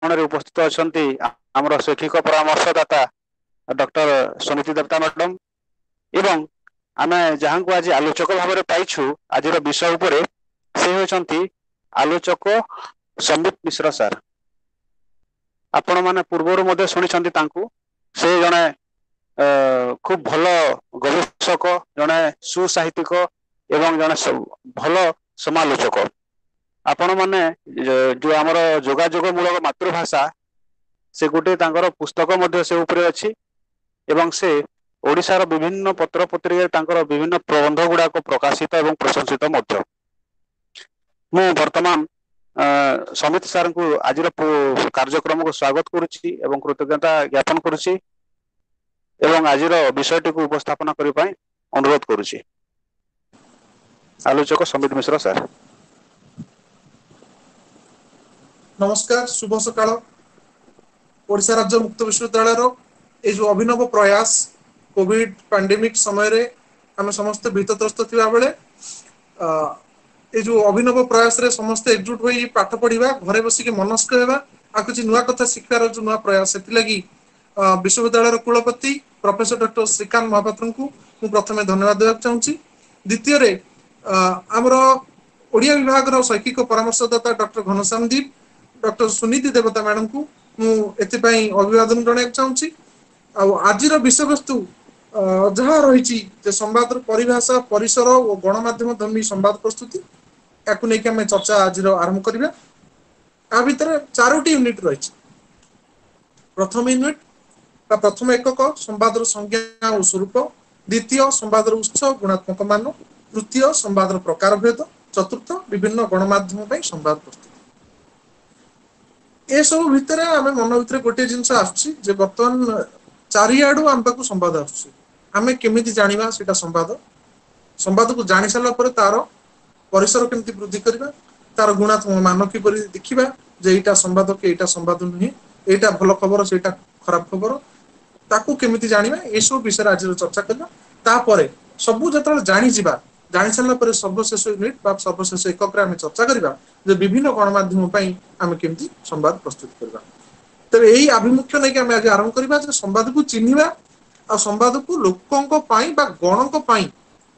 रे उपस्थित अछंती हमर शैक्षिक परामर्शदाता डॉक्टर सुनीति देवता मैडम एवं आमे जहां को आज आलोचक भाव में पाइछु आज विषय उपरे से होचंती आलोचक संबित मिश्र सर। आपण माने पूर्वर मध्य सुनिछंती तांकू से जने खूब भल गवेषक जने सुसाहित्यिक एवं जने भल समालोचक। आपण माने जो हमर जोगाजोग मूलक मातृभाषा से गोटे तांकर पुस्तक मध्य से ऊपर अछि एवं से ओडिशार विभिन्न पत्र पत्रिका तांकर विभिन्न प्रबंध गुडा को प्रकाशित एवं प्रशंसित मध्य। मु वर्तमान समित सर को आज कार्यक्रम को स्वागत करुछि एवं कृतज्ञता ज्ञापन करुछि एवं आज विषयटी को उपस्थापन करि पई अनुरोध करुछि। आलोचक समित मिश्र सर। नमस्कार, शुभ सकाळ। ओडिशा राज्य मुक्त विश्वविद्यालय रो ए जो अभिनव प्रयास कोविड पैंडेमिक समय रे हम समस्त भीतत्रस्त थिबा बेले ए जो अभिनव प्रयास रे समस्त एकजुट होई पाठ पढ़िबा घरे बसी के मनस्क हेबा आ कुछ नुआ कथा शिक्षार जो नुआ प्रयास सेति लगी विश्वविद्यालय कुलपति प्रोफेसर डॉक्टर श्रीकांत महापात्र को मु प्रथमे धन्यवाद देबा चाहूची। द्वितीय रे हमरो ओडिया विभाग रो शैक्षिक परामर्शदाता doctor Ghanashyam Deep doctor Suniti Devata madam को मु एति पई अभिवादन जणाइक चाहूची। आज विषय वस्तु जहाँ रही संवाद परिभाषा परिसर और गणमाध्यम धर्मी संवाद प्रस्तुति याकू नहीं आम चर्चा आज आरंभ करवा। आ भितर 4टी यूनिट रही। प्रथम यूनिट प्रथम एकक संवाद संज्ञा और स्वरूप, द्वितीय संवाद उत्स गुणात्मक मान, तृतीय संवाद प्रकार भेद, चतुर्थ विभिन्न गणमाध्यम संवाद प्रस्तुति। ए सब भितर आम मन भर गोटे जिनस आसुची बर्तमान चारिआडू आम पाक संवाद आसुची आमे केमिति जानिबा सेटा संवाद को जानि सारा पर तार परिसर केमिति वृद्धि करबा तार गुणात्मक मान किपरि देखिबा जे एटा संवाद के एटा संवाद नुहे एटा भल खबर सेटा खराब खबर ताकू केमिति जानिबा ए सब विषय आज चर्चा करबा। तापरे सबु जतल जानि जिबा जानि सारा पर सर्वशेष यूनिट बा सर्वशेष एकक रे आमे चर्चा करबा जे विभिन्न गणमाध्यम पई आमे केमिति संवाद प्रस्तुत करबा। तबे एही आभिमुख्य नै कि आमे आज आरंभ करबा जे संवाद को चिन्हिबा आ संवाद को लोकंक पाई बा गणंक पाई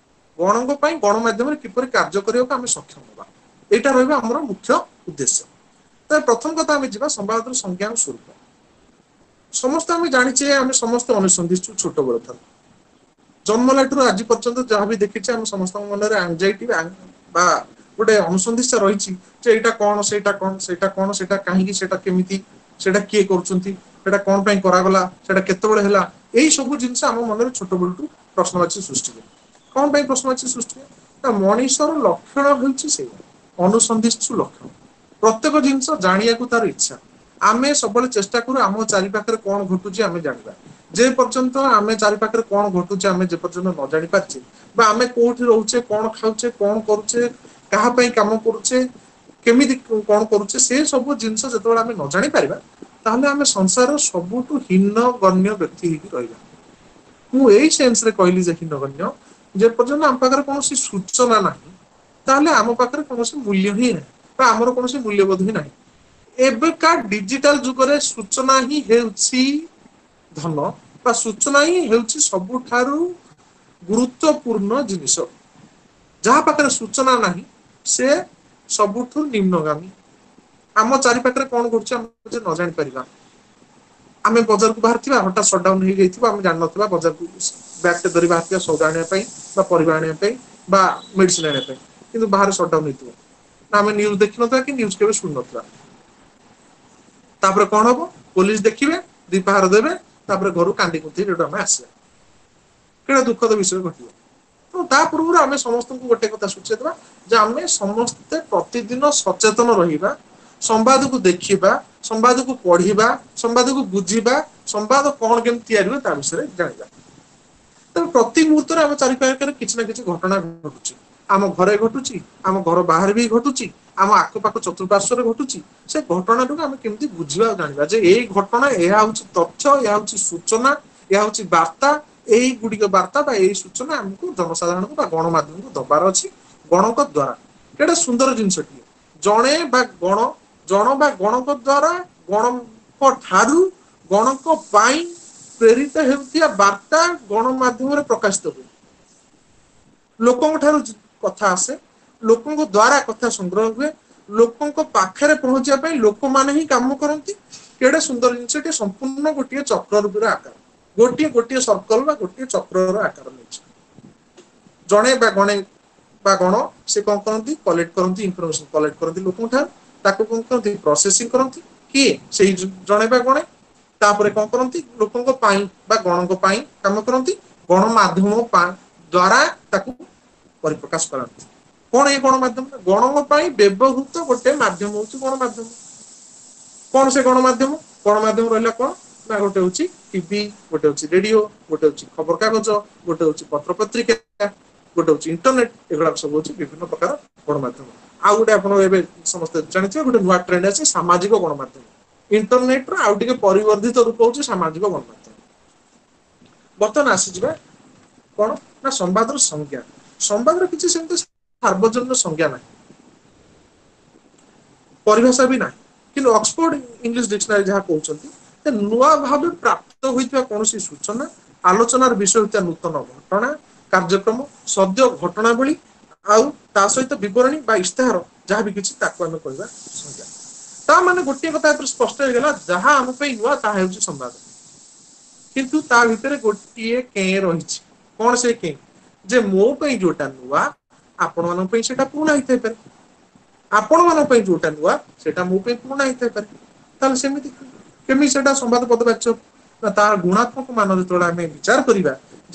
गणमाध्यम किपर कार्य करने आम सक्षम होगा यहाँ रहा आम मुख्य उद्देश्य। तो प्रथम कथा आम जा संवाद संज्ञा स्वरूप समस्त आम जाचे आम समस्त अनुसंधिचु छोट बड़ था जन्म लाठू आज पर्यंत जहाँ भी देखी आम समस्त मन में एंजाइटी गोटे अनुसंधिचा रही कौन से कौन से कहीं केमी सेटा किए कर कौन पाई करागला सेटा केतबेले हैला यही सब जिनस आम मन में छोट बड़ू प्रश्नवाची सृष्टि कौन पाई प्रश्नवाची सृष्टि मनीषर लक्षण होची अनुसंधिचु लक्षण प्रत्येक जिनस जानिया को तार इच्छा आमे सब चेष्टा करूँ आम चारिपाखे कौन घटुची आम जाना जे पर्यंत आम चारिपाखे कौन घटुचे आम जे पर्यंत न जानी पारछे बा आमे कोठी रहउचे कौन खाउचे कौन करूचे कहा पई काम करूचे केमिति कौन करूचे से सब जिनस जतबेला आमे न जानी पारिबा ताहले आमे संसार सबुठु हीन गण्य व्यक्ति ही रहिबा। मु एई सेंस रे कहली जे हीन गण्य जे पर्यंत आम पाखरे कोनोसी सूचना नाही ताहले आम पाखरे कोनोसी मूल्य ही नाही बा हमर कोनोसी मूल्यबोध ही नाही। एबे का डिजिटल जुग रे सूचना ही हेउची धन बा सूचना ही हेउची सबुठारु गुरुत्वपूर्ण जिनिस जहाँ पाखरे सूचना नाही से सबुठु निम्नगामी आम चारिपाखे कौन कर न जानी पार आम बजार को बाहर हठात सटडाउन हो जाइए आम जान ना बजार को बैग धरी बाहर सौदा आने परिवा आने मेडिसिन आने कि बाहर सटडाउन होता आम न्यूज देखी ना कि न्यूज के शुणी ना कौन हम पुलिस देखिए दीपहार देवे घर कांदी कुंथी आम आसा कि दुखद विषय घटो तो ता पूर्व आम समस्त गोटे कथा सूचेदेवा जे आम समस्ते प्रतिदिन सचेतन रहिबा संवाद को देखिबा संवाद को पढ़िबा संवाद को बुझिबा संवाद कौन केम तैयारी हो ता विषय जानिबा। तब प्रति मुहूर्त आम चारिपाखे किसी ना किसी घटना घटुची आम घरे घटुची आम घर बाहर भी घटुची आम आखपाख चतुर्पार्श्व घटुची से घटना को आम केमती बुझिबा जानिबा जे एई घटना यह हूँ तथ्य यह हूँ सूचना यह हूँ बार्ता यही गुड़िक बार्ता यही सूचना आमको जनसाधारण को गणमाध्यम को दबार अच्छी गणक द्वारा एटा सुंदर जिनस जड़े बा गण जन बा गणक द्वारा गणक ठारू गणक पाई प्रेरित हेउथिया वार्ता गणमाध्यम प्रकाशित हुए लोकों ठारू कथा आसे लोकों द्वारा कथा संग्रह हुए लोकों पाखरे पहुंचा लोक माने ही काम करती केड़े सुंदर जिनस संपूर्ण गोटे चक्र रूप आकार गोटे गोटे सर्कल बा गोटे चक्र आकार नहीं जड़े गणे गण से कौन करती कलेक्ट करती इनफॉरमेशन कलेक्ट करती लोकों ठार कौन करती प्रोसेसिंग करती किए से जड़े गणे तापर कौन करती लोकों गणों काम करती गणमाध्यम द्वारा परिप्रकाश करती कौन ये गणमाध्यम गणों व्यवहृत गोटे मध्यम हूँ गणमाध्यम कौन से गणमाध्यम गणमाध्यम रहा कौन ना गोटे हूँ टीवी गोटे हूँ रेडियो गोटे हूँ खबर कागज गोटे हूँ पत्र पत्रिका गोटे हूँ इंटरनेट एगुड़ा सब हूँ विभिन्न प्रकार गणमाध्यम आउ गोटे आप समस्त जानते गोटे नुआ ट्रेंड अच्छे सामाजिक गणमाध्यम इंटरनेट आउ टे परिवर्धित रूप हूँ सामाजिक गणमाध्यम बर्तमान आसीजा कौन ना संवाद संज्ञा संवाद किसी सेमती सार्वजनीन संज्ञा ना परिभाषा भी ना कि ऑक्सफोर्ड इंग्लिश डिक्शनरी जहाँ कहते नुआ भाव प्राप्त होता कौन सूचना आलोचनार विषय होता नूतन घटना कार्यक्रम सद्य घटनावली आउ ता सहित विवरणी बा इस्ताहार जहाँ भी किसी कहवा संज्ञा ता माने गोटे कथा स्पष्ट हो गला जहाँ आम नुआ ताहा हेउछि संवाद किंतु ता भितर गोटे के रही कौन से के जे मो पे जोटा नुआ आपण मान पे सेटा पुराना होते पारे आपण मान पे जोटा नुआ सेटा मो पे पुराना होते पारे ताल सेमिति केमि सेटा संवाद पदवाच्य तार गुणात्मक मान जो आम विचार करवा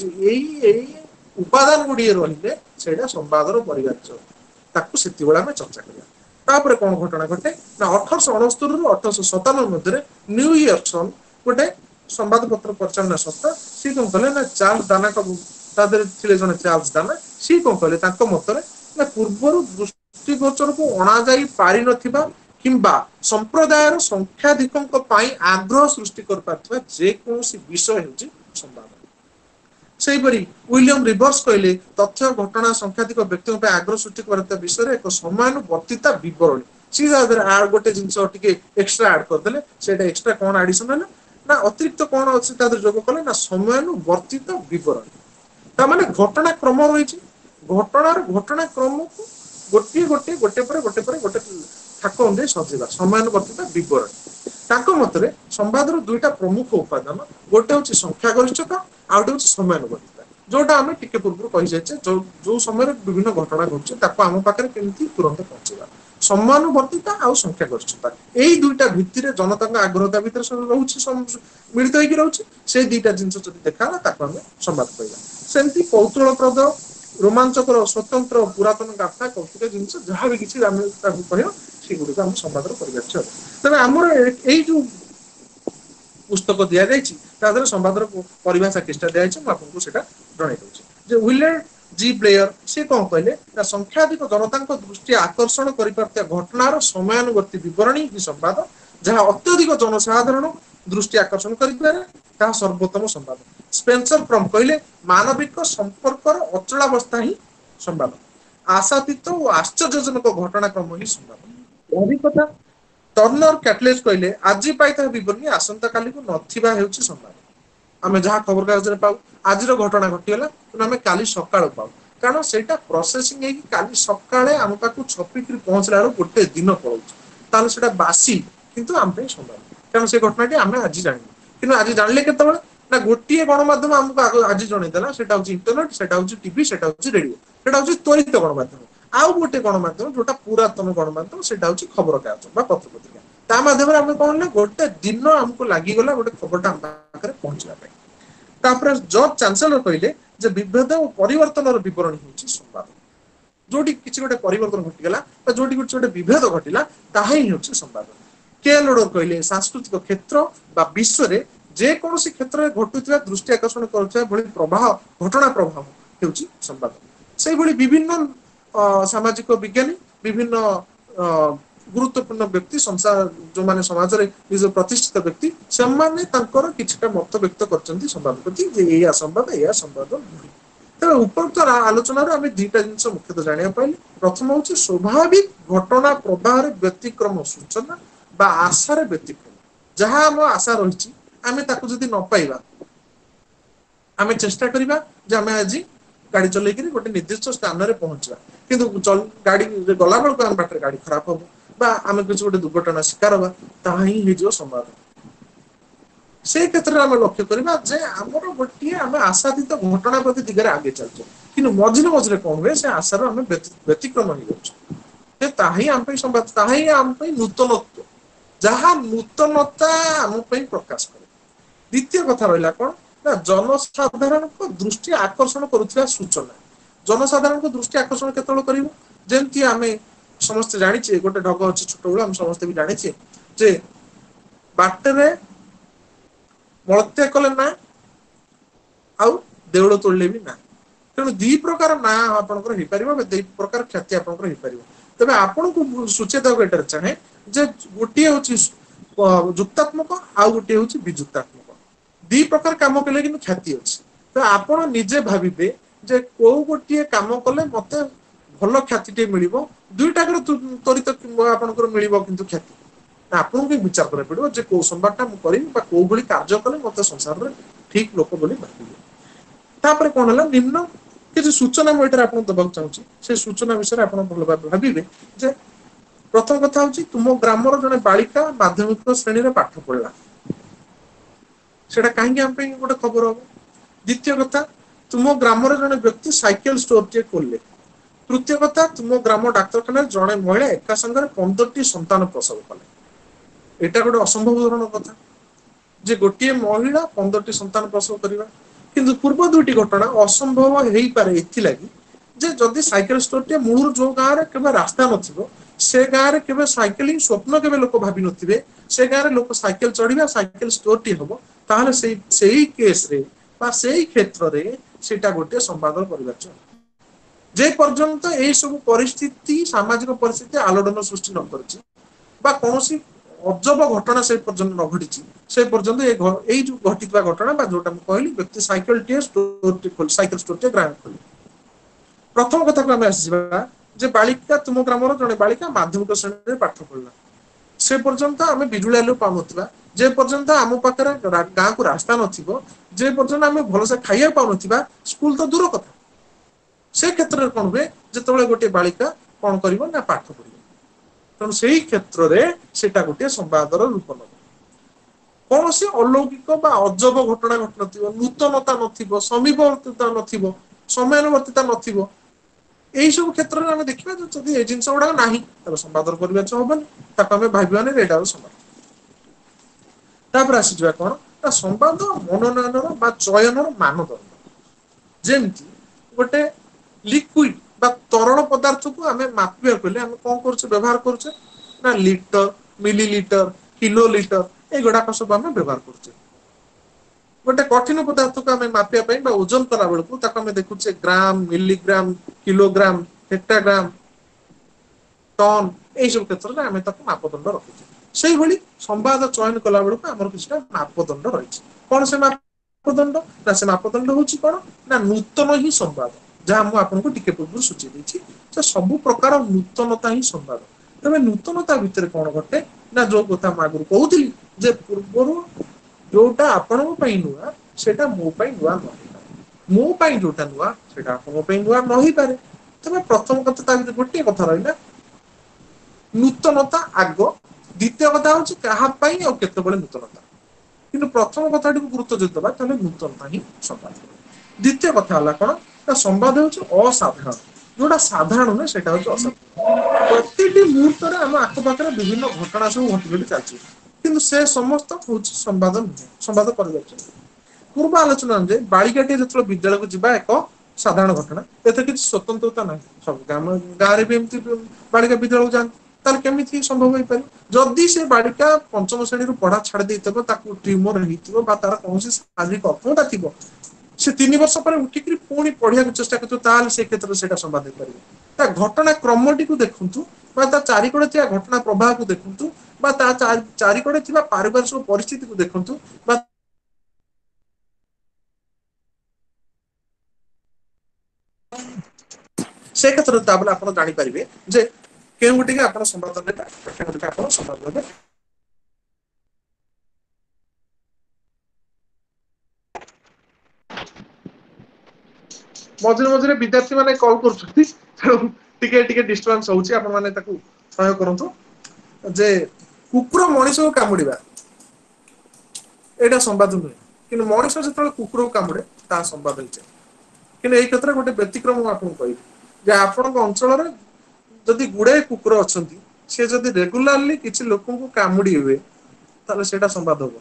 उपादान गुड़िए रही सेटा संवादर परिवार्य ताकू से आम चर्चा करवा तापर कौन घटना घटे ना 1869 रु 1897 मध्य न्यूयॉर्कसन गोटे संवाद पत्र परिचालना संस्था सी कौन कले ना चार्ल्स डाना थे जन चार्ल्स डाना सी कौन कले मतरे ना पूर्वर दृष्टिगोचर को अणा जाई पारि नथिबा किंबा संप्रदायर संख्याधिकों आग्रह सृष्टि कर पारथबा जे कोनोसी विषय हेउची संवाद सेहीपरि विलियम रिवर्स कहले तथ्य घटना संख्याधिक व्यक्तियों पे आग्रह सृष्टि करता विषय एक समानुवर्तिता विवरणी सी गोटे जिनस टिके एक्स्ट्रा ऐड करदेले सेटा एक्स्ट्रा कौन एडिशनल ना अतिरिक्त कौन अच्छे जोग कले ना समयानुवर्तित विवरणी तामाने घटनाक्रम रही घटनाक्रम को गोटे गोटे गोटे पर गोटे पर गोटे ठाक अनुसार सजेगा समयानुवर्तित विवरणी ताको मतरे संवादर दुईटा प्रमुख उपादान गोटे हूँ संख्यागरिष्ठता आउटे हूँ समयानुवर्तिता जोटा आम टिके पूर्व कही जाइए जो समय विभिन्न घटना घटुचे ताको आम पाखे केमती तुरंत पहुंचेगा समयानुवर्तिता आउ संख्यागरिष्ठता यही दुईटा भित्तिर जनता आग्रहता भितर रोचे मिलित होगी रोचे से दुईटा जिनस जब देखा ताको आम संवाद कहला सेमती कौतूहलप्रद रोमांचकर स्वतंत्र पुरातन गाथा कौतुक जिनस जहाँ भी किसी आम कह सेगुड़ी आम संवाद परिवर्तन तेज आमर यही जो पुस्तक दि जाए संवाद परिभाषा किसटा दिखाई आपको जन दूसरी विलियम जी ब्लेयर से कौन कहले संख्याधिक जनता दृष्टि आकर्षण कर घटनार समयानुवर्ती विवरणी की संवाद जहाँ अत्यधिक जनसाधारण दृष्टि आकर्षण कर सर्वोत्तम संवाद स्पेंसर फ्रम कहले मानविक संपर्कर अचलावस्था ही संवाद आशातीत और आश्चर्यजनक घटनाक्रम ही संवाद अभिकता टर्नर कैटलेज कहले आज पाई विवरणी आसंता काली को नथिबा हेउछि संवाद आम जहाँ खबर कागज पाऊ आज घटना घटीगला आम काली सकाळ पाऊ कारण सेटा प्रोसेसिंग काली सकाळे आम पाखु छपिक पहुंचला गोटे दिन पड़ो सेटा बासी किंतु आम संवाद कारण से घटनाटी आम आज जानी कि आज जानले केत ना गोटे गणमाध्यम आमको आज जनईदेला सेटा हूँ इंटरनेट सेटा हूँ टीवी सेटा हूँ रेडियो सेटा हूँ त्वरित गणमाध्यम आउ गोटे गणमाध्यम जोटा पुरातन गणमाध्यम सेटा हूँ खबर कागज पत्र पत्रिका ता माध्यम आम कौन ना गोटे दिन आमको लगिगला गोटे खबरटा आम पाखे पहुंचला तापर जॉर्ज चांसेलर कहले जे विभेद और परिवर्तन विवरणी हूँ संवाद जोटी किसी गोटे परिवर्तन घटीगला जोटी गोटे विभेद घटिला ताहा ही हूँ संवाद के लोडर कहले सांस्कृतिक क्षेत्र बा विश्व रे जे कोनोसी क्षेत्र में घटुवा दृष्टि आकर्षण करुवा भली प्रवाह घटना प्रभाव हेउची संवाद से भली विभिन्न सामाजिक विज्ञानी विभिन्न गुरुत्वपूर्ण व्यक्ति संसार जो माने समाज रे निज प्रतिष्ठित व्यक्ति से माने तांकर किछटा मत व्यक्त करचंती संवाद प्रति जे एया संवाद तेरे उपरोक्त आलोचना आम दुईटा जिन मुख्यतः जाना पाइले प्रथम हूँ स्वाभाविक घटना प्रवाह व्यतिक्रम सूचना बा आशार व्यतिक्रम जहाँ आम आशा रही आम ताकू जदि न पाइबा आम चेष्टा करवा जे आम आज गाड़ी चलैकि गोटे निर्दिष्ट स्थान में पहुंचा किंतु गाड़ी गला बेलू आम बाटर गाड़ी खराब हम बा आम किसी गोटे दुर्घटना शिकार हवा ताहा ही हो संवाद से क्षेत्र में आम लक्ष्य करवा जे आमर गोटे आम आशातीत घटना प्रति दिगरे आगे चलते कि मझे मझे कौन हुए से आशार आम व्यतिक्रम हो जाए ताही आम संवाद ताही आम नूतनत्व जहाँ नूतनता आम प्रकाश करे द्वितीय कथा रहा कौन ना जनसाधारण को दृष्टि आकर्षण करुवा सूचना जनसाधारण को दृष्टि आकर्षण केत जमती आम समस्ते जाचे गोटे ढग अच्छे छोट बेलू आम समस्ते भी जाचे जे बाटरे मलत्याग कले ना आउ देउल तोड़ले भी ना तेणु दी प्रकार ना आपंकर दी प्रकार क्षति आपंकर तेज आपन को सूचेत एटार चाहे जे गोटे हूँ युक्तात्मक आउ गोटे हूँ विजुक्तात्मक दी प्रकार कम कले कि ख्याति अच्छी तो आपण निजे भाविबे जे को गोटे कम कले मत भल ख्याति मिल दुईटा त्वरित आपंकर मिल कि ख्याति आपको विचार करा पड़ो जे कौ संवादटा मुझे कौ भाई कार्य कले मत संसार में ठीक लोक बोली भावे कौन है निम्न किसी सूचना मुझे आपको देवाक चाहूँगी से सूचना विषय आप भल भावे जे प्रथम कथा हूँ तुम ग्रामर जड़े बालिका माध्यमिक श्रेणी में पाठ पढ़ला से कहीं गोटे खबर हम द्वितीय कथा तुम ग्रामर जड़े व्यक्ति साइकेल स्टोर टे खोलले तृतीय कथा तुम ग्राम डाक्तखाना जड़े महिला एका संगे 15टी संतान प्रसव कले एटा गोटे असंभव धरण कथा जे गोटे महिला 15टी संतान प्रसव करवा किंतु पूर्व दुईटी घटना असंभव हो पारे एथिलागी जे जदि साइकेल स्टोर टे मूल जो गाँव में केवल रास्ता नथिबो से गाँव में केवल साइकेलिंग स्वप्न केवल लोक भावी नथिबे से गाँव में लोक साइकेल चढ़िया साइकेल स्टोर टी हम ताहले सेही केस रे बा सेही क्षेत्र रे सेटा गोटे संवाद परिवार जे पर्यंत यही सब परिस्थिति सामाजिक परिस्थिति आलोड़न सृष्टि न करछि बा कोनोसी अजब घटना से पर्यंत न घटी से पर्यंत ये जो घटी घटना जोटा कहली व्यक्ति साइकेल टे स्टोर साइकेल स्टोर टे ग्राम खोल प्रथम कथा को आम आसवा जे बालिका तुम ग्राम जड़े बालिका माध्यमिक श्रेणी में पाठ पढ़ला से पर्यंत आम बिजुली आलु पाऊना जे पर्यंत आम पाखे गाँव को रास्ता नथिबो जे पर्यंत आम भलसे खाइया पाऊना स्कूल तो दूर कथा से क्षेत्र में कौन हुए जो गोटे बालिका कौन कर पाठ पढ़ तेणु से क्षेत्र में सेटा गोटे संवादर रूप नब कौन से अलौकिक अजब घटना घट न नूतनता न समीपवर्तिता न समयानुवर्तिता न यही सब क्षेत्र में आम देखा जब ये जिन गुड़ा ना संवादर परिवेश हेनी आम भावानी एटा संवाद आसीजा कौन ना संवाद मनोनयन चयन मानदंड जमती गोटे लिक्विड तरल पदार्थ को आम मापिया कले आम कौन कर व्यवहार करुचे ना लिटर मिलीलिटर किलो लिटर ये गुड़ाक सब आम व्यवहार करुचे गोटे कठिन पदार्थ को आम मापिया ओजन कला बेलू आम देखुचे gram milligram kilogram hectogram ton यही सब क्षेत्र में आम मापदंड रखुचे से भाई संवाद चयन कला बेलू आम किसी मापदंड रही कौन से मापदंड ना से मापदंड हूँ कौन ना नूतन ही संवाद जहाँ मुझे आपको टिके पूर्व सूची देती सब प्रकार नूतनता ही संवाद तेज नूतनता भितर कौन घटे ना जो कथा मुझे कहूली जे पूर्वर जोटा आपण नुआ से मोपाई नुआ न मोपाई जोटा नुआ से नुआ न पारे तेज प्रथम कथा गोटे कथा रहा नूतनता आग द्वितीय कथा हूँ क्या केत नूतनता कि प्रथम कथा गुरुत्व जो दबा नूतनता ही संवाद द्वितीय कथा है कौन ना संवाद हूँ असाधारण जोटा साधारण नुहे से असाधारण प्रति मुहूर्त आम आखपाखे विभिन्न घटना सब घटी चलती कि से समस्त हूँ संवाद नुहे संवाद कर पूर्व आलोचना अनुसार बालिकाटी जो विद्यालय को जावा एक साधारण घटना एथे किसी स्वतंत्रता ना सब गाँव भी एमती बालिका विद्यालय जाती तार केमी संभव हो पारे जदि से बालिका पंचम श्रेणी पढ़ा छाड़ देते ट्यूमर होता तार कौन शारीरिक अक्षमता थी से 3 वर्ष पर उठिक पुणी पढ़िया चेष्टा कर से क्षेत्र से संवाद पारे घटना क्रम टी देखु चारिकड़े थी घटना प्रवाह को देखु चारिकड़े थी पारिवारिक परिस्थिति को देखु से क्षेत्र में आप जानीपारे जे के गोटे आप संवाद संवाद मझे मझे विद्यार्थी मैंने कॉल कर डिस्टर्बांस होउची आपण माने ताकू सहयोग करंतु जे कुकुर मनीष को कामुड़िबा एटा संवाद नुहे कि मनीष जो कुकुर को कामुड़े ता संवाद होइछे कि क्षेत्र में गोटे व्यतिक्रम आपको कहबी जे आपण अंचल जदि गुड़ाए कुकुर अच्छा सी जदि रेगुलारली किसी लोक कामुड़ी हुए ताले सेटा संवाद हम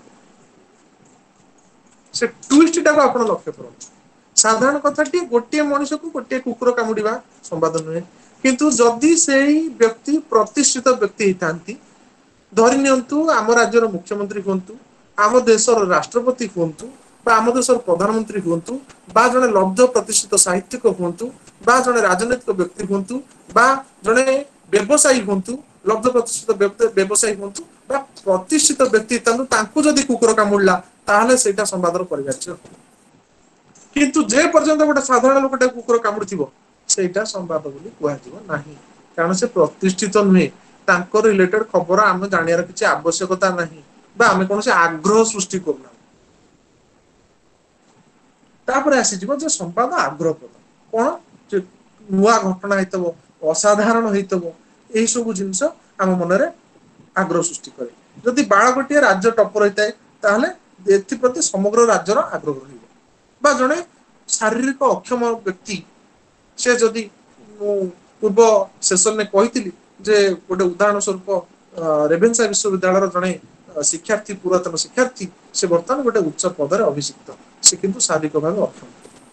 से ट्विस्ट टाक आप लक्ष्य करूँ साधारण कथाटी गोटे मनीष को गोटे कुकुर कामुड़ा संवाद नुहे किंतु जदि से व्यक्ति प्रतिष्ठित व्यक्ति होता धरी नियंतु आम राज्यर मुख्यमंत्री हूँ आम देशर राष्ट्रपति हूँ आम देशर प्रधानमंत्री हूँ जड़े लब्ध प्रतिष्ठित साहित्यिक हूँ जड़े राजनैतिक व्यक्ति हूँ जड़े व्यवसायी हूँ लब्ध प्रतिष्ठित व्यवसायी हूँ प्रतिष्ठित व्यक्ति जदि कुकुर कामुड़ा ताहले सेटा संवादर परिवर्य किंतु जे पर्यंत गोटे साधारण लोक कुकुर कामुड़ी सेटा संवाद बोली कहना कारण से प्रतिष्ठित नुहे रिलेटेड खबर आम जानार किसी आवश्यकता नहीं आम कौन से आग्रह सृष्टि करना आसीज संवाद आग्रह कौन नुआ घटना होतब असाधारण होतब यही सब जिनस आम मनरे आग्रह सृष्टि करे जदि बाल गोटे राज्य टपर होता है एप्रति समग्र राज्यर आग्रह रहा जड़े शारीरिक अक्षम व्यक्ति से जदि पूर्व सेसन में कही जे गोटे उदाहरण स्वरूप रेभेन्सा विश्वविद्यालय जड़े शिक्षार्थी पुरातन शिक्षार्थी से बर्तमान गोटे उच्च पदर अभिषिक्त से किंतु शारीरिक भाव अक्षम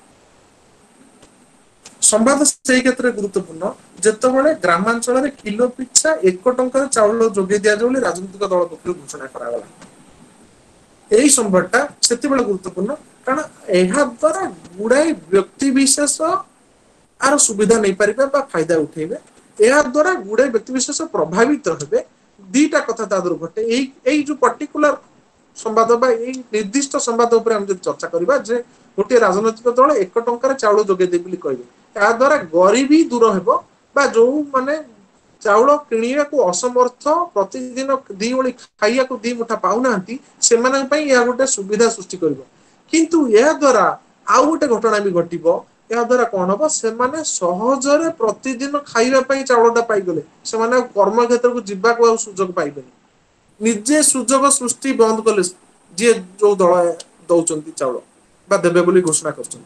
संवाद से क्षेत्र में गुरुत्वपूर्ण जितेबाला ग्रामांचल किलो पिछा 1 टंकार चाउल जोगे दि जाए राजनीतिक दल पक्ष घोषणा कराला यही संवादटा से गुरुत्वपूर्ण कारण यह द्वारा गुड़ाए व्यक्ति विशेष आर सुविधा नहीं पारे फायदा उठेबे या द्वारा गुड़े व्यक्ति विशेष प्रभावित हे दीटा कथा तादर घटे यही जो पर्टिकुलर संवाद निर्दिष्ट संवाद चर्चा करवा जे गोटे राजनैतिक दल 1 टंकार चाउल जोगे कहे या द्वारा गरीबी दूर हे जो माने चाउल किणिया को असमर्थ प्रतिदिन दी ओली खाइया को 2 मुठा पाऊना से गोटे सुविधा सृष्टि कर किंतु यह द्वारा आउ गोटे घटना भी घटब या द्वारा कौन हम से सहजरे प्रतिदिन खाइबा चाउलटा पाईगले से कर्म क्षेत्र को जीवाक सुजोग पाइबे निजे सुजोग सृष्टि बंद कले जी जो दल दौरान चाउल देवे बोली घोषणा कर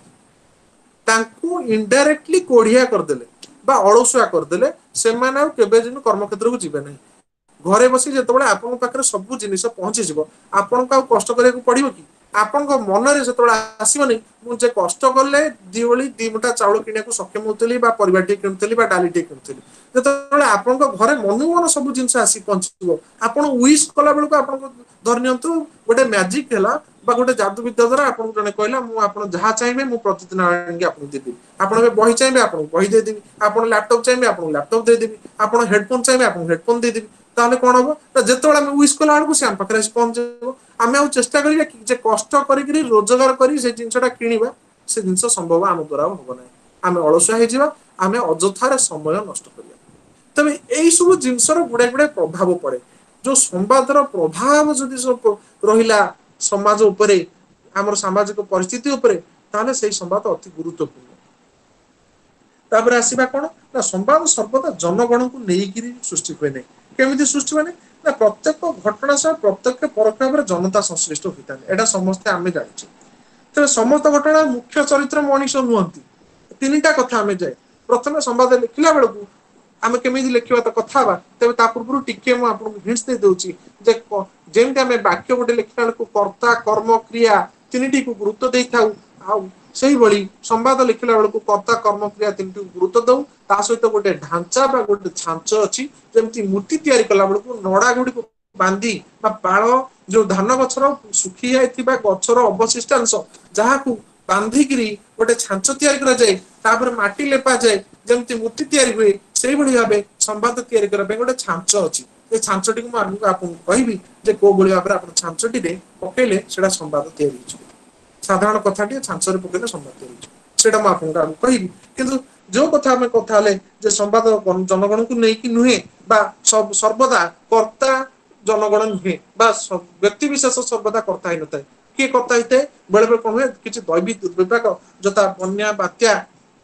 इनडायरेक्टली कोढ़िया करदे अलसुआ करदे से कर्म क्षेत्र को जीवे ना घरे बसी जो आपण पाखे सब जिन पहुंची आपण को कष्ट करने पड़ो कि आपण मन से आसबनी मुझे कष्ट कले दिओली 2 मुठा चाउल किणा सक्षम होती परिवार किणुली डाली किणुली जो आपण घरे मनु मन सब जिन आसी पहुंचो आपड़ विश कला बेलू आप धरी नियंतु गोटे मैजिक है गोटे जादू विद्या द्वारा आपको जने कहला मुझे जहाँ चाहिए मुझे प्रतिदिन आपको देदेवी आप बही चाहिए आपको बही देदेवी आप लैपटॉप चाहिए आपको लैपटॉप देदेवी आप हेडफोन चाहिए आपको हेडफोन देदेवी ताहले कौन हम जो आम विश कला बेलू से आम पाखे पहुंचे आम आउ चेष्टा करा कष्ट कर रोजगार कर जिनसा किणवा से जिन संभव आम द्वारा हम ना आम अलसुआ आम अजथार समय नष्ट करा तेज यही सब जिनसर गुड़ाए गुड़ाए प्रभाव पड़े जो संवादर प्रभाव जदि रहा समाज उपरे आमर सामाजिक परिस्थिति उपरे ताहले से संवाद अति गुरुत्वपूर्ण तापर आसीबा कोन ना संवाद सर्वदा जनगण को लेकिरी सृष्टि हुए नहीं केमिति सृष्टि हुए ना प्रत्येक घटना सह प्रत्यक्ष परोक्ष भाव जनता संश्लिष्ट होता है एटा समस्ते आम जानी तेज समस्त घटना मुख्य चरित्र मनीष नुहति 3टा कथा आम जाए प्रथम संवाद लिखला बेलू आम केमी लिखा तो कथा तेज पूर्व टिके मुझे हिंट्स दे दूसरी जमी आम वाक्य गोटे लिखला बेलू कर्ता कर्म क्रिया 3टी को गुरुत्व दे था से भाई संवाद लिखला बेलू कर्ता कर्म क्रिया 3टी को गुरुत्व दऊ ता सहित गोटे ढांचा गोटे छांच अच्छी जमी मूर्ति तैयारी कला बेलू नड़ा गुड़ी को बांधी पाल जो धान गछर सुखी जाइथिबा गछर अवशिष्टांश जहाँ बांधिकी गोटे छांच तैयारी करा जाए तापर माटी लेपा जाए जमी मूर्ति तैयारी हुए से भाव संवाद तैयारी करने गोटे छांच अच्छी से छांचटी को आपको कहबी जे को भाई भाव आप छांचटी पकड़े से संवाद तैयारी साधारण कथाटी छांचरे पकड़े संवाद तैयारी से आपको कहबी किंतु जो कथा आम कथा जे संवाद जनगण को लेकिन नुहे सर्वदा कर्ता जनगण नुहे व्यक्ति विशेष सर्वदा कर्ता ही न था किए कर्ता होता है बेले बेले कौन हुए किसी दैवी दुर्विपाक जता बन्या बात्या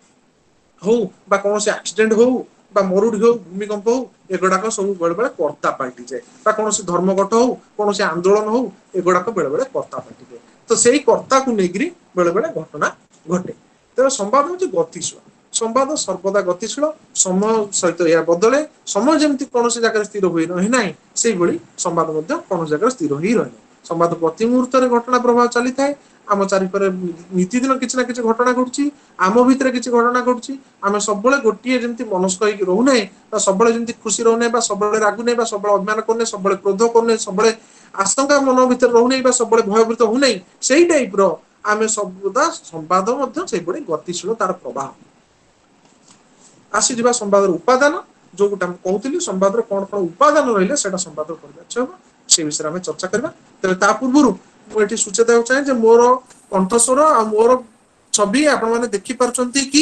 ହଉ ବା କୌଣସି ଆକ୍ସିଡେଣ୍ଟ ହଉ ବା ମରୁଡି ହଉ ଭୂମିକମ୍ପ ହଉ ଏଗୁଡାକ ସବୁ ବେଳେ ବେଳେ କର୍ତ୍ତା ପାଲଟିଯାଏ ବା କୌଣସି ଧର୍ମଘଟ ହଉ କୌଣସି ଆନ୍ଦୋଳନ ହଉ ଏଗୁଡାକ ବେଳେ ବେଳେ କର୍ତ୍ତା ପାଲଟିଯାଏ। ତ ସେଇ କର୍ତ୍ତାକୁ ନେଇକିରି ବେଳେ ବେଳେ ଘଟଣା ଘଟେ। ତେଣୁ ସମ୍ବାଦ ହଉଛି ଗତିଶୀଳ। ସମ୍ବାଦ ସର୍ବଦା ଗତିଶୀଳ। ସମୟ ସହିତ ଏହା ବଦଳେ। ସମୟ ଯେମିତି କୌଣସି ଜାଗାରେ ସ୍ଥିର ହୋଇ ରହେ ନାହିଁ ସେଇଭଳି ସମ୍ବାଦ ମଧ୍ୟ କୌଣସି ଜାଗାରେ ସ୍ଥିର ହେଇ ରହେ ନାହିଁ। ସମ୍ବାଦ ପ୍ରତି ମୁହୂର୍ତ୍ତରେ ଘଟଣା ପ୍ରବାହ ଚାଲିଥାଏ। ଆମ ଚାରିପରେ ନିତିଦିନ କିଛି ନା କିଛି ଘଟଣା ଘଟୁଛି। ଆମ ଭିତରେ କିଛି ଘଟଣା ଘଟୁଛି। ଆମେ ସବୁବେଳେ ଗୋଟିଏ ଯେମିତି ମନସ୍କ ହେଇକି ରହୁନାହିଁ ବା ସବୁବେଳେ ଯେମିତି ଖୁସି ରହୁନାହିଁ ବା ସବୁବେଳେ ରାଗୁନାହିଁ ବା ସବୁବେଳେ ଅଭିମାନ କରୁନେ ସବୁବେଳେ କ୍ରୋଧ କରୁନେ ସବୁବେଳେ ଆଶଙ୍କା ମନ ଭିତରେ ରହୁନାହିଁ ବା ସବୁବେଳେ ଭୟଭୀତ ହଉନାହିଁ ସେଇ ଟାଇପ ର ଆମେ ସର୍ବଦା ସମ୍ବାଦ ମଧ୍ୟ ସେଇଭଳି ଗତିଶୀଳ ତାର ପ୍ରବାହ। ଆସିଯିବା ସମ୍ବାଦର ଉପାଦାନ ଯୋଉଟା ମୁଁ କହୁଥିଲି ସମ୍ବାଦରେ କଣ କଣ ଉପାଦାନ ରହିଲେ ସେଇଟା ସମ୍ବାଦ ପରିବାଚ୍ୟ ହବ ସେ ବିଷୟରେ ଆମେ ଚର୍ଚ୍ଚା କରିବା। ତେବେ ତା ପୂର୍ବରୁ ମୁଁ ଏଠି ସୂଚେଇ ଦେବାକୁ ଚାହେଁ ଯେ ମୋର କଣ୍ଠସ୍ୱର ଆଉ ମୋର ଛବି ଆପଣ ମାନେ ଦେଖି ପାରୁଛନ୍ତି କି?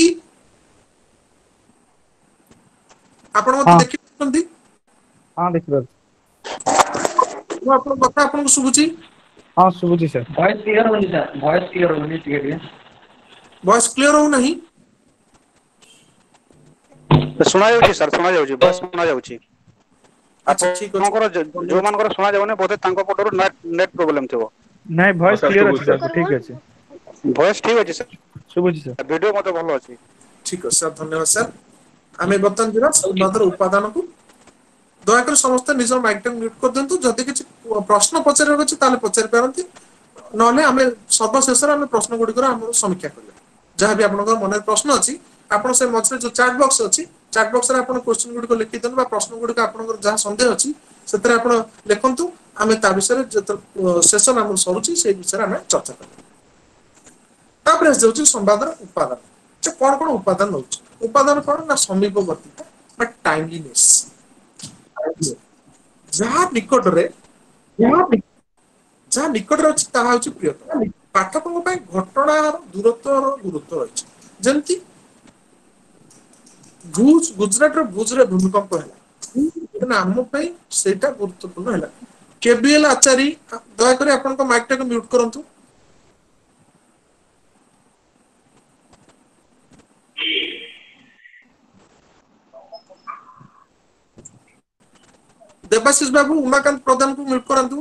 ଆପଣ ହଁ ମତେ ଦେଖିପାରୁଛନ୍ତି? ହଁ ଦେଖିପାରୁଛି। ମୁଁ ଆପଣଙ୍କ କଥା ଆପଣଙ୍କୁ ଶୁଭୁଛି? ହଁ ଶୁଭୁଛି ସାର୍। ଭଏସ୍ କ୍ଲିୟର ହଉନି ସାର୍ ଭଏସ୍ କ୍ଲିୟର ହଉନି ଟିକେ ଟିକେ। ଭଏସ୍ କ୍ଲିୟର ହଉନାହିଁ? ଶୁଣା ଯାଉଛି ସାର୍ ଶୁଣା ଯାଉଛି ଭଏସ୍ ଶୁଣା ଯାଉଛି। ଆଚ୍ଛା ଠିକ ଅଛି ଆପଣଙ୍କର ଯୋଉମାନଙ୍କର ଶୁଣା ଯାଉନି ବୋଧେ ତାଙ୍କ ପଟରୁ ନେଟ୍ ପ୍ରୋବ୍ଲେମ ଥିବ। ନାଇଁ ଭଏସ୍ ସାର୍ କ୍ଲିୟର ଶୁଭୁଛି ଅଛି ସାର୍ ଠିକ ଅଛି। ଭଏସ୍ ଠିକ ଅଛି ଶୁଭୁଛି ସାର୍। ସାର୍ ଭିଡିଓ ମଧ୍ୟ ଭଲ ଅଛି। ଠିକ ଅଛି ସାର୍ ଧନ୍ୟବାଦ ସାର୍। ଆମେ ବର୍ତ୍ତମାନ ଯିବା ସମ୍ବାଦର ଉପାଦାନକୁ। ଦୟାକରି ସମସ୍ତେ ନିଜର ମାଇକ୍ ଟାକୁ ମ୍ୟୁଟ କରିଦିଅନ୍ତୁ ଯଦି କିଛି ପ୍ରଶ୍ନ ପଚାରିବାର ଅଛି ତାହେଲେ ପଚାରି ପାରନ୍ତି। ନହେଲେ ଆମେ ସର୍ବଶେଷରେ ଆମେ ପ୍ରଶ୍ନ ଗୁଡିକର ଆମର ସମୀକ୍ଷା କରିବା। ଯାହାବି ଆପଣଙ୍କର ମନରେ ପ୍ରଶ୍ନ ଅଛି ଆପଣ ସେ ମଝିରେ ଯୋଉ ଚାଟ୍ ବକ୍ସ ଅଛି ଚାଟ୍ ବକ୍ସରେ ଆପଣ କୋଶ୍ଚିନ୍ ଗୁଡିକ ଲେଖିଦିଅନ୍ତୁ ବା ପ୍ରଶ୍ନ ଗୁଡିକ ଆପଣଙ୍କର ଯାହା ସନ୍ଦେହ ଅଛି ସେଥିରେ ଆପଣ ଲେଖନ୍ତୁ ଆମେ ତା ବିଷୟରେ ଯେତେବେଳେ ସେସନ ଆମର ସରୁଛି ସେଇ ବିଷୟରେ ଆମେ ଚର୍ଚ୍ଚା କରିବା। ତାପରେ ଆସିଯାଉଛି ସମ୍ବାଦର ଉପାଦାନ। ଯେ କଣ କଣ ଉପାଦାନ ରହୁଛି? ଉପାଦାନ କଣ ନା ସମୀପବର୍ତ୍ତିତା ବା ଟାଇମଲିନେସ। ଯାହା ନିକଟରେ ଯାହା ନିକଟରେ ଅଛି ତାହା ହଉଛି ପ୍ରିୟତମ। ପାଠକଙ୍କ ପାଇଁ ଘଟଣାର ଦୂରତ୍ୱର ଗୁରୁତ୍ୱ ରହିଛି। ଯେମିତି ଗୁଜୁରାଟର ଭୁଜରେ ଭୂମିକମ୍ପ ହେଲା ଆମ ପାଇଁ ସେଇଟା ଗୁରୁତ୍ୱପୂର୍ଣ୍ଣ ହେଲା। କେବିଏଲ ଆଚାରୀ ଦୟାକରି ଆପଣଙ୍କ ମାଇକ୍ ଟାକୁ ମ୍ୟୁଟ କରନ୍ତୁ। ଦେବାଶିଷ ବାବୁ ଉମାକାନ୍ତ ପ୍ରଧାନଙ୍କୁ ମ୍ୟୁଟ କରାନ୍ତୁ।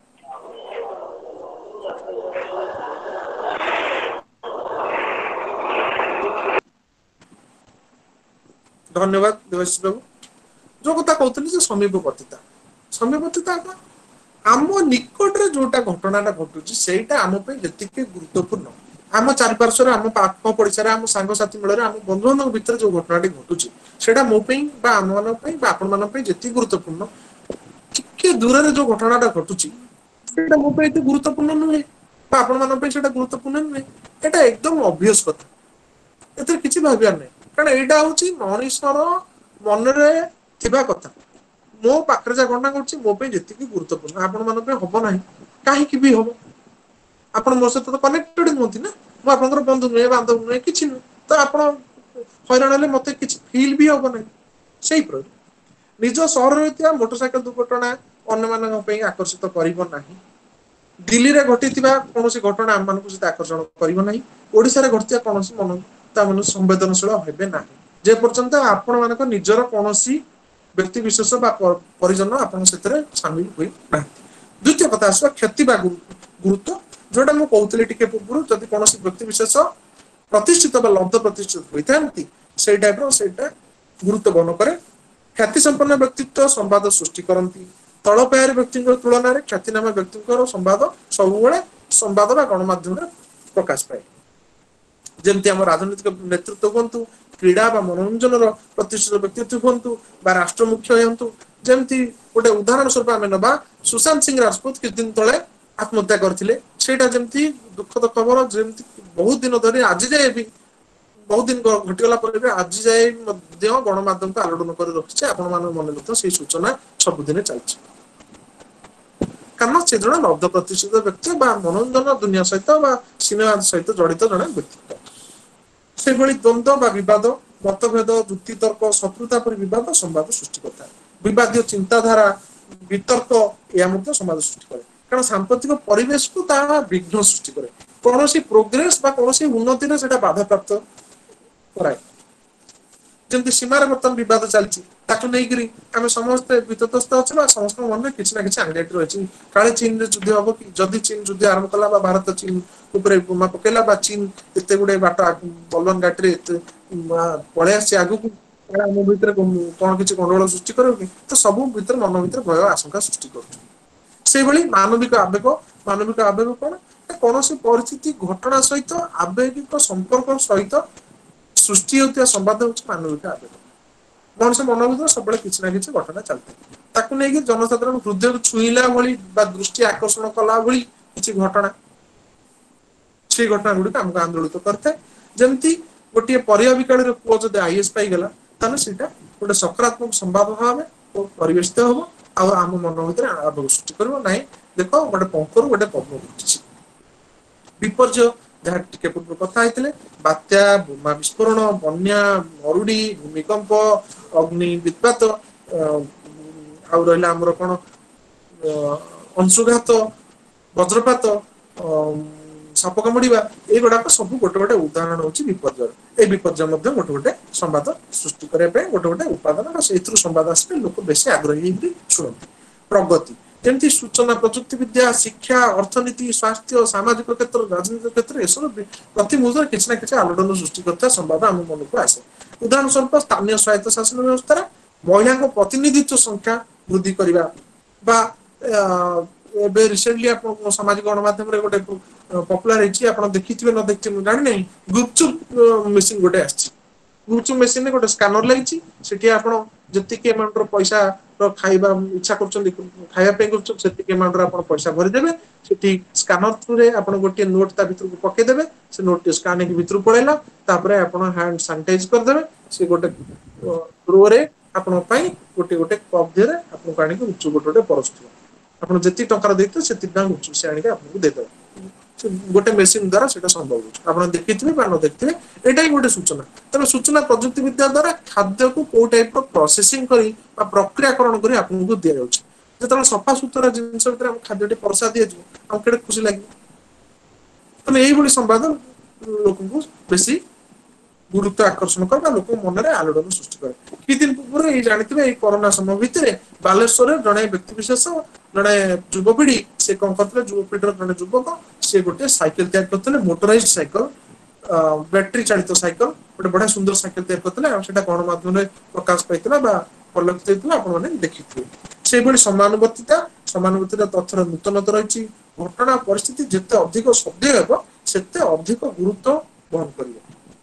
ଧନ୍ୟବାଦ ଦେବାଶିଷ ବାବୁ। ଯୋଉ କଥା କହୁଥିଲି ଯେ ସମୀପବର୍ତ୍ତିତା। ସମୀପବର୍ତ୍ତିତା କଣ? ଆମ ନିକଟରେ ଯୋଉଟା ଘଟଣାଟା ଘଟୁଛି ସେଇଟା ଆମ ପାଇଁ ଯେତିକି ଗୁରୁତ୍ୱପୂର୍ଣ୍ଣ ଆମ ଚାରିପାର୍ଶ୍ୱରେ ଆମ ପାଖ ପଡିଶାରେ ଆମ ସାଙ୍ଗସାଥି ମେଳରେ ଆମ ବନ୍ଧୁବାନ୍ଧବ ଭିତରେ ଯୋଉ ଘଟଣାଟି ଘଟୁଛି ସେଇଟା ମୋ ପାଇଁ ବା ଆମ ମାନଙ୍କ ପାଇଁ ବା ଆପଣ ମାନଙ୍କ ପାଇଁ ଯେତିକି ଗୁରୁତ୍ୱପୂର୍ଣ୍ଣ ଟିକେ ଦୂରରେ ଯୋଉ ଘଟଣାଟା ଘଟୁଛି ସେଇଟା ମୋ ପାଇଁ ଏତେ ଗୁରୁତ୍ୱପୂର୍ଣ୍ଣ ନୁହେଁ। ବା ଆପଣ ମାନଙ୍କ ପାଇଁ ସେଇଟା ଗୁରୁତ୍ୱପୂର୍ଣ୍ଣ ନୁହେଁ। ଏଇଟା ଏକଦମ ଅବଭିୟସ କଥା। ଏଥିରେ କିଛି ଭାବିବାର ନାହିଁ। କାରଣ ଏଇଟା ହଉଛି ମଣିଷର ମନରେ ଥିବା କଥା। ମୋ ପାଖରେ ଯାହା ଘଟଣା ଘଟୁଛି ମୋ ପାଇଁ ଯେତିକି ଗୁରୁତ୍ୱପୂର୍ଣ୍ଣ ଆପଣ ମାନଙ୍କ ପାଇଁ ହବ ନାହିଁ। କାହିଁକି ବି ହବ? ଆପଣ ମୋ ସହିତ ତ କନେକ୍ଟେଡ ନୁହନ୍ତି ନା। ମୁଁ ଆପଣଙ୍କର ବନ୍ଧୁ ନୁହେଁ ବାନ୍ଧବ ନୁହେଁ କିଛି ନୁହେଁ। ତ ଆପଣ ହଇରାଣ ହେଲେ ମତେ କିଛି ଫିଲ୍ ବି ହବ ନାହିଁ। ସେଇପରି ନିଜ ସହରରେ ଥିବା ମୋଟର ସାଇକେଲ ଦୁର୍ଘଟଣା ଅନ୍ୟମାନଙ୍କ ପାଇଁ ଆକର୍ଷିତ କରିବ ନାହିଁ। ଦିଲ୍ଲୀରେ ଘଟିଥିବା କୌଣସି ଘଟଣା ଆମ ମାନଙ୍କୁ ସେତେ ଆକର୍ଷଣ କରିବ ନାହିଁ। ଓଡିଶାରେ ଘଟିଥିବା କୌଣସି ତା ସମ୍ବେଦନଶୀଳ ହେବେ ନାହିଁ। ଯେ ପର୍ଯ୍ୟନ୍ତ ଆପଣ ମାନଙ୍କ ନିଜର କୌଣସି ବ୍ୟକ୍ତି ବିଶେଷ ବା ପରିଜନ ଆପଣ ସେଥିରେ ସାମିଲ ହୋଇନାହାନ୍ତି। ଦ୍ଵିତୀୟ କଥା ଆସିବ କ୍ଷତି ବା ଗୁରୁତ୍ୱ ଯୋଉଟା ମୁଁ କହୁଥିଲି ଟିକେ ପୂର୍ବରୁ ଯଦି କୌଣସି ବ୍ୟକ୍ତି ବିଶେଷ ପ୍ରତିଷ୍ଠିତ ବା ଲବ୍ଧ ପ୍ରତିଷ୍ଠିତ ହୋଇଥାନ୍ତି ସେଇ ଟାଇପ ର ସେଇଟା ଗୁରୁତ୍ୱ ବହନ କରେ। ଖ୍ୟାତି ସମ୍ପନ୍ନ ବ୍ୟକ୍ତିତ୍ବ ସମ୍ବାଦ ସୃଷ୍ଟି କରନ୍ତି। ତଳ ପାୟରେ ବ୍ୟକ୍ତିଙ୍କ ତୁଳନାରେ ଖ୍ୟାତିନାମା ବ୍ୟକ୍ତିଙ୍କର ସମ୍ବାଦ ସବୁବେଳେ ସମ୍ବାଦ ବା ଗଣମାଧ୍ୟମରେ ପ୍ରକାଶ ପାଏ। ଯେମିତି ଆମ ରାଜନୈତିକ ନେତୃତ୍ୱ ହୁଅନ୍ତୁ କ୍ରୀଡ଼ା ବା ମନୋରଞ୍ଜନର ପ୍ରତିଷ୍ଠିତ ବ୍ୟକ୍ତିତ୍ବ ହୁଅନ୍ତୁ ବା ରାଷ୍ଟ୍ର ମୁଖ୍ୟ ହୁଅନ୍ତୁ ଯେମିତି ଗୋଟେ ଉଦାହରଣ ସ୍ୱରୂପ ଆମେ ନବା ସୁଶାନ୍ତ ସିଂହ ରାଜପୁତ କିଛି ଦିନ ତଳେ ଆତ୍ମହତ୍ୟା କରିଥିଲେ। ସେଇଟା ଯେମିତି ଦୁଃଖଦ ଖବର ଯେମିତି ବହୁତ ଦିନ ଧରି ଆଜି ଯାଏ ବି ବହୁତ ଦିନ ଘଟିଗଲା ପରେ ବି ଆଜି ଯାଏ ମଧ୍ୟ ଗଣମାଧ୍ୟମକୁ ଆଲୋଡନ କରି ରଖିଛି ଆପଣ ମାନଙ୍କ ମନେ ମଧ୍ୟ ସେଇ ସୂଚନା ସବୁଦିନେ ଚାଲିଛି। କାରଣ ସେ ଜଣେ ଲବ୍ଧ ପ୍ରତିଷ୍ଠିତ ବ୍ୟକ୍ତି ବା ମନୋରଞ୍ଜନ ଦୁନିଆ ସହିତ ବା ସିନେମା ସହିତ ଜଡିତ ଜଣେ ବ୍ୟକ୍ତି। ସେଭଳି ଦ୍ୱନ୍ଦ୍ୱ ବା ବିବାଦ ମତଭେଦ ଯୁକ୍ତି ତର୍କ ଶତ୍ରୁତା ପରି ବିବାଦ ସମ୍ବାଦ ସୃଷ୍ଟି କରିଥାଏ। ବିବାଦୀୟ ଚିନ୍ତାଧାରା ବିତର୍କ ଏହା ମଧ୍ୟ ସମାଜ ସୃଷ୍ଟି କରେ। କାରଣ ସାମ୍ପ୍ରତିକ ପରିବେଶକୁ ତାହା ବିଘ୍ନ ସୃଷ୍ଟି କରେ। କୌଣସି ପ୍ରୋଗ୍ରେସ ବା କୌଣସି ଉନ୍ନତିରେ ସେଇଟା ବାଧାପ୍ରାପ୍ତ କରାଏ। ଯେମିତି ସୀମାରେ ବର୍ତ୍ତମାନ ବିବାଦ ଚାଲିଛି ତାକୁ ନେଇକିରି ଆମେ ସମସ୍ତେ ବିତସ୍ତ ଅଛୁ ବା ସମସ୍ତଙ୍କ ମନରେ କିଛି ନା କିଛି ଆଙ୍ଗ୍ଜାଇଟି ରହିଛି କାଳେ ଚୀନରେ ଯୁଦ୍ଧ ହବ କି ଯଦି ଚୀନ ଯୁଦ୍ଧ ଆରମ୍ଭ କଲା ବା ଭାରତ ଚୀନ ଉପରେ ବୋମା ପକେଇଲା ବା ଚୀନ ଏତେ ଗୁଡେ ବାଟ ବଲନ ଘାଟିରେ ଏତେ ପଳେଇ ଆସିଛି ଆଗକୁ ଆମ ଭିତରେ କଣ କିଛି ଗଣ୍ଡଗୋଳ ସୃଷ୍ଟି କରିବ କି ତ ସବୁ ଭିତରେ ମନ ଭିତରେ ଭୟ ଆଶଙ୍କା ସୃଷ୍ଟି କରୁଛୁ ସେଇଭଳି ମାନବିକ ଆବେଗ କଣ କୌଣସି ପରିସ୍ଥିତି ଘଟଣା ସହିତ ଆବେଗିକ ସମ୍ପର୍କ ସହିତ ସୃଷ୍ଟି ହେଉଥିବା ସମ୍ବାଦ ହଉଛି ମାନବିକ ଆବେଗ ମଣିଷ ମନ ଭିତରେ ସବୁବେଳେ କିଛି ନା କିଛି ଘଟଣା ଚାଲିଥାଏ ତାକୁ ନେଇକି ଜନସାଧାରଣ ହୃଦୟକୁ ଛୁଇଁଲା ଭଳି ବା ଦୃଷ୍ଟି ଆକର୍ଷଣ କଲା ଭଳି କିଛି ଘଟଣା ସେଇ ଘଟଣା ଗୁଡିକ ଆମକୁ ଆନ୍ଦୋଳିତ କରିଥାଏ ଯେମିତି ଗୋଟିଏ ପରିବା ବିକାଳୀର ପୁଅ ଯଦି ଆଇଏଏସ୍ ପାଇଗଲା ତାହେଲେ ସେଇଟା ଗୋଟେ ସକାରାତ୍ମକ ସମ୍ବାଦ ଭାବେ ପରିବେଶିତ ହବ ଆଉ ଆମ ମନ ଭିତରେ ଆବେଗ ସୃଷ୍ଟି କରିବ ନାହିଁ ଦେଖ ଗୋଟେ ପଙ୍କରୁ ଗୋଟେ ପଦ୍ମ ଫୁଟିଛି ବିପର୍ଯ୍ୟୟ ଯାହା ଟିକେ ପୂର୍ବ କଥା ହେଇଥିଲେ ବାତ୍ୟା ବୋମା ବିସ୍ଫୋରଣ ବନ୍ୟା ମରୁଡି ଭୂମିକମ୍ପ ଅଗ୍ନି ବିତ୍ପାତ ଆଉ ରହିଲା ଆମର କଣ ଅଂଶୁଘାତ ବଜ୍ରପାତ ସାପ କାମୁଡିବା ଏଇଗୁଡାକ ସବୁ ଗୋଟେ ଗୋଟେ ଉଦାହରଣ ହଉଛି ବିପର୍ଯ୍ୟୟ ଏଇ ବିପର୍ଯ୍ୟୟ ମଧ୍ୟ ଗୋଟେ ଗୋଟେ ସମ୍ବାଦ ସୃଷ୍ଟି କରିବା ପାଇଁ ଗୋଟେ ଗୋଟେ ଉପାଦାନ ବା ସେଇଥିରୁ ସମ୍ବାଦ ଆସିଲେ ଲୋକ ବେଶୀ ଆଗ୍ରହୀ ହେଇକି ଶୁଣନ୍ତି ପ୍ରଗତି ଯେମିତି ସୂଚନା ପ୍ରଯୁକ୍ତି ବିଦ୍ୟା ଶିକ୍ଷା ଅର୍ଥନୀତି ସ୍ୱାସ୍ଥ୍ୟ ସାମାଜିକ କ୍ଷେତ୍ର ରାଜନୈତିକ କ୍ଷେତ୍ର ଏସବୁ ପ୍ରତି ମୁହୂର୍ତ୍ତରେ କିଛି ନା କିଛି ଆଲୋଡ଼ନ ସୃଷ୍ଟି କରୁଥିବା ସମ୍ବାଦ ଆମ ମନକୁ ଆସେ ଉଦାହରଣ ସ୍ୱରୂପ ସ୍ଥାନୀୟ ସ୍ୱାୟତ୍ତ ଶାସନ ବ୍ୟବସ୍ଥାରେ ମହିଳାଙ୍କ ପ୍ରତିନିଧିତ୍ୱ ସଂଖ୍ୟା ବୃଦ୍ଧି କରିବା ବା ଏବେ ରିସେଣ୍ଟଲି ଆପଣ ସାମାଜିକ ଗଣମାଧ୍ୟମରେ ଗୋଟେ ପପୁଲାର ହେଇଛି ଆପଣ ଦେଖିଥିବେ ନ ଦେଖିଥିବେ ମୁଁ ଜାଣିନାହିଁ ଗୁପଚୁପ ମେସିନ ଗୋଟେ ଆସିଛି ଗୁପଚୁପ ମେସିନରେ ଗୋଟେ ସ୍କାନର ଲାଗିଛି ସେଠି ଆପଣ ଯେତିକି ଆମାଉଣ୍ଟର ପଇସା ଖାଇବା ଇଚ୍ଛା କରୁଛନ୍ତି ଖାଇବା ପାଇଁ କରୁଛନ୍ତି ସେତିକି ଆମାଉଣ୍ଟର ଆପଣ ପଇସା ଭରିଦେବେ ସେଠି ସ୍କାନର ଥ୍ରୁରେ ଆପଣ ଗୋଟିଏ ନୋଟ ତା ଭିତରକୁ ପକେଇଦେବେ ସେ ନୋଟଟି ସ୍କାନ ହେଇକି ଭିତରକୁ ପଳେଇଲା ତାପରେ ଆପଣ ହ୍ୟାଣ୍ଡ ସାନିଟାଇଜ କରିଦେବେ ସେ ଗୋଟେ ରୋରେ ଆପଣଙ୍କ ପାଇଁ ଗୋଟେ ଗୋଟେ କପ୍ ଦେହରେ ଆପଣଙ୍କୁ ଆଣିକି ଗୁପଚୁପ ଗୋଟେ ଗୋଟେ ପରସୁଥିବ ଆପଣ ଯେତିକି ଟଙ୍କାର ଦେଇଥିବେ ସେତିକି ଟଙ୍କା ଗୁପଚୁପ ସେ ଆଣିକି ଆପଣଙ୍କୁ ଦେଇଦେବେ ଗୋଟେ ମେସିନ ଦ୍ୱାରା ସେଇଟା ସମ୍ଭବ ହଉଛି ଆପଣ ଦେଖିଥିବେ ବା ନ ଦେଖିଥିବେ ଏଇଟା ହିଁ ଗୋଟେ ସୂଚନା ତେଣୁ ସୂଚନା ପ୍ରଯୁକ୍ତି ବିଦ୍ୟା ଦ୍ୱାରା ଖାଦ୍ୟକୁ କୋଉ ଟାଇପର ପ୍ରୋସେସିଂ କରି ବା ପ୍ରକ୍ରିୟାକରଣ କରି ଆପଣଙ୍କୁ ଦିଆଯାଉଛି ଯେତେବେଳେ ସଫାସୁତୁରା ଜିନିଷ ଭିତରେ ଆମ ଖାଦ୍ୟଟି ପରସା ଦିଆଯିବ ଆମକୁ କେତେ ଖୁସି ଲାଗିବ ତେଣୁ ଏଇଭଳି ସମ୍ବାଦ ଲୋକଙ୍କୁ ବେଶୀ ଗୁରୁତ୍ୱ ଆକର୍ଷଣ କରେ ବା ଲୋକଙ୍କ ମନରେ ଆଲୋଡ଼ନ ସୃଷ୍ଟି କରେ କିଛି ଦିନ ପୂର୍ବରୁ ଏଇ ଜାଣିଥିବେ ଏଇ କରୋନା ସମୟ ଭିତରେ ବାଲେଶ୍ୱରରେ ଜଣେ ବ୍ୟକ୍ତିବିଶେଷ ଜଣେ ଯୁବପିଢି ସେ କଣ କରିଥିଲେ ଯୁବପିଢିର ଜଣେ ଯୁବକ ସେ ଗୋଟେ ସାଇକେଲ ତିଆରି କରିଥିଲେ ମୋଟରାଇଜ ସାଇକେଲ ବ୍ୟାଟେରୀ ଚାଳିତ ସାଇକେଲ ଗୋଟେ ବଢିଆ ସୁନ୍ଦର ସାଇକେଲ ତିଆରି କରିଥିଲେ ଆଉ ସେଟା ଗଣମାଧ୍ୟମରେ ପ୍ରକାଶ ପାଇଥିଲା ବା ପରିଲକ୍ଷିତ ହେଇଥିଲା ଆପଣମାନେ ଦେଖିଥିବେ ସେଇଭଳି ସମାନୁବର୍ତ୍ତିତା ତଥ୍ୟର ନୂତନତା ରହିଛି ଘଟଣା ପରିସ୍ଥିତି ଯେତେ ଅଧିକ ସଭ୍ୟ ହେବ ସେତେ ଅଧିକ ଗୁରୁତ୍ୱ ବହନ କରିବ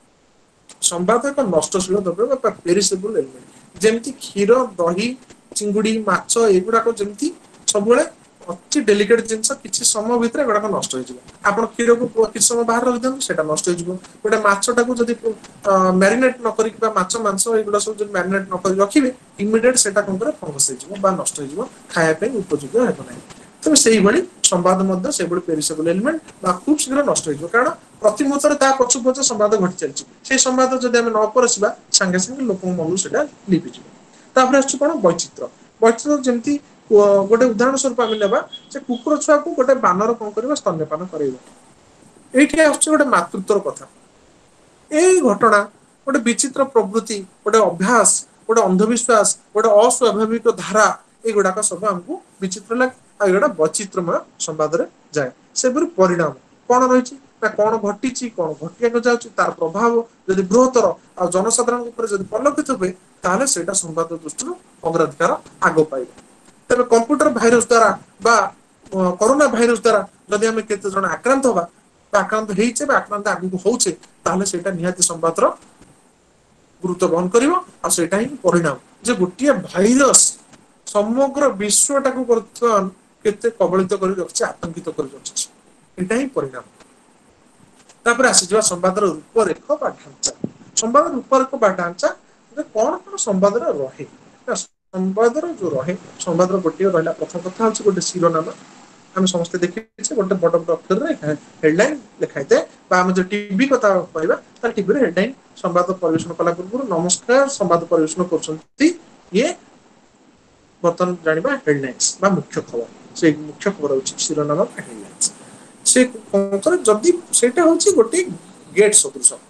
ସମ୍ବାଦ ଏକ ନଷ୍ଟଶୀଳ ଦ୍ରବ୍ୟ ବା ପେରିସେବଲ ଏଲିମେଣ୍ଟ ଯେମିତି କ୍ଷୀର ଦହି ଚିଙ୍ଗୁଡି ମାଛ ଏଗୁଡାକ ଯେମିତି ସବୁବେଳେ ଅତି ଡେଲିକେଟ ଜିନିଷ କିଛି ସମୟ ଭିତରେ ଏଗୁଡାକ ନଷ୍ଟ ହେଇଯିବ ଆପଣ କ୍ଷୀରକୁ କିଛି ସମୟ ବାହାରେ ରଖିଦିଅନ୍ତୁ ସେଇଟା ନଷ୍ଟ ହେଇଯିବ ଗୋଟେ ମାଛଟାକୁ ଯଦି ମ୍ୟାରିନେଟ ନ କରିକି ବା ମାଛ ମାଂସ ଏଗୁଡା ସବୁ ଯଦି ମ୍ୟାରିନେଟ ନ କରି ରଖିବେ ଇମିଡିଏଟ ସେଇଟା କଣ କରେ ଫଙ୍ଗସ ହେଇଯିବ ବା ନଷ୍ଟ ହେଇଯିବ ଖାଇବା ପାଇଁ ଉପଯୋଗୀ ହେବ ନାହିଁ ତେଣୁ ସେଇଭଳି ସମ୍ବାଦ ମଧ୍ୟ ସେଇଭଳି ପେରିସେବଲ ଏଲିମେଣ୍ଟ ବା ଖୁବ ଶୀଘ୍ର ନଷ୍ଟ ହେଇଯିବ କାରଣ ପ୍ରତି ମୁହୂର୍ତ୍ତରେ ତା ପଛ ପଛ ସମ୍ବାଦ ଘଟି ଚାଲିଛି ସେଇ ସମ୍ବାଦ ଯଦି ଆମେ ନ ପରସିବା ସାଙ୍ଗେ ସାଙ୍ଗେ ଲୋକଙ୍କ ମନରୁ ସେଇଟା ଲିଭିଯିବ ତାପରେ ଆସୁଛି କଣ ବୈଚିତ୍ର୍ୟ ଯେମିତି ଗୋଟେ ଉଦାହରଣ ସ୍ୱରୂପ ଆମେ ନେବା ସେ କୁକୁର ଛୁଆକୁ ଗୋଟେ ବାନର କଣ କରିବ ସ୍ତନ୍ୟପାନ କରାଇବ ଏଇଠି ଆସୁଛି ଗୋଟେ ମାତୃତ୍ୱର କଥା ଏଇ ଘଟଣା ଗୋଟେ ବିଚିତ୍ର ପ୍ରବୃତ୍ତି ଗୋଟେ ଅଭ୍ୟାସ ଗୋଟେ ଅନ୍ଧବିଶ୍ୱାସ ଗୋଟେ ଅସ୍ୱାଭାବିକ ଧାରା ଏଇଗୁଡାକ ସବୁ ଆମକୁ ବିଚିତ୍ର ଲାଗେ ଆଉ ଏଗୁଡା ବୈଚିତ୍ରମୟ ସମ୍ବାଦରେ ଯାଏ ସେପରି ପରିଣାମ କଣ ରହିଛି ନା କଣ ଘଟିଛି କଣ ଘଟିବାକୁ ଯାଉଛି ତାର ପ୍ରଭାବ ଯଦି ବୃହତ୍ତର ଆଉ ଜନସାଧାରଣଙ୍କ ଉପରେ ଯଦି ପରିଲକ୍ଷିତ ହୁଏ ତାହେଲେ ସେଇଟା ସମ୍ବାଦ ଦୃଷ୍ଟିରୁ ଅଗ୍ରାଧିକାର ଆଗ ପାଇବ ତେବେ କମ୍ପ୍ୟୁଟର ଭାଇରସ ଦ୍ୱାରା ବା କରୋନା ଭାଇରସ ଦ୍ୱାରା ଯଦି ଆମେ କେତେ ଜଣ ଆକ୍ରାନ୍ତ ହବା ବା ଆକ୍ରାନ୍ତ ହେଇଛେ ବା ଆକ୍ରାନ୍ତ ଆଗକୁ ହଉଛେ ତାହେଲେ ସେଇଟା ନିହାତି ସମ୍ବାଦର ଗୁରୁତ୍ୱ ବହନ କରିବ ଆଉ ସେଇଟା ହିଁ ପରିଣାମ ଯେ ଗୋଟିଏ ଭାଇରସ ସମଗ୍ର ବିଶ୍ୱଟାକୁ ବର୍ତ୍ତମାନ କେତେ କବଳିତ କରି ରଖିଛି ଆତଙ୍କିତ କରି ରଖିଛି ଏଇଟା ହିଁ ପରିଣାମ ତାପରେ ଆସିଯିବା ସମ୍ବାଦର ରୂପରେଖ ବା ଢାଞ୍ଚା ସମ୍ବାଦର ରୂପରେଖ ବା ଢାଞ୍ଚା କଣ କଣ ସମ୍ବାଦରେ ରହେ ସମ୍ବାଦର ଯୋଉ ରହେ ସମ୍ବାଦର ଗୋଟିଏ ରହିଲା ପ୍ରଥମ କଥା ହଉଛି ଗୋଟେ ଶିରୋନାମ ଆମେ ସମସ୍ତେ ଦେଖିଛେ ଗୋଟେ ବଡ ଅକ୍ଷରରେ ହେଡଲାଇନ ଲେଖାଇଥାଏ ବା ଆମେ ଯୋଉ ଟିଭି କଥା କହିବା ତାହେଲେ ଟିଭିରେ ହେଡଲାଇନ ସମ୍ବାଦ ପରିବେଷଣ କଲା ପୂର୍ବରୁ ନମସ୍କାର ସମ୍ବାଦ ପରିବେଷଣ କରୁଛନ୍ତି ଇଏ ବର୍ତ୍ତମାନ ଜାଣିବା ହେଡଲାଇନ୍ସ ବା ମୁଖ୍ୟ ଖବର ସେଇ ମୁଖ୍ୟ ଖବର ହଉଛି ଶିରୋନାମ ହେଡଲାଇନ୍ସ ସେ ଯଦି ସେଇଟା ହଉଛି ଗୋଟେ ଗେଟ୍ ସଦୃଶ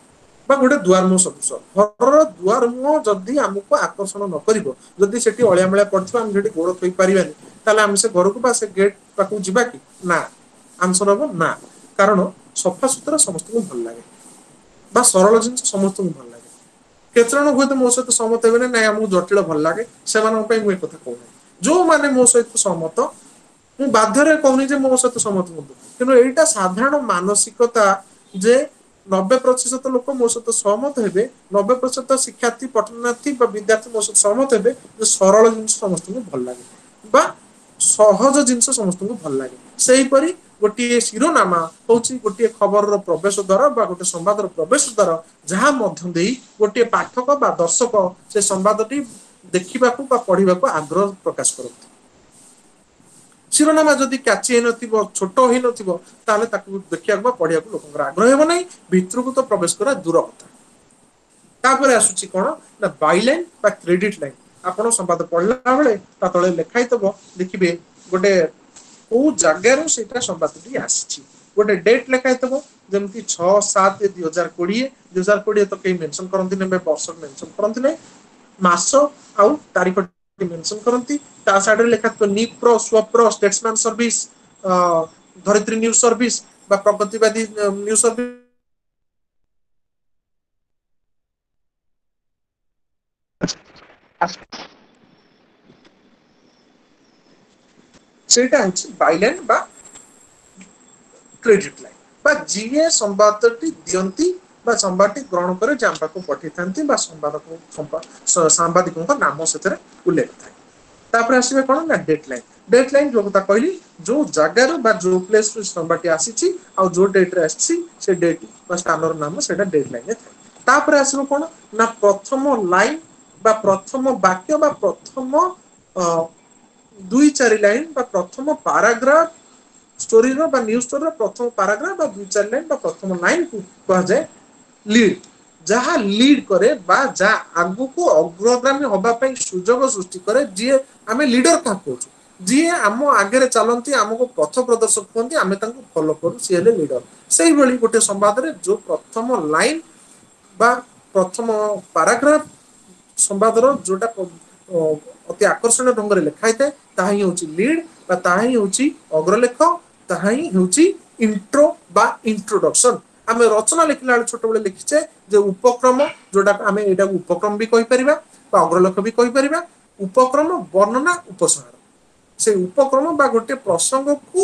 बा गोटे दुआर मुह सदृश घर दुआर मुह जदि आमको आकर्षण न करिवो जदि सेठी अळियामळिया पड़थिबा हम जेठी गोड़ थोई परिबानी ताले हम से घर को बा से गेट पाकू जिबा कि ना आंसर हबो ना कारण सफा सुतरा समस्त को भल लागे बा सरल जिनिस समस्त को भल लागे केतजन हुए तो मो सहित सहमत हेबे ना हमको जटिल भल लागे सेमानन पई मु ए कथा कहू जो माने मो सहित सहमत मु बाध्यरे कहूनी जे मो सहित सहमत हुंतु किंतु एटा साधारण मानसिकता जे 90% लोक मो सहित सहमत हेबे 90% शिक्षार्थी पठनार्थी बा विद्यार्थी मो सहित सहमत हेबे जे सरल जिनिस समस्त को भल लागे बा सहज जिनिस समस्त को भल लागे सेही परी गोटे शिरोनामा होची गोटे खबर प्रवेश द्वार बा गोटे संवाद प्रवेश द्वार जहाँ मध्य देई गोटे पाठक बा दर्शक से संवादटी देखा पढ़ा आग्रह प्रकाश करते शिरोनामा जदि क्याची है नथिबो छोट ही नथिबो ताले ताकू देखिया पढ़िया लोक आग्रह हेबो नहीं भितर को तो प्रवेश करा दूर कथा तापर आसुची कोन ना बाइलाइन बा क्रेडिट लाइन आपण संवाद पढ़ला बेले ता तळे लेखाई तबो देखिबे गोटे को जगार सेटा संवादटी आसी गोटे डेट लेखाई तबो जेमती 6/7/2020 तो कई मेंशन करंती ने वर्ष मेंशन करंती ने मास आउ तारीख मेंशन करंती ता साइड रे लेखा तो निप्रो स्वप्रो Statesman service Dharitri news service बा प्रगतिवादी न्यूज सर्विस सेटा अछि बाइलाइन बा क्रेडिट लाइन बा जीए संवादटी दियंती बा संवादटी ग्रहण करे जांबा को पठि थांती बा संवाद को सांबादिकों का नाम सेतरे उल्लेख थाय तापर आसीबे कोन ना डेडलाइन जो कथा कहली जो जगार बा जो प्लेस रो संवादटी आसीची आ जो डेट रे आसी से डेट बा स्थानर नाम सेटा डेडलाइन रे थाय तापर आसीबे कोन ना प्रथम लाइन बा प्रथम वाक्य बा प्रथम 2-4 लाइन बा प्रथम पैराग्राफ स्टोरी रो बा न्यूज स्टोरी रो प्रथम पैराग्राफ बा 2-4 लाइन बा प्रथम लाइन को कहा जाए लीड जहा लीड करे बा जा आगु को अग्रगामी होबा पई सुजोग सृष्टि करे जे आमे लीडर का कहू जे आम आगे चलती आमको पथ प्रदर्शक कहते आमे तांको फॉलो करू सी हेले लीडर सेही भली गोटे संवाद रे जो प्रथम लाइन बा प्रथम पैराग्राफ संवाद रो जोटा अति आकर्षण ढंग रे लिखाई थाए ताहा ही होची लीड बा ताहा ही होची अग्रलेख ताहा ही होची इंट्रो बा इंट्रोडक्शन आमे रचना लिखला छोट बळे लिखिचे जे उपक्रम जोटा आमे एटा उपक्रम भी कहि परिबा बा अग्रलेख भी कहि परिबा उपक्रम वर्णना उपसंहार से उपक्रम बा गोटे प्रसंग को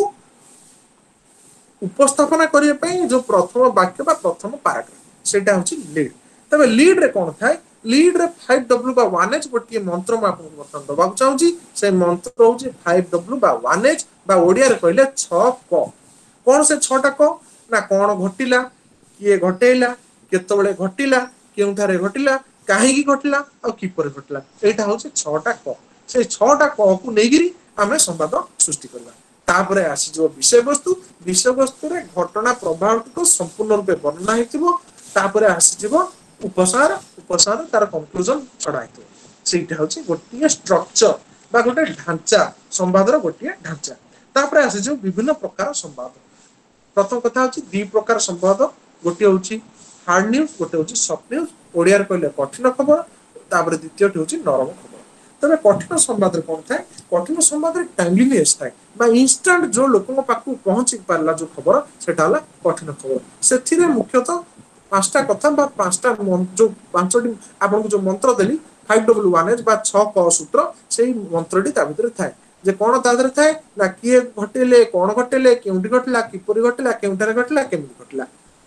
उपस्थापना करिया पई जो प्रथम वाक्य बा प्रथम पैराग्राफ सेटा होची लीड तबे लीड रे कोन थाए लीड रे 5W बा 1H गोटे मंत्र म आपन वर्तन दबा चाहूची से मंत्र होची 5W बा 1H बा ओडिया रे कहले 6 क कोन से 6टा क ना कोन घटिला किए घटेला केतबेले घटिला केउठारे घटिला काहे की घटिला आ किपर घटिला एटा होची 6टा क से 6टा क को नेगिरी आमे संवाद सृष्टि करबा तापरे आसी जो विषय वस्तु रे घटना प्रभाव को संपूर्ण रूपे वर्णना हेतिबो तापरे आसी जीवो उपसार तार कंक्लूजन चढ़ाइतो सेटा होची गोटिए स्ट्रक्चर बा गोटे ढांचा संवादर गोटिए ढांचा तापरे आसी जो विभिन्न प्रकार संवाद प्रथम कथा होची दी प्रकार संवाद गोटे होची हार्ड न्यूज गोटे होची सॉफ्ट न्यूज ओडिया रे कहले कठिन खबर तापरे द्वितीयटी होची नरम खबर तबे कठिन संवाद रे कोन थाए कठिन संवाद रे टाइमलीनेस थाए बा इंस्टेंट जो लोकन पाकू पहुंची पारला जो खबर सेटा हला कठिन खबर सेथिरे मुख्यतः पांचटा कथा बा पांचटा जो पांचटी आपन को जो मंत्र देली 5W1H बा 6 क सूत्र सेही मंत्रटी ता भितर थाए जे कोन ता भितर थाए ना किए घटेले कोन घटेले केउंटी घटला किपरि घटला केउंटारे घटला केमि घटला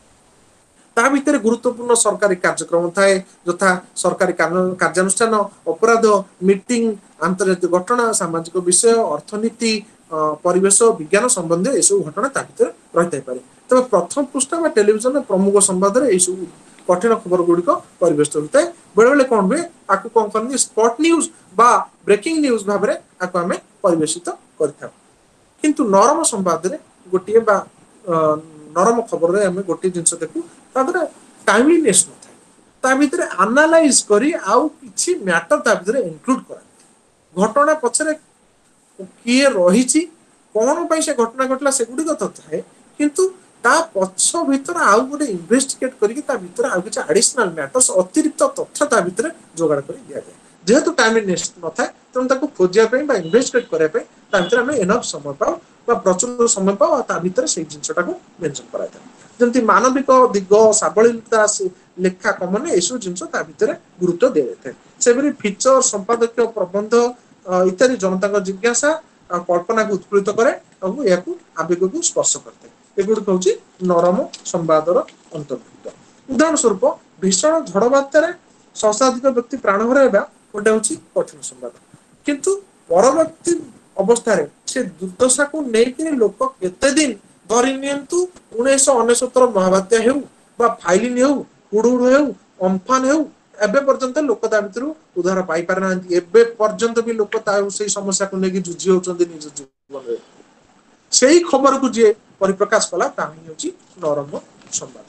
ता भितर गुरुत्वपूर्ण सरकारी कार्यक्रम थाए यथा सरकारी कार्यानुष्ठान अपराध मीटिंग अंतर्जातीय घटना सामाजिक विषय अर्थनीति परिवेश विज्ञान संबंधी एसब घटना ता भितर रहितै पारे तबे प्रथम पृष्ठ बा टेलीविजन प्रमुख संवाद रे एसु कठिन खबर गुड़िक परिवेश होता है बेले बेले कौन हुए आपको कौन करनी स्पॉट न्यूज बा ब्रेकिंग न्यूज भाव में आपको आम परिवेशित कर किंतु नरम संवाद रे गोटे बा नरम खबर रे आम गोटे जिनस देखू तादरे टाइमलीनेस न थाए ता भितर एनालाइज करी आउ किछि मैटर ता भितर इंक्लूड करा घटना पछरे किए रहिछि कोन पई से घटना घटला से गुडी तो थाए किंतु ତା ପଛ ଭିତରେ ଆଉ ଗୋଟେ ଇନଭେଷ୍ଟିଗେଟ୍ କରିକି ତା ଭିତରେ ଆଉ କିଛି ଆଡିସନାଲ ମ୍ୟାଟର୍ସ ଅତିରିକ୍ତ ତଥ୍ୟ ତା ଭିତରେ ଯୋଗାଡ଼ କରି ଦିଆଯାଏ। ଯେହେତୁ ଟାଇମ ନଥାଏ ତେଣୁ ତାକୁ ଖୋଜିବା ପାଇଁ ବା ଇନଭେଷ୍ଟିଗେଟ୍ କରିବା ପାଇଁ ତା ଭିତରେ ଆମେ ଏନଫ୍ ସମୟ ପାଉ ବା ପ୍ରଚୁର ସମୟ ପାଉ ଆଉ ତା ଭିତରେ ସେଇ ଜିନିଷଟାକୁ ମେନସନ କରାଯାଇଥାଏ। ଯେମିତି ମାନବିକ ଦିଗ ସାବଳୀଳତା ଲେଖା କମନ ଏସବୁ ଜିନିଷ ତା ଭିତରେ ଗୁରୁତ୍ୱ ଦିଆଯାଇଥାଏ। ସେଭଳି ଫିଚର ସମ୍ପାଦକୀୟ ପ୍ରବନ୍ଧ ଇତ୍ୟାଦି ଜନତାଙ୍କ ଜିଜ୍ଞାସା କଳ୍ପନାକୁ ଉତ୍ଫୁଲ୍ଲିତ କରେ ଏବଂ ଏହାକୁ ଆବେଗକୁ ସ୍ପର୍ଶ କରିଥାଏ। ଏଗୁଡିକ ହଉଛି ନରମ ସମ୍ବାଦର ଅନ୍ତର୍ଭୁକ୍ତ। ଉଦାହରଣ ସ୍ୱରୂପ ଭୀଷଣ ଝଡ ବାତ୍ୟାରେ ଶତାଧିକ ବ୍ୟକ୍ତି ପ୍ରାଣ ହରାଇବା ଗୋଟେ ହଉଛି କଠିନ ସମ୍ବାଦ। କିନ୍ତୁ ପରବର୍ତ୍ତୀ ଅବସ୍ଥାରେ ସେ ଦୁର୍ଦ୍ଦଶାକୁ ନେଇକରି ଲୋକ କେତେ ଦିନ ଧରି ନିଅନ୍ତୁ 1999 ମହାବାତ୍ୟା ହେଉ ବା ଫାଇଲିନ ହେଉ ହୁଡୁହୁଡୁ ହେଉ ଅମ୍ଫାନ ହେଉ ଏବେ ପର୍ଯ୍ୟନ୍ତ ଲୋକ ତା ଭିତରୁ ଉଦ୍ଧାର ପାଇପାରି ନାହାନ୍ତି। ଏବେ ପର୍ଯ୍ୟନ୍ତ ବି ଲୋକ ସେଇ ସମସ୍ୟାକୁ ନେଇକି ଯୁଝି ହଉଛନ୍ତି ନିଜ ଜୀବନରେ। ସେଇ ଖବରକୁ ଯିଏ ପରିପ୍ରକାଶ କଲା ତାହା ହିଁ ହେଉଛି ନରମ ସମ୍ବାଦ।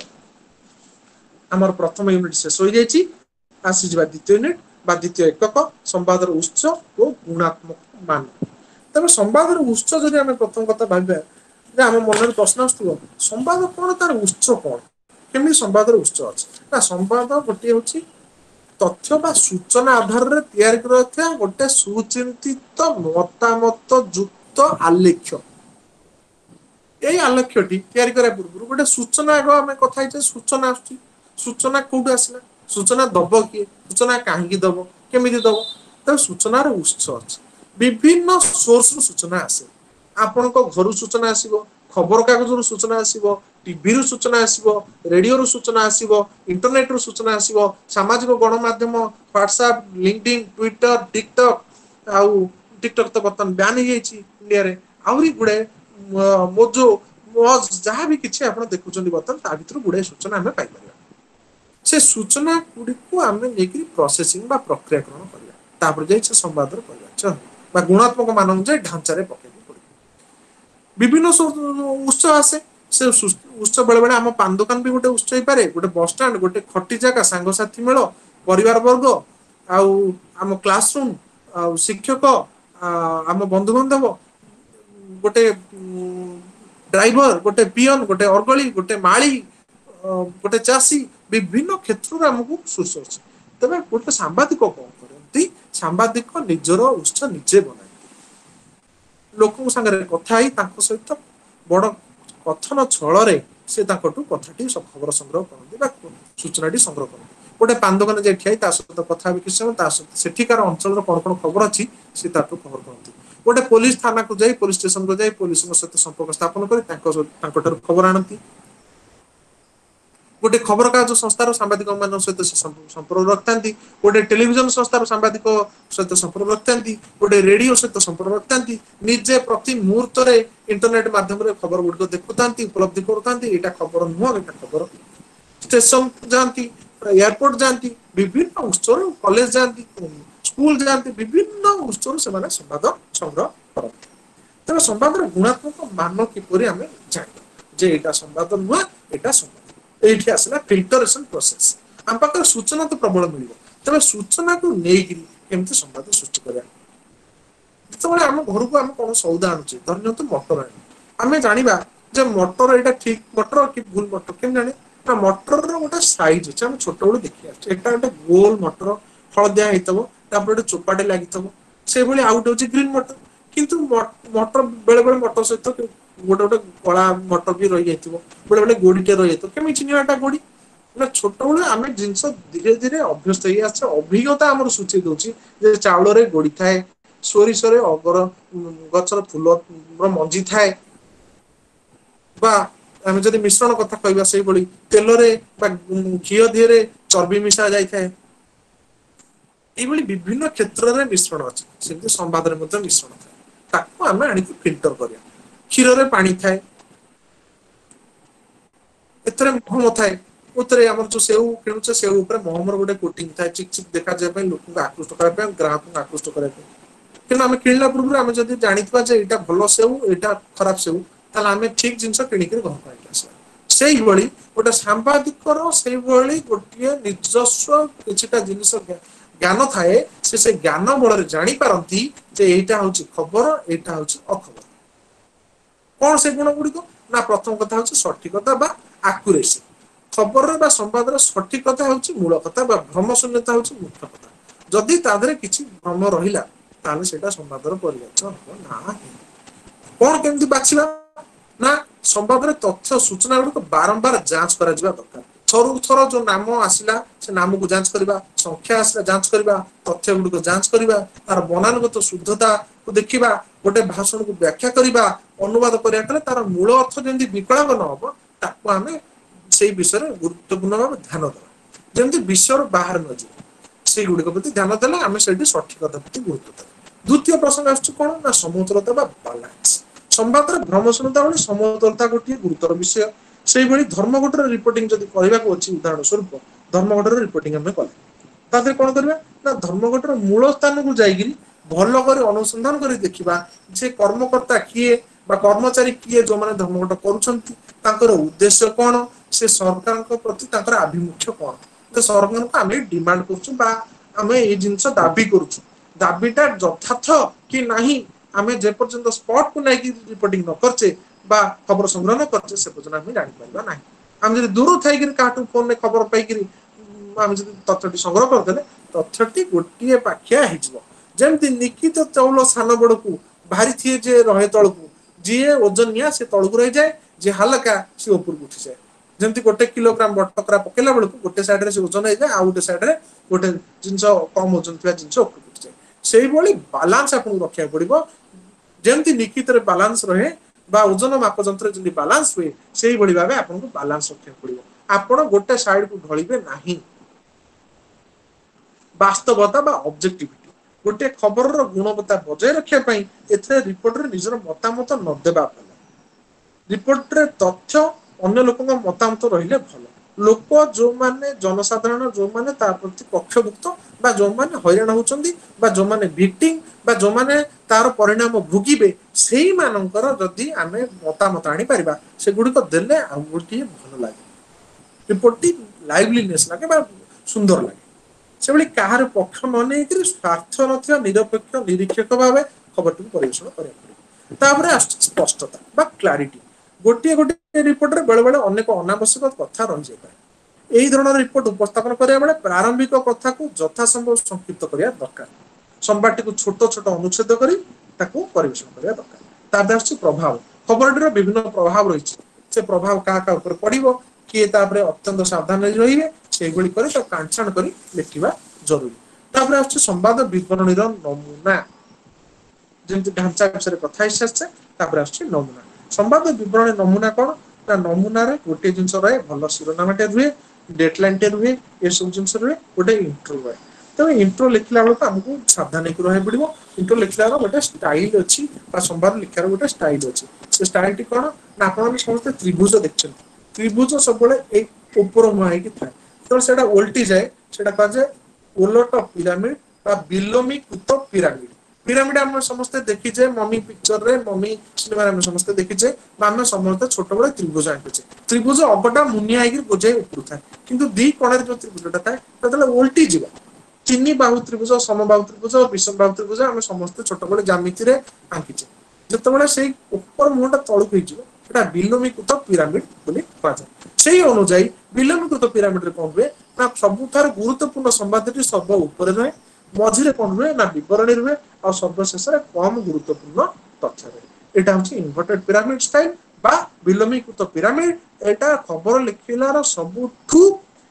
ଆମର ପ୍ରଥମ ୟୁନିଟ୍ ଶେଷ ହୋଇଯାଇଛି। ଆସିଯିବା ଦ୍ୱିତୀୟ ୟୁନିଟ୍ ବା ଦ୍ୱିତୀୟ ଏକକ ସମ୍ବାଦର ଉତ୍ସ ଓ ଗୁଣାତ୍ମକ ମାନ। ତେବେ ସମ୍ବାଦର ଉତ୍ସ ଯଦି ଆମେ ପ୍ରଥମ କଥା ଭାବିବା ଯେ ଆମ ମନରେ ପ୍ରଶ୍ନ ଆସୁଥିବ ସମ୍ବାଦ କଣ ତାର ଉତ୍ସ କଣ? କେମିତି ସମ୍ବାଦର ଉତ୍ସ ଅଛି ନା ସମ୍ବାଦ ଗୋଟିଏ ହଉଛି ତଥ୍ୟ ବା ସୂଚନା ଆଧାରରେ ତିଆରି କରାଯାଉଥିବା ଗୋଟେ ସୁଚିନ୍ତିତ ମତାମତ ଯୁକ୍ତ ଆଲେଖ୍ୟ। ଏଇ ଆଲେଖ୍ୟଟି ତିଆରି କରିବା ପୂର୍ବରୁ ଗୋଟେ ସୂଚନା ଆଗ ଆମେ କଥା ହେଇଛେ ସୂଚନା ଆସୁଛି। ସୂଚନା କୋଉଠୁ ଆସିଲା? ସୂଚନା ଦବ କିଏ? ସୂଚନା କାହିଁକି ଦବ? କେମିତି ଦବ? ତେଣୁ ସୂଚନାର ଉତ୍ସ ଅଛି। ବିଭିନ୍ନ ସୋର୍ସରୁ ସୂଚନା ଆସେ। ଆପଣଙ୍କ ଘରୁ ସୂଚନା ଆସିବ, ଖବର କାଗଜରୁ ସୂଚନା ଆସିବ, ଟିଭିରୁ ସୂଚନା ଆସିବ, ରେଡିଓରୁ ସୂଚନା ଆସିବ, ଇଣ୍ଟରନେଟରୁ ସୂଚନା ଆସିବ, ସାମାଜିକ ଗଣମାଧ୍ୟମ ହ୍ୱାଟ୍ସଆପ୍, ଲିଙ୍କଡଇନ୍, ଟ୍ୱିଟର, ଟିକଟକ୍ ଆଉ ଟିକଟକ୍ ତ ବର୍ତ୍ତମାନ ବ୍ୟାନ ହେଇଯାଇଛି ଇଣ୍ଡିଆରେ। ଆହୁରି ଗୁଡାଏ ମୋଜୋ ଯାହାବି କିଛି ଆପଣ ଦେଖୁଛନ୍ତି ବର୍ତ୍ତମାନ ତା ଭିତରୁ ଗୁଡାଏ ସୂଚନା ଆମେ ପାଇପାରିବା। ସେ ସୂଚନା ଗୁଡିକୁ ଆମେ ନେଇକି ପ୍ରୋସେସିଂ ବା ପ୍ରକ୍ରିୟାକରଣ କରିବା। ତାପରେ ଯାଇ ସେ ସମ୍ବାଦର ପରିଚୟ ବା ଗୁଣାତ୍ମକ ମାନ ଅନୁଯାୟୀ ଢାଞ୍ଚାରେ ପକେଇବାକୁ ପଡିବ। ବିଭିନ୍ନ ଉତ୍ସ ଆସେ। ସେ ଉତ୍ସ ବେଳେ ବେଳେ ଆମ ପାନ ଦୋକାନ ବି ଗୋଟେ ଉତ୍ସ ହେଇପାରେ, ଗୋଟେ ବସଷ୍ଟାଣ୍ଡ, ଗୋଟେ ଖଟି ଜାଗା, ସାଙ୍ଗସାଥି ମେଳ, ପରିବାର ବର୍ଗ, ଆଉ ଆମ କ୍ଲାସ ରୁମ୍, ଆଉ ଶିକ୍ଷକ, ଆମ ବନ୍ଧୁବାନ୍ଧବ, ଗୋଟେ ଡ୍ରାଇଭର, ଗୋଟେ ପିଅନ, ଗୋଟେ ଅର୍ଗଳି, ଗୋଟେ ମାଳି, ଗୋଟେ ଚାଷୀ, ବିଭିନ୍ନ କ୍ଷେତ୍ରରେ ଆମକୁ ସୋର୍ସ ଅଛି। ତେବେ ଗୋଟେ ସାମ୍ବାଦିକ କଣ କରନ୍ତି? ସାମ୍ବାଦିକ ନିଜର ଉତ୍ସ ନିଜେ ବନାନ୍ତି। ଲୋକଙ୍କ ସାଙ୍ଗରେ କଥା ହେଇ ତାଙ୍କ ସହିତ ବଡ କଥନ ଛଳରେ ସେ ତାଙ୍କଠୁ କଥାଟି ଖବର ସଂଗ୍ରହ କରନ୍ତି ବା ସୂଚନାଟି ସଂଗ୍ରହ କରନ୍ତି। ଗୋଟେ ପାନ ଦୋକାନ ଯାଇ ଠିଆ ହେଇ ତା ସହିତ କଥା ହେବେ କିଛି ସମୟ, ତା ସହିତ ସେଠିକାର ଅଞ୍ଚଳର କଣ କଣ ଖବର ଅଛି ସେ ତାଠୁ ଖବର କରନ୍ତି। ଗୋଟେ ପୋଲିସ ଥାନାକୁ ଯାଇ ପୋଲିସ ଷ୍ଟେସନକୁ ଯାଇ ପୋଲିସଙ୍କ ସହିତ ସମ୍ପର୍କ ସ୍ଥାପନ କରି ତାଙ୍କଠାରୁ ଖବର ଆଣନ୍ତି। ଗୋଟେ ଖବରକାଗଜ ସଂସ୍ଥାର ସାମ୍ବାଦିକ ମାନଙ୍କ ସହିତ ସେ ସମ୍ପର୍କ ରଖିଥାନ୍ତି। ଗୋଟେ ଟେଲିଭିଜନ ସଂସ୍ଥାର ସାମ୍ବାଦିକ ସହିତ ସମ୍ପର୍କ ରଖିଥାନ୍ତି। ଗୋଟେ ରେଡିଓ ସହିତ ସମ୍ପର୍କ ରଖିଥାନ୍ତି। ନିଜେ ପ୍ରତି ମୁହୂର୍ତ୍ତରେ ଇଣ୍ଟରନେଟ ମାଧ୍ୟମରେ ଖବର ଗୁଡିକ ଦେଖୁଥାନ୍ତି, ଉପଲବ୍ଧି କରୁଥାନ୍ତି। ଏଇଟା ଖବର ନୁହଁ, ଏଇଟା ଖବର। ଷ୍ଟେସନ ଯାଆନ୍ତି, ଏୟାରପୋର୍ଟ ଯାଆନ୍ତି, ବିଭିନ୍ନ ଉତ୍ସରୁ କଲେଜ ଯାଆନ୍ତି, ସ୍କୁଲ ଯାଆନ୍ତି, ବିଭିନ୍ନ ଉତ୍ସରୁ ସେମାନେ ସମ୍ବାଦ ସଂଗ୍ରହ କରନ୍ତି। ତେଣୁ ସମ୍ବାଦର ଗୁଣାତ୍ମକ ମାନ କିପରି ଆମେ ଜାଣିବା ଯେ ଏଇଟା ସମ୍ବାଦ ନୁହଁ, ଏଇଟା ସମ୍ବାଦ। ଏଇଠି ଆସିଲା ଫିଲ୍ଟରେସନ ପ୍ରୋସେସ। ଆମ ପାଖରେ ସୂଚନା ତ ପ୍ରବଳ ମିଳିବ, ତେବେ ସୂଚନାକୁ ନେଇକିରି କେମିତି ସମ୍ବାଦ ସୃଷ୍ଟି କରିବା। ଯେତେବେଳେ ଆମ ଘରକୁ ଆମେ କଣ ସଉଦା ଆଣୁଛେ, ଧରି ନିଅନ୍ତୁ ମଟର ଆଣିବା, ଆମେ ଜାଣିବା ଯେ ମଟର ଏଇଟା ଠିକ ମଟର କି ଭୁଲ ମଟର କେମିତି ଜାଣିବା? ନା ମଟରର ଗୋଟେ ସାଇଜ ଅଛି, ଆମେ ଛୋଟବେଳୁ ଦେଖି ଆସୁଛେ। ଏଟା ଗୋଟେ ଗୋଲ ମଟର, ହଳଦିଆ ହେଇଥିବ, ତାପରେ ଗୋଟେ ଚୋପାଟେ ଲାଗିଥିବ। ସେଇଭଳି ଆଉ ଗୋଟେ ହଉଛି ଗ୍ରୀନ୍ ମଟର। କିନ୍ତୁ ମଟର ବେଳେ ବେଳେ ମଟର ସହିତ ଗୋଟେ ଗୋଟେ କଳା ମଟର ବି ରହିଯାଇଥିବ, ବେଳେ ବେଳେ ଗୋଡିଟେ ରହିଯାଇଥିବ। କେମିତି ଚିହ୍ନିବା ଏଟା ଗୋଡି? ନା ଛୋଟବେଳେ ଆମେ ଜିନିଷ ଧୀରେ ଧୀରେ ଅଭ୍ୟସ୍ତ ହେଇ ଆସିଛେ। ଅଭିଜ୍ଞତା ଆମର ସୂଚେଇ ଦଉଛି ଯେ ଚାଉଳରେ ଗୋଡି ଥାଏ, ସୋରିଷରେ ଅଗର ଗଛର ଫୁଲର ମଞ୍ଜି ଥାଏ, ବା ଆମେ ଯଦି ମିଶ୍ରଣ କଥା କହିବା ସେଇଭଳି ତେଲରେ ବା ଘିଅ ଦିହରେ ଚର୍ବି ମିଶା ଯାଇଥାଏ। ଏଇଭଳି ବିଭିନ୍ନ କ୍ଷେତ୍ରରେ ମିଶ୍ରଣ ଅଛି। ସେମିତି ସମ୍ବାଦରେ ମଧ୍ୟ ମିଶ୍ରଣ ଥାଏ। ତାକୁ ଆମେ ଆଣିକି ଫିଲ୍ଟର କରିବା। କ୍ଷୀରରେ ପାଣି ଥାଏ, ଏଥିରେ ମହମ ଥାଏ, ଏଥିରେ ଆମର ଯୋଉ ସେଉ କିଣୁଛେ ସେଉ ଉପରେ ମହମର ଗୋଟେ କୋଟିଂ ଥାଏ, ଚିକ୍ ଚିକ୍ ଦେଖାଯିବା ପାଇଁ, ଲୋକଙ୍କୁ ଆକୃଷ୍ଟ କରିବା ପାଇଁ, ଗ୍ରାହକଙ୍କୁ ଆକୃଷ୍ଟ କରିବା ପାଇଁ। କିନ୍ତୁ ଆମେ କିଣିଲା ପୂର୍ବରୁ ଆମେ ଯଦି ଜାଣିଥିବା ଯେ ଏଇଟା ଭଲ ସେଉ, ଏଇଟା ଖରାପ ସେଉ, ତାହେଲେ ଆମେ ଠିକ ଜିନିଷ କିଣିକି ଘରକୁ ଆଣିକି ଆସିବା। ସେଇଭଳି ଗୋଟେ ସାମ୍ବାଦିକର ସେଇଭଳି ଗୋଟିଏ ନିଜସ୍ୱ କିଛିଟା ଜିନିଷ ଜ୍ଞାନ ଥାଏ। ସେ ଜ୍ଞାନ ବଳରେ ଜାଣିପାରନ୍ତି ଯେ ଏଇଟା ହଉଛି ଖବର, ଏଇଟା ହଉଛି ଅଖବର। କଣ ସେ ଗୁଣ ଗୁଡିକ? ना प्रथम कथा हूँ सठिकता बा आक्युरेसी खबर बा संवाद सठिकता हूँ मूल कथा बा भ्रम शून्यता हूँ मुख्य कथा जदि तादरे किसी भ्रम रहिला ताले सेटा संवादर परिवर्तन हम ना कौन केमती बाछिबा ना संवाद तथ्य सूचना गुड़िक बारंबार जांच करा दरकार थरु थर जो नाम आसला से नाम को जांच करवा संख्या आसला जांच करवा तथ्य गुड़िक जांच करवा तार बनानगत शुद्धता को देखा गोटे भाषण को व्याख्या करवा अनुवाद करा तार मूल अर्थ जमी विकलांग न हम ताको आम से विषय गुरुत्वपूर्ण भाव ध्यान देवा जमी विषय बाहर न जाए से गुड़िक प्रति ध्यान देला आम से सठिकता प्रति गुरुत्व देवा द्वितीय प्रसंग आस ना समतलता बालांस संवाद भ्रमशून्यता भाई समतलता गोटे गुरुतर विषय से धर्मघटर रिपोर्टिंग जब करने अच्छी उदाहरण स्वरूप धर्मघटर रिपोर्टिंग आम कले कौन करवा ना धर्मघटर मूल स्थान को जाकि भल कर अनुसंधान कर देखा जे कर्मकर्ता किए कर्मचारी किए जो मैंने धर्मघट कर उद्देश्य कौन से सरकार प्रति आभिमुख्य कौन तो सरकार को आम डिमांड करें ये जिनस दाबी करुचु दाबीटा यथार्थ कि नहीं आम जेपर्यंत स्पॉट को नहीं रिपोर्टिंग न करचे बा खबर संग्रह न करचे से पर्यंत आम जापर ना आम जब दूर थी फोन में खबर पाई आम तथ्य संग्रह करदे तथ्यटी गोटे पाखिया जमती निकित चाउल सान बड़ को भारी थी जे रहे तल को जी ओजनिया से तल को रही जाए जे हल्का सी ऊपर को उठी जाए जमती गोटे किलोग्राम बटकरा पकेला बेलू गोटे सैड्रे से ओजन हो जाए आउ गोटे सैड्रे गोटे जिनस कम ओजन थी जिन ऊपर उठी जाए से बालांस आपको रखा पड़ो जमती निकित बालांस रहे बा ओजन माप जंत्र जमी बालांस हुए से भाव आपको बालांस रखा पड़ो आपण गोटे साइड को ढलिबे नहीं वास्तवता बा ऑब्जेक्टिविटी गोटे खबर गुणवत्ता बजाय रखापी ए रिपोर्टर निजर मतामत नदेवा भल रिपोर्टर तथ्य अन्य लोक मतामत रहिले भल लोक जो माने जनसाधारण जो माने प्रति पक्षभुक्त बा जो माने हैरान होचंदी बा जो माने विक्टिम बा जो माने तार परिणाम भोगिबे सेही मानकर जदि आमे मतामत आनी परिबा से गुडी को देले आ गोटी भल लागे रिपोर्टटी लाइवलीनेस लागे बा सुंदर लागे से भली कहार पक्ष न नहीं स्वार्थ नथिया निरपेक्ष निरीक्षक भाव खबर को परिवेषण करा स्पष्टता बा क्लारिटी गोटे गोटे रिपोर्टर बेले बेले अनेक अनावश्यक कथा रही जाए यही धरण रिपोर्ट उपस्थापन करा बेले प्रारंभिक कथा को यथासंभव संक्षिप्त करा दरकार संवादटी को छोट छोट अनुच्छेद कर परिवेषण करा दरकार तार प्रभाव खबरटीर विभिन्न प्रभाव रही से प्रभाव क्या पड़ो किए अत्यंत सावधान रही से कांछाण कर लिखा जरूरी तापर आस संवाद विवरणी नमूना जमी ढांचा विषय कथा ही सारे आस नमूना संवाद विवरणी नमूना कौन ना नमूना गोटे जिन रहे भल शिरोनामे रुहे डेडलाइन टे रुहे ये सब जिन रुहे गोटे इंट्रो रुहे तेज इंट्रो लिखला बेलू आमको सावधान रहा पड़ो इंट्रो लिखलार गोटे स्टाइल अच्छी संवाद लिखार गोटे स्टाइल अच्छी से स्टाइल कौन ना आप समस्त त्रिभुज देखते त्रिभुज सब ऊपर मुहां थाए तो सेटा ओल्टी जाए सेटा कहा जाए ओलट पिरामिड बिलोमी कुत पिरामिड पिरामिड आम समस्ते देखीचे मम्मी पिक्चर रे मम्मी सिनेमा आम समस्ते देखीचे आम समस्त छोट बड़े त्रिभुज आंकिचे त्रिभुज अगटा मुनिया गोजाई ऊपर थाए किंतु दी कणर जो त्रिभुजटा थाए ओल्टी जा चिन्नी बाहु त्रिभुज समबाहु त्रिभुज विषम बाहु त्रिभुज आम समस्त छोट बड़े जामिति आंकिचे जिते से ऊपर मुहटा तलुक होता बिलोमीकृत पिरामिड बोली कहुए से अनुजाई बिलोमीकृत पिरामिड रे कौन हुए ना सबुठार गुरुत्वपूर्ण संवादटी सर्व ऊपर रहे मझिरे कौन रुहे ना विवरणी रुहे और सर्वशेष कम गुरुत्वपूर्ण तथ्य रहे यहाँ हूँ इन्वर्टेड पिरामिड स्टाइल बा बिलोमीकृत पिरामिड एटा खबर लिखिलार सबुठू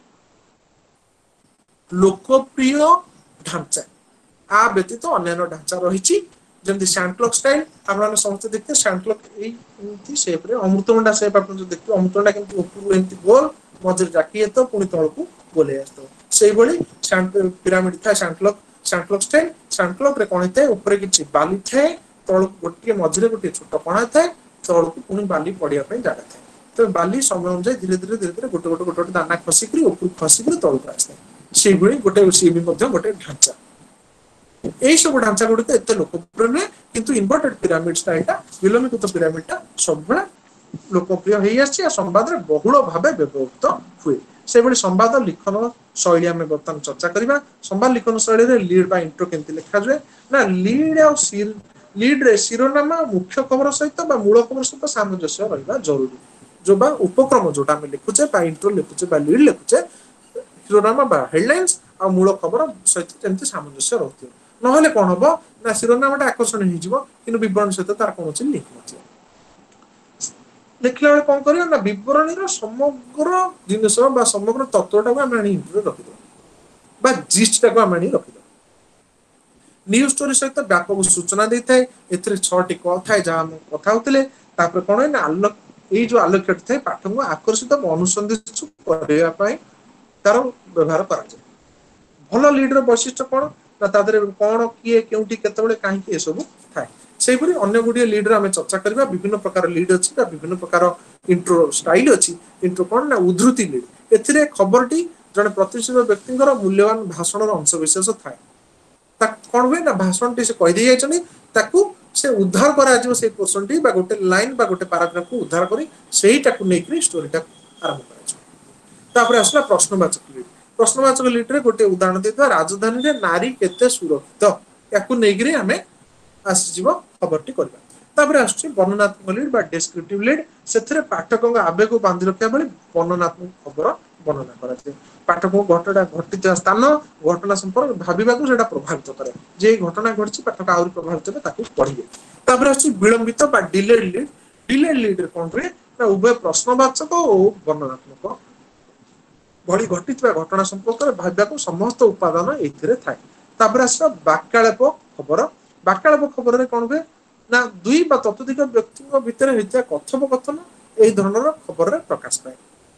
लोकप्रिय ढांचा आ व्यतीत अन्य ढांचा रही जमी सैंटलॉक स्टाइल आप समस्त देखते सैंटलॉक यही शेप रे अमृतभंडा शेप आप देखते अमृतभंडा केमती ऊपर एमती गोल मझे जाकी तो पुणी तल को गोले आसो पिरामिड था सैंटलॉक स्टाइल सैंटलॉक रे कौन होता है ऊपर किसी बाली थाए तल गोटे मझे गोटे छोट कणा थाए तल को पुणी बाली पड़िया जगह थाए तो बाली समय अनुसार धीरे धीरे धीरे धीरे गोटे गोटे गोटे दाना खसिक ऊपर खसिक तल को आसता से गोटे सी भी गोटे ढांचा यही सब ढांचा गुड़िक एत लोकप्रिय नुहे किंतु इन्वर्टेड पिरामिड स्टाइलटा विलोमीकृत पिरामिडटा सब लोकप्रिय संवाद बहुल भाव व्यवहृत हुए से संवाद लिखन शैली आम बर्तमान चर्चा करवा संवाद लिखन शैली लीड बा इंट्रो केमती लिखा जाए ना लीड आ लीड रे शिरोनामा मुख्य खबर सहित बा मूल खबर सहित सामंजस्य रहिबा जरूरी जो बा उपक्रम जोटा हम लिखुचे बा इंट्रो लिखुचे बा लीड लिखुचे शिरोनामा बा हेडलाइंस आ मूल खबर सहित जेमति सामंजस्य रहथियो नहले कोन हबो ना शिरोनामाटा आकर्षण हो जिवो किंतु विवरण सहित तार कोनोसी लिंक नथियो देखला बेले कोन करियो ना विवरणीर समग्र जिनिस बा समग्र तत्वटा हम आनी इंट्रो रखिदो बा जिस्टटा को हम आनी रखिदो न्यूज स्टोरी सहित व्यापक सूचना देता है एथिरे 6टी कॉल थाए जहां हम कथा होतले तापर कोन है ना आलोक ए जो आलोकेट थाए पाठक को आकर्षित अनुसंधित करबा पई तार व्यवहार करा जाय भलो लीडर वैशिष्ट्य कोन ना तादरे कोन किए केउटी केतबेले काहे कि ए सब थाए सेहिपरि अन्य गुडी लीडर हमें चर्चा करबा विभिन्न प्रकार लीड अछि बा विभिन्न प्रकार इंट्रो स्टाइल अछि इंट्रो कोन ना उद्धृति लीड एथिरे खबरटी जने प्रतिष्ठित व्यक्तिଙ୍କର मूल्यवान भाषणर अंश विशेष थाए कौन हुए ना भाषण टी से कह दी जाइछनी ताकू से उद्धार करा जिवो से पोर्शन टी बा गोटे लाइन बा गोटे पैराग्राफ को उद्धार करी सेहीटा को नेकरी स्टोरीटा आरंभ करा छ तापर आसला प्रश्नवाचक लीड रे गोटे उदाहरण देता राजधानी रे नारी केते सुरक्षित याकू नेकरी हमें आसी जीवो खबरटी करबा तापर आसछि वर्णनात्मक लीड बा डिस्क्रिप्टिव लीड सेथरे पाठकक आवेग को बांधि रखिया बळे वर्णनात्मक खबर वर्णना कराते पाठक घटना घटित स्थान घटना संपर्क भाबिबाकू सेटा प्रभावित करे जे घटना घटछि पाठक आउर प्रभावित करे ताकू पढिबे तापर आछि विलंबित बा डिलेड लीड कोन रे ना उभय प्रश्नवाचक और वर्णनात्मक बड़ी घटितबा घटना संपर्क रे भाबिबाकू समस्त उपादान एथिरे थाए तापर आछि वाक्यालाप खबर रे कोन वे ना दुई बा ततोधिक व्यक्तिଙ୍କ भितर हेता कथोपकथन एई धरणर खबर रे प्रकाश पाए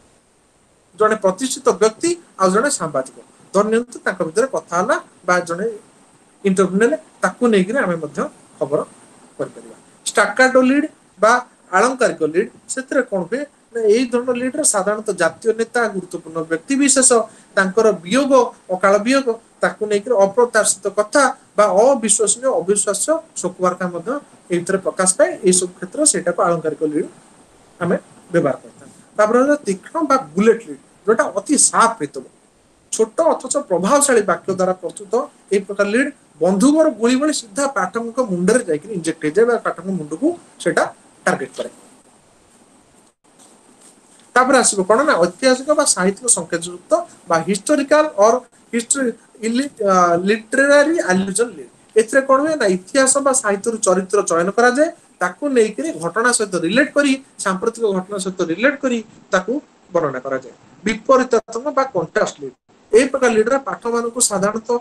जने प्रतिष्ठित व्यक्ति आ जने सांबादिक धन्यंतु तांका भितर कथा हला बा जने इंटरव्यू नेले ताकू नै कि हमें मध्य खबर कर परिबा स्टाक्काटो लीड बा अलंकारिक लीड सेतरे कोन पे एई धरण लीड रे साधारणतः जातीय नेता गुरुत्वपूर्ण व्यक्ति विशेष तांकर वियोग अकाल वियोग ताकू नै कि अप्रत्याशित कथा बा अविश्वसनीय अविश्वास्य शोकवार्ता मध्य एई भितर प्रकाश पाए एई सब क्षेत्र सेटा को अलंकारिक लीड हमें व्यवहार करता तापर तीक्ष्ण बा बुलेट लीड जोटा अति साफ प्रीतम छोट अथच प्रभावशाली वाक्य द्वारा प्रस्तुत ए प्रकार लीड बंधुकर गुली बळी सीधा पाठक मुंड रे जाई इंजेक्ट हे जाय पाठक मुंड को सेटा टार्गेट करे तापर आसीबो कोन ना ऐतिहासिक बा साहित्यिक संकेत युक्त बा हिस्टोरिकल और लिटरेरी एल्यूजन लीड एथरे कोन ना इतिहास बा साहित्य चरित्र चयन करा जाय ताकू नै कि घटना सहित रिलेट करी सांप्रतिक घटना सहित रिलेट करी ताकू वर्णना करा जाय विपरीतात्मक बा कॉन्ट्रास्ट लीड ए प्रकार लीडर पाठ मानकु साधारणतः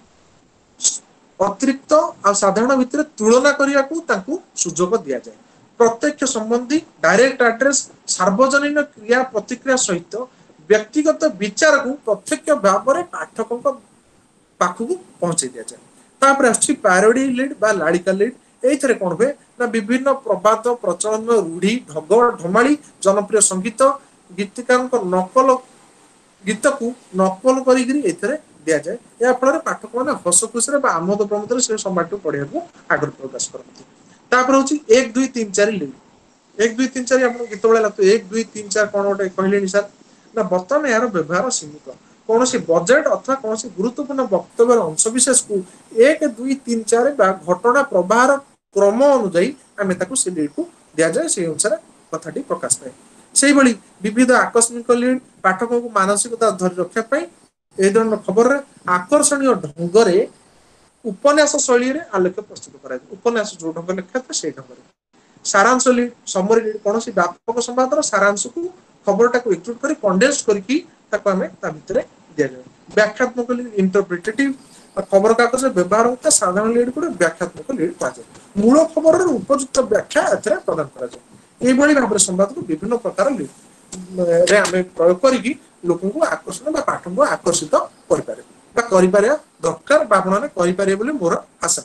अतिरिक्त आ साधारण भितर तुलना करिया को ताकू सुजोग दिया जाय प्रत्यक्ष संबंधी डायरेक्ट एड्रेस सार्वजनीन क्रिया प्रतिक्रिया सहित व्यक्तिगत विचार को प्रत्यक्ष भाव में पाठक पाखु पहुंचे दिया जाए तापर आछि पैरोडी लीड बा लाड़िका लीड एथरे कोन हुए ना विभिन्न प्रबाद प्रचलन रूढ़ी ढग ढमाली जनप्रिय संगीत गीतकार नकल गीत को नकल करी एथरे दिया जाए या फल पाठक मैंने हस खुशी आमोद प्रमोद से समाज को पढ़िया को आग्रह प्रकाश करती तापर हूँ 1 2 3 4 लीड 1 2 3 4 आप गीत बेला लगता 1 2 3 4 कौन गोटे कहले सर ना बर्तमान यार व्यवहार सीमित कौन सी बजेट अथवा कौन सी गुरुत्वपूर्ण वक्तव्य अंशविशेष को 1 2 3 4 घटना प्रवाह क्रम अनुଯାयी आम से लीड को दि जाए से अनुसार कथाटी प्रकाश पाए से विविध आकस्मिक लीड पाठकों को मानसिकता धरी रखा खबर आकर्षणीय ढंग से उपन्यास शैली रे आलेख प्रस्तुत करा उपन्यास जो ढंग लिखा था से ढंग सारांश लीड समरी लीड कौन सी व्यापक संवादर सारांश को खबरटा को एक्सट्रूड करी कंडेंस करके ताको हमें ता भितर दिया जाए व्याख्यात्मक लीड इंटरप्रिटेटिव खबर कागज व्यवहार होता साधारण लीड को व्याख्यात्मक लीड कहा जाए मूल खबर उपयुक्त व्याख्या एथरे प्रदान करा जाए एभली भाव संवाद को विभिन्न प्रकार लीड रे हमें प्रयोग करके लोगों को आकर्षण बा पाठक को आकर्षित करिपारे दरकार बापने करिपारे बोली मोर आशा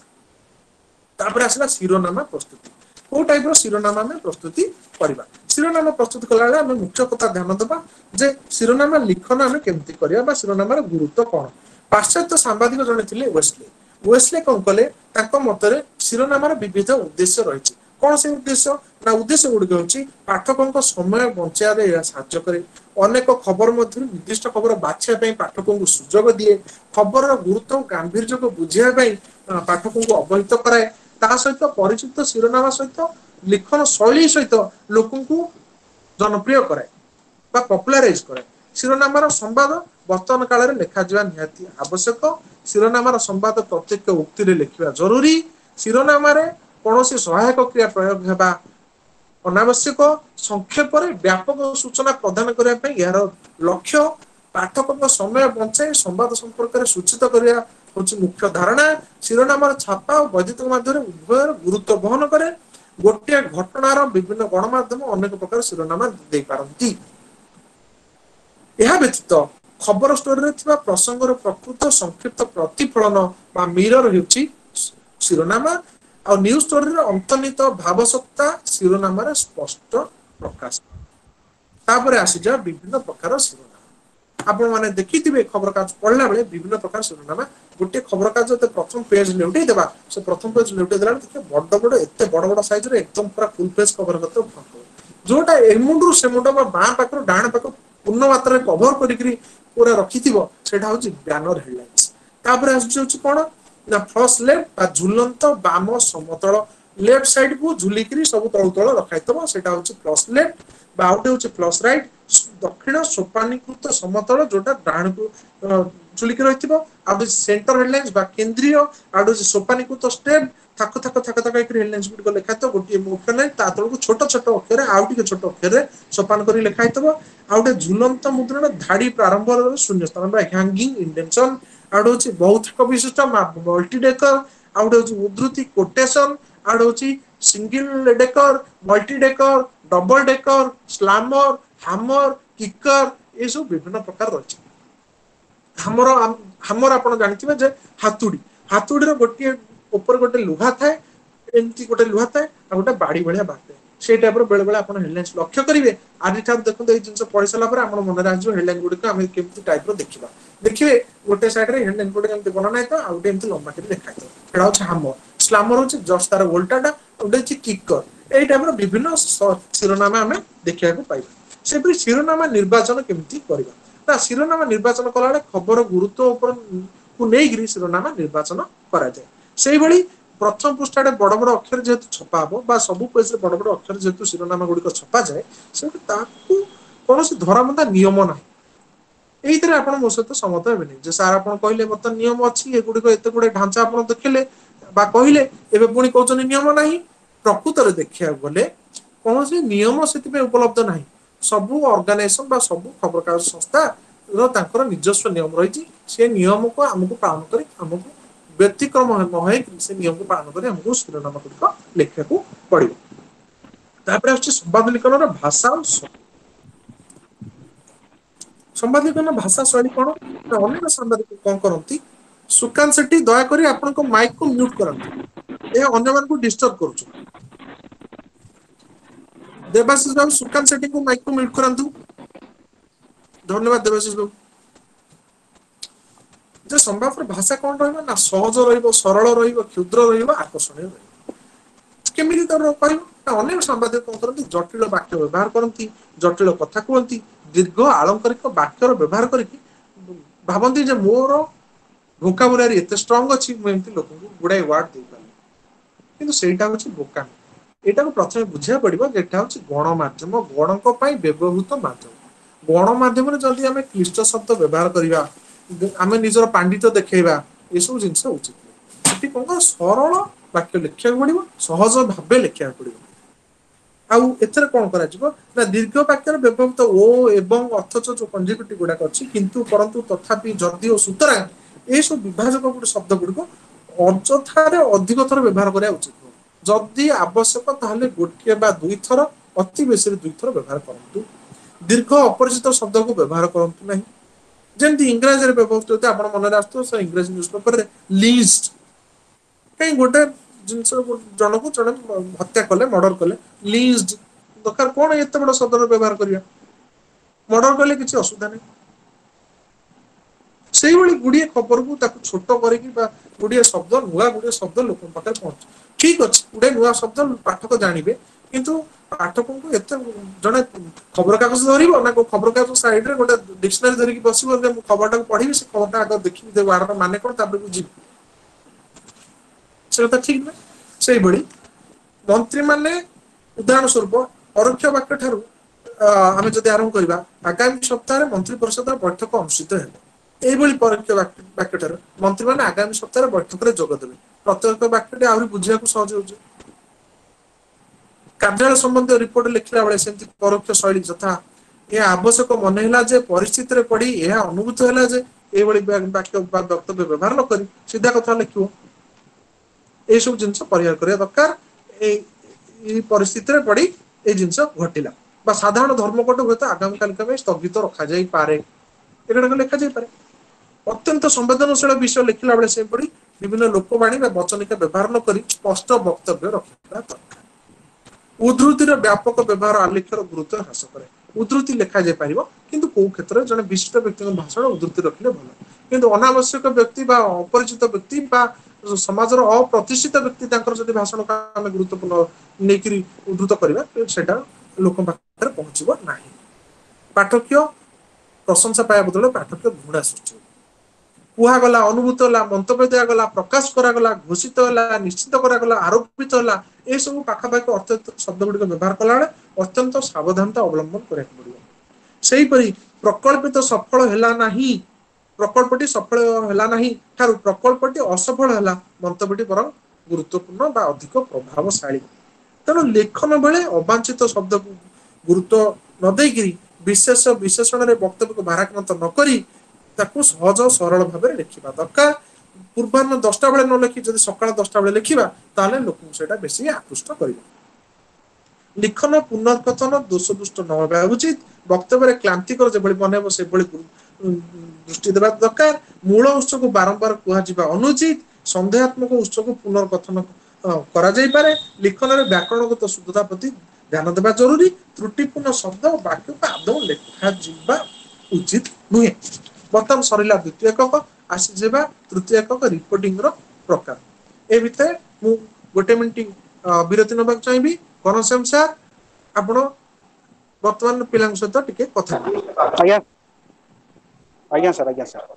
तापर आसला शिरोनामा प्रस्तुति को टाइप रो शिरोनामा में प्रस्तुति करबा शिरोनामा प्रस्तुत कला हमें मुख्य कथा ध्यान देबा जे शिरोनामा लिखन हमें केमती करिया बा शिरोनामार गुरुत्व कोन पाश्चात्य सांबादिक जने थिले वेस्ले कोन कले ताको मतरे शिरोनामार विविध उद्देश्य रहिछि कौन से उद्देश्य ना उद्देश्य गुड़िक हूँ पाठकों समय बचारे साहाय्य करे अनेक खबर मध्य निर्दिष्ट खबर बाछा पाठकों को सुजोग दिए खबर गुरुत्व गांभीर्य को बुझाई पाठकों को अवहित कराए ତା ସହିତ ପରିଚିତ ଶିରୋନାମା ସହିତ लिखन शैली सहित लोक जनप्रिय कराए बा पपुलाराइज कराए शिरोनामार संवाद वर्तमान काल में लिखा निहाती आवश्यक शिरोनामार संवाद प्रत्येक उक्ति लिखा जरूरी शिरोनामार कौन सहायक क्रिया प्रयोग होगा अनावश्यक संक्षेप व्यापक सूचना प्रदान करने यार लक्ष्य पाठक समय बंचाई संवाद संपर्क में सूचित करने हूँ मुख्य धारणा शिरोनामार छापा और वैद्युतिक माध्यम उभय गुरुत्व बहन करे गोटे घटनार विभिन्न गणमाध्यम अनेक प्रकार शिरोनामा दे पारती व्यतीत खबर स्टोरी प्रसंगर प्रकृत संक्षिप्त प्रतिफलन बा मिरर होची शिरोनामा आ न्यूज स्टोरी अंतर्निहित भावसत्ता शिरोनामा स्पष्ट प्रकाश तापर आसीजा विभिन्न प्रकार शिरोनामा आपण माने देखिथिबे खबर कागज पढ़ला बेले विभिन्न प्रकार शिरोनामा गोटे खबर कागज प्रथम पेज लेउटे देबा से प्रथम पेज लेउटे देला देखिए बड़ बड़ एते बड़ बड़ साइज रे एकदम पूरा फुल पेज कवर करते जोटा एमुंडू से मुंड बा बां पाखर डाण पाखर पूर्ण मात्रा रे कवर करिकरी पूरा रखिथिबो सेटा होची बैनर हेडलाइंस तापर आसी कोन ना फर्स्ट लेफ्ट बा झुलंत बाम समतल लेफ्ट साइड को झुलिकरी सब तळ तळ रखाइतबो सेटा होची प्लस लेफ्ट बा आउटे होची प्लस राइट दक्षिण सोपानीकृत समतल जोटा डाण को झुलिकी रहिथिबो आउटे सेंटर हेडलाइंस बा केंद्रीय आउटे सोपानीकृत स्टेप थाक थाक थाक थाक एक हेडलाइंस गुड लिखाइतो गोटे मुख्य लाइन ता तळको छोट छोट अक्षर आउटे छोट अक्षर सोपान करी लिखाइतबो आउटे झुलंत मुद्रण धाडी प्रारंभ शून्य स्थान बा हैंगिंग इंडेंशन आउटे होची बहुथक विशिष्ट मल्टी डेकर आउटे होची उद्धृति कोटेशन आउटे होची single decker multi decker double decker slammer hammer kicker ये सब विभिन्न प्रकार रही हमर आपण जानथिबे जे हातुडी हातुडीर गोटे ऊपर गोटे लुहा थाए एमती गोटे लुहा थाए आ गोटे बाड़ी भलिया बाटे से टाइप रो बेले बेले आपण हेडलाइंस लक्ष्य करिवे आदि ठार देखो ए जिंस पढि सला पर आपण मन राजो हेडलाइन गुडी हम केमती टाइप रो देखिबा देखिबे गोटे साइड रे हेडलाइन गुडी केमती बना नाही तो आ गोटे एमती लंबा करी देखाइतो एडा होछ हमर स्लैमर होछ जस्ट तार उल्टाटा गोटे छि किकर ए टाइप रो विभिन्न शिरोनामा हमें देखिया को पाइबा सेपरि शिरोनामा निर्वाचन केमती करबा ना शिरोनामा निर्वाचन कला खबर गुरुत्व ऊपर को नहीं शिरोनामा निर्वाचन करा जाए से भली प्रथम पृष्ठा बड़ बड़ अक्षर जेहेतु छपा हम बा सब पेज बड़ बड़ अक्षर जेहेतु शिरोनामा गुड़िक छपा जाए से कौन धराबंधा नियम ना यही आप मो सहित सहमत हे जे सार आप कहले बर्तमान नियम अच्छी एगुड़िक एत गुड़े ढांचा आप देखले कहले एवं पुणी कहते नियम ना प्रकृत में देखा गले कौन नियम से उपलब्ध ना सबू ऑर्गेनाइजेशन बा सबू खबर कागज संस्था तांकर निजस्व नियम रही से नियम को आमको पालन कर आमको व्यतिक्रम न से नियम को पालन कर आमको शिरोनामा गुड़िक लिखा पड़ो तापर संवाद लिखन भाषा संवाद लिखन भाषा शैली कौन अनेक सांबादिक कौन करती सुकांत सेठी दयाकोरी आपनको माइक को म्यूट करंतु ए अन्य मान को डिस्टर्ब करूछ देवाशीष बाबू सुकांत सेठी को माइक को म्यूट करंतु धन्यवाद देवाशीष बाबू जे संवाद भाषा कौन रहइबा ना सहज रहइबो सरल रहइबो क्षुद्र रहइबो आकर्षणीय रहइबो केमिति तर कहइबो अनेक सांबादिक कौन करती जटिल वाक्य व्यवहार करती जटिल कथा कहती दीर्घ आलंकारिक वाक्यर व्यवहार करके भावती जे मोर भोकाबुलारी एते स्ट्रांग अछि मैं एमती लोक गुडाई वर्ड दे पारे किंतु सेटा होछि बोकामी एटा को प्रथमे बुझिया पड़िबो जे एटा होछि गणमाध्यम गणक पई व्यवहृत माध्यम गणमाध्यम रे जल्दी हमें क्लिष्ट शब्द व्यवहार करिबा आमे निजर पांडित्य देखैबा ए सब जिंस उचित सेठी कोन सरल वाक्य लिखिया पड़िबो सहज भाबे लिखिया पड़िबो आउ एथरे कोन करा जिवो ना दीर्घ वाक्यर व्यवहृत ओ एवं अर्थच जो कंजुगेटिव गुडा अछि किंतु परंतु तथापि जदि ओ सुतरा ए सब विभाजक गुड शब्द गुड को अर्थारे अधिक थर व्यवहार करिया उचित जदि आवश्यक ताहले गोटिए बा दुई थर अति बेसी दुई थर व्यवहार करंतु दीर्घ अपरिचित शब्द को व्यवहार करंतु नहीं जेमति इंग्रजी रे व्यवहृत होते आपण मन रास्तु से इंग्रजी न्यूज़पेपर रे लिस्ट कहीं गोटे जिनस जन को जन हत्या कले मर्डर कले लिस्ट दरकार कोन एते बड़ शब्द व्यवहार करिया मर्डर कले किछि असुविधा नहीं से भली गुड़िए खबर को ताकू छोट करके गुड़िए शब्द नुआ गुड़िए शब्द लोक पाखे पहुंच ठीक अच्छे गुड़े नुआ शब्द पाठक जानवे किंतु पाठक को एत जड़े खबर कागज धरब ना खबर कागज साइड रे गोटे डिक्शनरी धरिकी बस खबर टाक पढ़ी से खबर आगे देखी वार्ड मान कौन बुझी से ठीक ना ସେଇଭଳି ମନ୍ତ୍ରୀ ମାନେ ଉଦାହରଣ ସ୍ୱରୂପ ପରୋକ୍ଷ ବାକ୍ୟ ଠାରୁ ଆମେ ଯଦି ଆରମ୍ଭ କରିବା ଆଗାମୀ ସପ୍ତାହରେ ମନ୍ତ୍ରୀ ପରିଷଦର ବୈଠକ ଅନୁଷ୍ଠିତ ହେବ। এইଭଳି ପରୋକ୍ଷ ବାକ୍ୟ ଠାରୁ ମନ୍ତ୍ରୀମାନେ ଆଗାମୀ ସପ୍ତାହରେ ବୈଠକରେ ଯୋଗ ଦେବେ। ପ୍ରତ୍ୟକ୍ଷ ବାକ୍ୟଟି ଆହୁରି ବୁଝିବାକୁ ସହଜ ହେଉଛି। କାର୍ଯ୍ୟାଳୟ ସମ୍ବନ୍ଧୀୟ ରିପୋର୍ଟ ଲେଖିଲା ବେଳେ ସେମିତି ପରୋକ୍ଷ ଶୈଳୀ ଯଥା ଏହା ଆବଶ୍ୟକ ମନେ ହେଲା ଯେ ପରିସ୍ଥିତିରେ ପଡି ଏହା ଅନୁଭୂତ ହେଲା ଯେ এইଭଳି ବାକ୍ୟ ବା ବକ୍ତବ୍ୟ ବ୍ୟବହାର ନ କରି ସିଧା କଥା ଲେଖିବ। ଏଇସବୁ ଜିନିଷ ପରିହାର କରିବା ଦରକାର। ଏଇ ପରିସ୍ଥିତିରେ ପଡି ଏଇ ଜିନିଷ ଘଟିଲା ବା ସାଧାରଣ ଧର୍ମଘଟ ହୁଏତ ଆଗାମୀକାଲି ପାଇଁ ସ୍ଥଗିତ ରଖାଯାଇପାରେ ଏଗୁଡାକ ଲେଖାଯାଇପାରେ। ଅତ୍ୟନ୍ତ ସମ୍ବେଦନଶୀଳ ବିଷୟ ଲେଖିଲା ବେଳେ ସେପରି ବିଭିନ୍ନ ଲୋକବାଣୀ ବା ବଚନିକା ବ୍ୟବହାର ନ କରି ସ୍ପଷ୍ଟ ବକ୍ତବ୍ୟ ରଖିବା ଦରକାର। ଉଦ୍ଧୃତିର ବ୍ୟାପକ ବ୍ୟବହାର ଆଲେଖ୍ୟର ଗୁରୁତ୍ୱ ହ୍ରାସ କରେ। ଉଦ୍ଧୃତି ଲେଖାଯାଇ ପାରିବ କିନ୍ତୁ କୋଉ କ୍ଷେତ୍ରରେ ଜଣେ ବିଶିଷ୍ଟ ବ୍ୟକ୍ତିଙ୍କ ଭାଷଣ ଉଦ୍ଧୃତି ରଖିଲେ ଭଲ। କିନ୍ତୁ ଅନାବଶ୍ୟକ ବ୍ୟକ୍ତି ବା ଅପରିଚିତ ବ୍ୟକ୍ତି ବା ସମାଜର ଅପ୍ରତିଷ୍ଠିତ ବ୍ୟକ୍ତି ତାଙ୍କର ଯଦି ଭାଷଣକୁ ଆମେ ଗୁରୁତ୍ୱପୂର୍ଣ୍ଣ ନେଇକରି ଉଦ୍ଧୃତ କରିବା ସେଇଟା ଲୋକଙ୍କ ପାଖରେ ପହଞ୍ଚିବ ନାହିଁ। ପାଠକ୍ୟ ପ୍ରଶଂସା ପାଇବା ବଦଳରେ ପାଠକ୍ୟ ଘୃଣା ସୃଷ୍ଟି ହେବ। କୁହାଗଲା, ଅନୁଭୂତ ହେଲା, ମନ୍ତବ୍ୟ ଦିଆଗଲା, ପ୍ରକାଶ କରାଗଲା, ଘୋଷିତ ହେଲା, ନିଶ୍ଚିତ କରାଗଲା, ଆରୋପିତ ହେଲା, ଏସବୁ ପାଖାପାଖି ଅର୍ଥ ଶବ୍ଦ ଗୁଡିକ ବ୍ୟବହାର କଲାବେଳେ ଅତ୍ୟନ୍ତ ସାବଧାନତା ଅବଲମ୍ବନ କରିବାକୁ ପଡିବ। ସେହିପରି ପ୍ରକଳ୍ପିତ ସଫଳ ହେଲା ନାହିଁ, ପ୍ରକଳ୍ପଟି ସଫଳ ହେଲା ନାହିଁ ଠାରୁ ପ୍ରକଳ୍ପଟି ଅସଫଳ ହେଲା ମନ୍ତବ୍ୟଟି ବରଂ ଗୁରୁତ୍ୱପୂର୍ଣ୍ଣ ବା ଅଧିକ ପ୍ରଭାବଶାଳୀ। ତେଣୁ ଲେଖନ ବେଳେ ଅବାଞ୍ଛିତ ଶବ୍ଦକୁ ଗୁରୁତ୍ୱ ନ ଦେଇକିରି ବିଶେଷ ବିଶେଷଣରେ ବକ୍ତବ୍ୟକୁ ଭାରାକ୍ରାନ୍ତ ନ କରି ତାକୁ ସହଜ ସରଳ ଭାବରେ ଲେଖିବା ଦରକାର। ପୂର୍ବାହ୍ନ 10ଟା ବେଳେ ନ ଲେଖି ଯଦି ସକାଳ 10ଟା ବେଳେ ଲେଖିବା ତାହେଲେ ଲୋକଙ୍କୁ ସେଇଟା ବେଶୀ ଆକୃଷ୍ଟ କରିବ। ଲିଖନ ପୁନର୍କଥନ ଦୋଷ ଦୁଷ୍ଟ ନ ହେବା ଉଚିତ। ବକ୍ତବ୍ୟରେ କ୍ଲାନ୍ତିକର ଯେଭଳି ମନେହବ ସେଭଳି ଦୃଷ୍ଟି ଦେବା ଦରକାର। ମୂଳ ଉତ୍ସକୁ ବାରମ୍ବାର କୁହାଯିବା ଅନୁଚିତ। ସନ୍ଦେହାତ୍ମକ ଉତ୍ସକୁ ପୁନର୍କଥନ କରାଯାଇପାରେ। ଲିଖନରେ ବ୍ୟାକରଣଗତ ଶୁଦ୍ଧତା ପ୍ରତି ଧ୍ୟାନ ଦେବା ଜରୁରୀ। ତ୍ରୁଟିପୂର୍ଣ୍ଣ ଶବ୍ଦ ଓ ବାକ୍ୟକୁ ଆଦୌ ଲେଖାଯିବା ଉଚିତ ନୁହେଁ। ବର୍ତ୍ତମାନ ସରିଲା ଦ୍ୱିତୀୟ ଏକକ, ଆସିଯିବା ତୃତୀୟ ଏକକ ରିପୋର୍ଟିଂର ପ୍ରକାର। ଏ ଭିତରେ ମୁଁ ଗୋଟେ ମିନିଟ ବିରତି ନେବାକୁ ଚାହିଁବି। ଘନଶ୍ୟାମ ସାର୍ ଆପଣ ବର୍ତ୍ତମାନ ପିଲାଙ୍କ ସହିତ ଟିକେ କଥା ହେବେ। ଆଜ୍ଞା ଆଜ୍ଞା ସାର୍ ଆଜ୍ଞା ସାର୍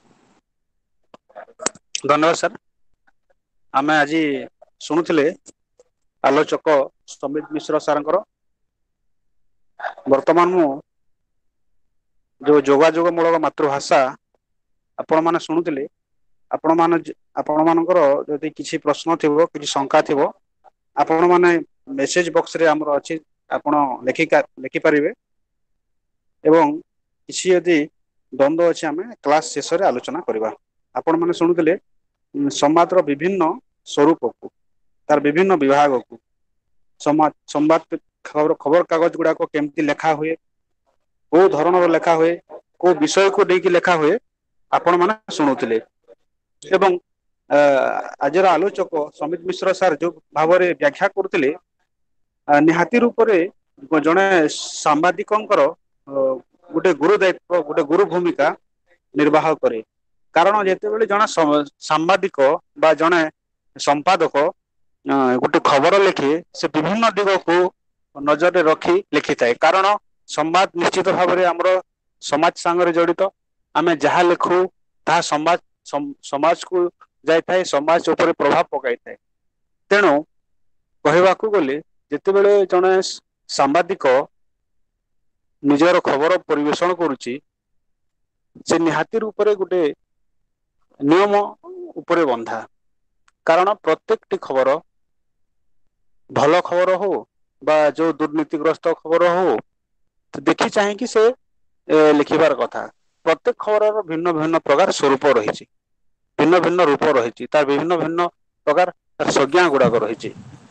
ଧନ୍ୟବାଦ ସାର୍। ଆମେ ଆଜି ଶୁଣୁଥିଲେ ଆଲୋଚକ ସମିତ ମିଶ୍ର ସାରଙ୍କର। ବର୍ତ୍ତମାନ ମୁଁ ଯୋଉ ଯୋଗାଯୋଗ ମୂଳକ ମାତୃଭାଷା ଆପଣ ମାନେ ଶୁଣୁଥିଲେ, ଆପଣ ମାନଙ୍କର ଯଦି କିଛି ପ୍ରଶ୍ନ ଥିବ, କିଛି ଶଙ୍କା ଥିବ, ଆପଣ ମାନେ ମେସେଜ ବକ୍ସରେ ଆମର ଅଛି, ଆପଣ ଲେଖିପାରିବେ। ଏବଂ କିଛି ଯଦି ଦ୍ୱନ୍ଦ୍ୱ ଅଛି ଆମେ କ୍ଲାସ ଶେଷରେ ଆଲୋଚନା କରିବା। ଆପଣ ମାନେ ଶୁଣୁଥିଲେ ସମାଜର ବିଭିନ୍ନ ସ୍ୱରୂପକୁ, ତାର ବିଭିନ୍ନ ବିଭାଗକୁ, ସମ୍ବାଦ ଖବର କାଗଜ ଗୁଡାକ କେମିତି ଲେଖା ହୁଏ, କୋଉ ଧରଣର ଲେଖା ହୁଏ, କୋଉ ବିଷୟକୁ ନେଇକି ଲେଖା ହୁଏ, ଆପଣ ମାନେ ଶୁଣୁଥିଲେ। ଏବଂ ଆଜିର ଆଲୋଚକ ସମିତ ମିଶ୍ର ସାର୍ ଯୋଉ ଭାବରେ ବ୍ୟାଖ୍ୟା କରୁଥିଲେ, ନିହାତି ରୂପରେ ଜଣେ ସାମ୍ବାଦିକଙ୍କର ଗୋଟେ ଗୁରୁ ଦାୟିତ୍ୱ, ଗୋଟେ ଗୁରୁ ଭୂମିକା ନିର୍ବାହ କରେ। କାରଣ ଯେତେବେଳେ ଜଣେ ସାମ୍ବାଦିକ ବା ଜଣେ ସମ୍ପାଦକ ଗୋଟେ ଖବର ଲେଖେ, ସେ ବିଭିନ୍ନ ଦିଗକୁ ନଜରରେ ରଖି ଲେଖିଥାଏ। କାରଣ ସମ୍ବାଦ ନିଶ୍ଚିତ ଭାବରେ ଆମର ସମାଜ ସାଙ୍ଗରେ ଜଡିତ। ଆମେ ଯାହା ଲେଖୁ ତାହା ସମାଜକୁ ଯାଇଥାଏ, ସମାଜ ଉପରେ ପ୍ରଭାବ ପକାଇଥାଏ। ତେଣୁ କହିବାକୁ ଗଲେ ଯେତେବେଳେ ଜଣେ ସାମ୍ବାଦିକ ନିଜର ଖବର ପରିବେଷଣ କରୁଛି, ସେ ନିହାତି ରୂପରେ ଗୋଟେ ନିୟମ ଉପରେ ବନ୍ଧା। କାରଣ ପ୍ରତ୍ୟେକଟି ଖବର, ଭଲ ଖବର ହଉ ବା ଯୋଉ ଦୁର୍ନୀତିଗ୍ରସ୍ତ ଖବର ହଉ, ଦେଖି ଚାହିଁକି ସେ ଲେଖିବାର କଥା। ପ୍ରତ୍ୟେକ ଖବରର ଭିନ୍ନ ଭିନ୍ନ ପ୍ରକାର ସ୍ୱରୂପ ରହିଛି, ଭିନ୍ନ ଭିନ୍ନ ରୂପ ରହିଛି, ତାର ବିଭିନ୍ନ ଭିନ୍ନ ପ୍ରକାର ସଂଜ୍ଞା ଗୁଡାକ ରହିଛି,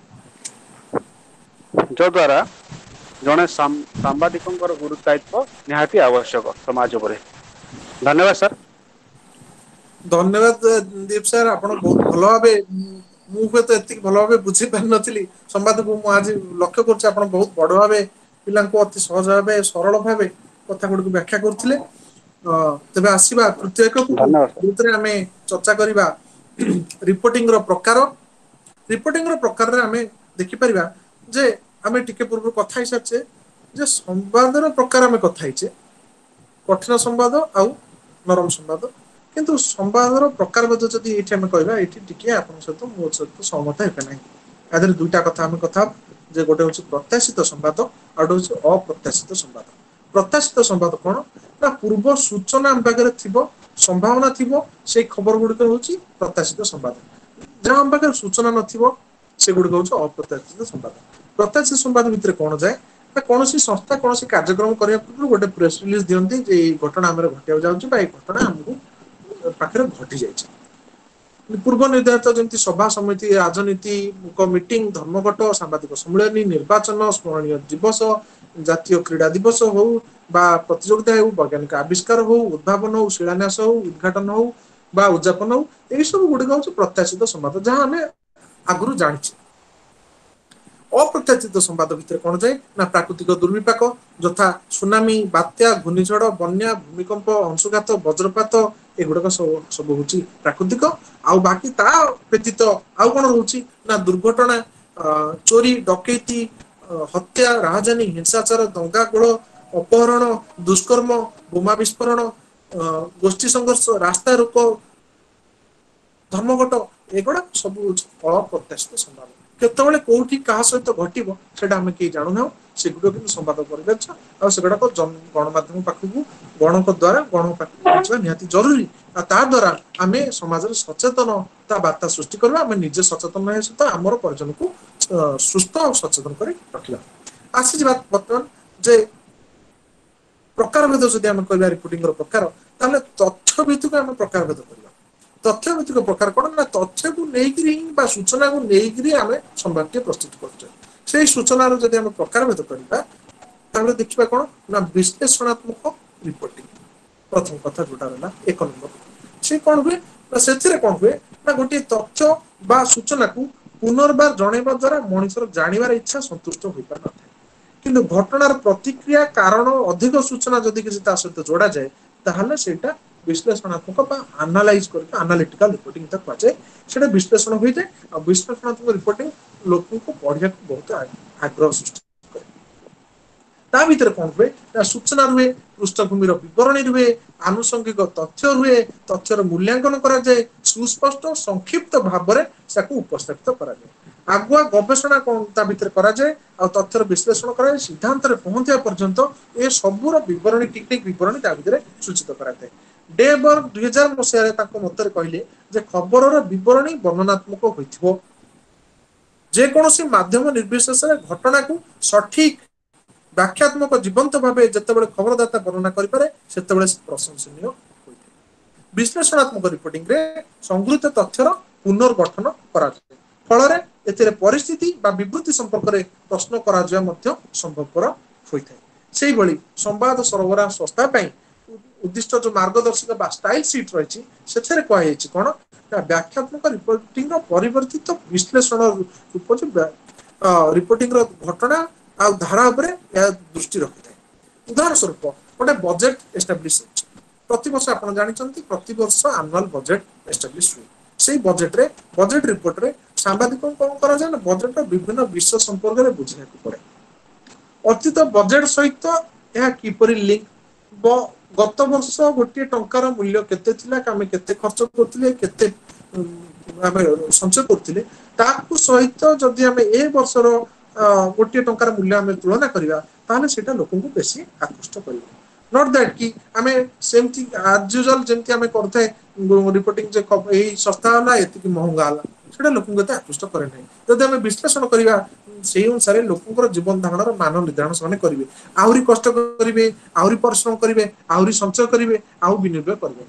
ଯଦ୍ୱାରା ଜଣେ ସାମ୍ବାଦିକଙ୍କର ଗୁରୁ ଦାୟିତ୍ୱ ନିହାତି ଆବଶ୍ୟକ ସମାଜ ଉପରେ। ଧନ୍ୟବାଦ ସାର୍। ଧନ୍ୟବାଦ ଦୀପ ସାର୍, ଆପଣ ବହୁତ ଭଲ ଭାବେ, ମୁଁ ହୁଏତ ଏତିକି ଭଲ ଭାବେ ବୁଝି ପାରିନଥିଲି ସମ୍ବାଦକୁ, ମୁଁ ଆଜି ଲକ୍ଷ୍ୟ କରୁଛି ଆପଣ ବହୁତ ବଡ ଭାବେ ପିଲାଙ୍କୁ ଅତି ସହଜ ଭାବେ, ସରଳ ଭାବେ କଥା ଗୁଡିକୁ ବ୍ୟାଖ୍ୟା କରୁଥିଲେ। ତେବେ ଆସିବା ତୃତୀୟ ଏକକକୁ, ଧନ୍ୟବାଦ ସାର୍। ଯୋଉଥିରେ ଆମେ ଚର୍ଚ୍ଚା କରିବା ରିପୋର୍ଟିଂ ର ପ୍ରକାର। ରିପୋର୍ଟିଂ ର ପ୍ରକାରରେ ଆମେ ଦେଖିପାରିବା ଯେ ଆମେ ଟିକେ ପୂର୍ବରୁ କଥା ହେଇସାରିଛେ ଯେ ସମ୍ବାଦର ପ୍ରକାର ଆମେ କଥା ହେଇଛେ, କଠିନ ସମ୍ବାଦ ଆଉ ନରମ ସମ୍ବାଦ। କିନ୍ତୁ ସମ୍ବାଦର ପ୍ରକାର ଯଦି ଏଇଠି ଆମେ କହିବା, ଏଇଠି ଟିକେ ଆପଣଙ୍କ ସହିତ ମୋ ସହିତ ସହମତ ହେବେ ନାହିଁ। आदि दुईटा कथा आम कथा जे गोटे हूँ प्रत्याशित संवाद और गोटे हूँ अप्रत्याशित संवाद। प्रत्याशित संवाद कौन ना पूर्व सूचना आम पाखे थी संभावना थी से खबर गुड़िक हूँ प्रत्याशित संवाद। जहाँ आम पाखे सूचना नथिबो से गुड़िक हूँ अप्रत्याशित संवाद। प्रत्याशित संवाद भितर कौन जाए ना कौन संस्था कौन कार्यक्रम करने पूर्व गोटे प्रेस रिलीज दिखती जे घटना आम घटा जाऊँगी घटना आमको पाखे घटी जाए पूर्व निर्धारित जमी सभा समिति राजनीति मीटिंग धर्मघट सांबादिक सम्मेलन निर्वाचन स्मरणीय दिवस जातीय क्रीड़ा दिवस हो प्रतियोगिता हो वैज्ञानिक आविष्कार हो उद्भावन हो शिलान्यास हो उद्घाटन हो उद्यापन हो यही सब गुड़िक हूँ प्रत्याशित संवाद जहाँ आम आगु जाचे। अप्रत्याशित संवाद भितर कौन जाए ना प्राकृतिक दुर्विपाक यथा सुनामी बात्या घूर्णिझड़ बन्या भूमिकंप अंशुघात वज्रपात एगुड़ाक सब हूँ प्राकृतिक आउ बाकी ता व्यतीत आउ कौन रोचे ना दुर्घटना चोरी डकैती हत्या राहजानी हिंसाचार दंगागोल अपहरण दुष्कर्म बोमा विस्फोरण गोष्ठी संघर्ष रास्ता रोक धर्मघट एगुड़ा सब हूँ अप्रत्याशित संवाद। केतବେଳେ कोठी कहा सहित घटिबो सेटा हम के जानु ना सेगुडो कि संवाद परिबेछ आ सेगुडा को गणमाध्यम पाखकू गणक द्वारा गण पाखकू पहुंचवा निहाती जरूरी आ ता द्वारा आमे समाज रे सचेतनता वार्ता सृष्टि करबा आमे निजे सचेतन रहे सहित हमर परिजन को सुस्थ और सचेतन करी रखिला। आसी बात बर्तमान जे प्रकार भेद जदि आमे कहबा रिपोर्टिंग रो प्रकार ताले तथ्य भित्तिक आमे प्रकार भेद करबा। तथ्य भित्तिक प्रकार कौन ना तथ्य को लेकिन सूचना को लेकिन आम संवाद प्रस्तुत कर सूचना जब आम प्रकार भेद करवा देखा कौन ना विश्लेषणात्मक रिपोर्टिंग प्रथम कथा जोटा रहा एक नंबर से कौन हुए से कौन हुए ना गोटे तथ्य बा सूचना को पुनर्बार जनवा द्वारा मनुष्य जानवर इच्छा संतुष्ट हो पार न किंतु घटनार प्रतिक्रिया कारण अधिक सूचना जदि किसी सहित जोड़ा जाए ताहले सेटा विश्लेषणात्मक आनालाइज करके आनालिटिकल रिपोर्टिंग तक कहुए से विश्लेषण हो जाए और विश्लेषणात्मक रिपोर्टिंग लोक को पढ़ा बहुत आग्रह सृष्टि करे। ता भीतर कौन हुए सूचना रुहे पृष्ठभूमि विवरणी रुहे आनुषंगिक तथ्य रुहे तथ्यर मूल्यांकन करा जाए सुस्पष्ट संक्षिप्त भाव में उपस्थापित करा जाए आगुआ गवेषणा कौन ता भीतर करा जाए और तथ्यर विश्लेषण करा सिद्धांत पहुंचा पर्यंत ए सबूर विवरणी टेक्निक विवरणी ता भीतर सूचित करा जाए। डेबर्ग 2000 मसीह मत कहले खबर विवरणी वर्णनात्मक हो जेकोसी माध्यम निर्विशेष घटना को सठिक व्याख्यात्मक जीवंत भाव जिते खबरदाता वर्णना करें से प्रशंसनीय होता है। विश्लेषणात्मक रिपोर्टिंग रे संगृहीत तथ्यर पुनर्गठन करा जाए फल एथिरे परिस्थिति बा विवृत्ति संपर्क में प्रश्न करा संभवपर होता है। से भली संवाद सरबराह संस्था उद्दिष्ट जो मार्गदर्शक स्टाइल सीट रही से कहुई कौन व्याख्यात्मक रिपोर्टिंग परिवर्तित विश्लेषण रूप रिपोर्टिंग घटना आ धारा दृष्टि रखी था। उदाहरण स्वरूप गोटे बजेट एस्टाब्लिश प्रति वर्ष आप जानते प्रति वर्ष आनुआल बजेट एस्टाब्लिश हुए से बजेट रिपोर्ट रे सांबादिक कौन करा जाए ना बजेट विभिन्न विषय संपर्क में बुझा पड़े अतीत बजेट सहित यह किपरि लिंक गत वर्ष गोटे टंकार मूल्य केते थिला आमे केते खर्च करथिले केते आमे संचय करथिले ताकू सहित जदि आमे ए वर्षर गोटे टंकार मूल्य आमे तुलना करिवा ताने सेटा लोकन को बेसी आकृष्ट करिवो नॉट दैट कि आमे सेमती एज यूजुअल जेमती आमे करथे रिपोर्टिंग जे एही सस्ता होला एतिकी महंगा होला सेटा लोकन को आकृष्ट करे नै जदि आमे विश्लेषण करिवा से अनुसार लोक जीवन धारण मान निर्धारण से करेंगे आहरी कष्ट करेंगे आहरी परिश्रम करेंगे आहरी संचय करेंगे आउ विनियोग करेंगे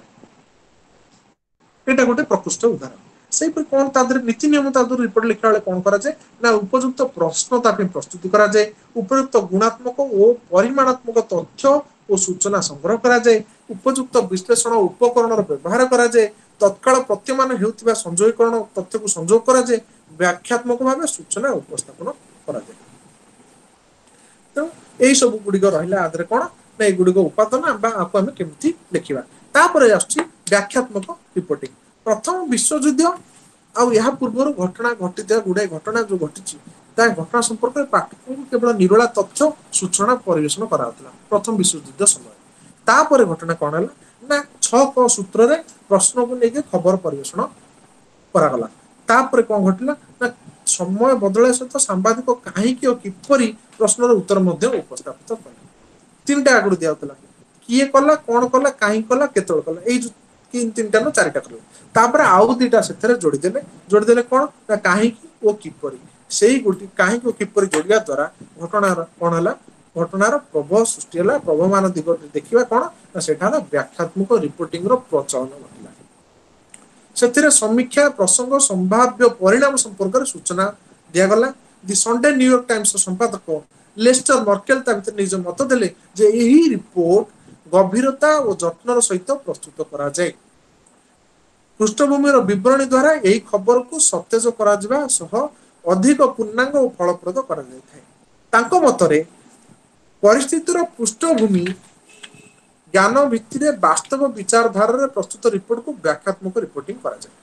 यहाँ गोटे प्रकृष्ट उदाहरण से कौन नीति नियम रिपोर्ट लिखा बेले कौन करा जाए ना उपयुक्त प्रश्न प्रस्तुति करा जाए उपयुक्त गुणात्मक और परिमाणात्मक तथ्य और सूचना संग्रह करा जाए उपयुक्त विश्लेषण उपकरण व्यवहार करा जाए तत्काल प्रत्यमान होता संयोगीकरण तथ्य को संयोग करा जाए व्याख्यात्मक भाव सूचना उपस्थापन करा जाए। तो यही सब गुड़िक रहा आदि कौन ना युड़िक उपादान आपको आम केमती लिखा तापर व्याख्यात्मक रिपोर्टिंग प्रथम विश्वयुद्ध आ पूर्व घटना घटी गुड़ाए घटना जो घटी घटना संपर्क में पाठक केवल निरोला तथ्य सूचना परिवेशन कराला प्रथम विश्वयुद्ध समय तापर घटना कौन है ना 6 सूत्र रे प्रश्न को लेके खबर परिवेशन करागला तापर कौन घटला ना समय बदलाଇବା ସହିତ ସାମ୍ବାଦିକ କାହିଁକି ଓ କିପରି ପ୍ରଶ୍ନର ଉତ୍ତର ମଧ୍ୟ ଉପସ୍ଥାପିତ କଲେ। ତିନିଟା ଆଗରୁ ଦିଆଯାଉଥିଲା, କିଏ କଲା, କଣ କଲା, କାହିଁକି କଲା, କେତେବେଳେ କଲା, ଏଇ ତିନିଟା ନା ଚାରିଟା କଲା। ତାପରେ ଆଉ ଦିଟା ସେଥିରେ ଯୋଡ଼ିଦେଲେ କଣ ନା କାହିଁକି ଓ କିପରି। ସେଇ ଗୋଟି କାହିଁକି ଓ କିପରି ଯୋଡ଼ିବା ଦ୍ୱାରା ଘଟଣାର କଣ ହେଲା, ଘଟଣାର ପ୍ରଭବ ସୃଷ୍ଟି ହେଲା। ପ୍ରବହମାନ ଦିଗ ଦେଖିବା କଣ ନା ସେଟା ହେଲା ବ୍ୟାଖ୍ୟାତ୍ମକ ରିପୋର୍ଟିଂ ର ପ୍ରଚଳନ ଘଟିଲା। ସେଥିରେ ସମୀକ୍ଷା, ପ୍ରସଙ୍ଗ, ସମ୍ଭାବ୍ୟ ପରିଣାମ ସମ୍ପର୍କରେ ସୂଚନା ଦିଆଗଲା। ଦି ସଣ୍ଡେ ନ୍ୟୁୟର୍କ ଟାଇମ୍ସ ସମ୍ପାଦକ ଲେଷ୍ଟର ମର୍କେଲ ତା ଭିତରେ ନିଜ ମତ ଦେଲେ ଯେ ଏହି ରିପୋର୍ଟ ଗଭୀରତା ଓ ଯତ୍ନର ସହିତ ପ୍ରସ୍ତୁତ କରାଯାଏ। ପୃଷ୍ଠଭୂମିର ବିବରଣୀ ଦ୍ୱାରା ଏହି ଖବରକୁ ସତେଜ କରାଯିବା ସହ ଅଧିକ ପୂର୍ଣ୍ଣାଙ୍ଗ ଓ ଫଳପ୍ରଦ କରାଯାଇଥାଏ। ତାଙ୍କ ମତରେ ପରିସ୍ଥିତିର ପୃଷ୍ଠଭୂମି ଜ୍ଞାନ ଭିତ୍ତିରେ ବାସ୍ତବ ବିଚାରଧାରାରେ ପ୍ରସ୍ତୁତ ରିପୋର୍ଟକୁ ବ୍ୟାଖ୍ୟାତ୍ମକ ରିପୋର୍ଟିଂ କରାଯାଏ।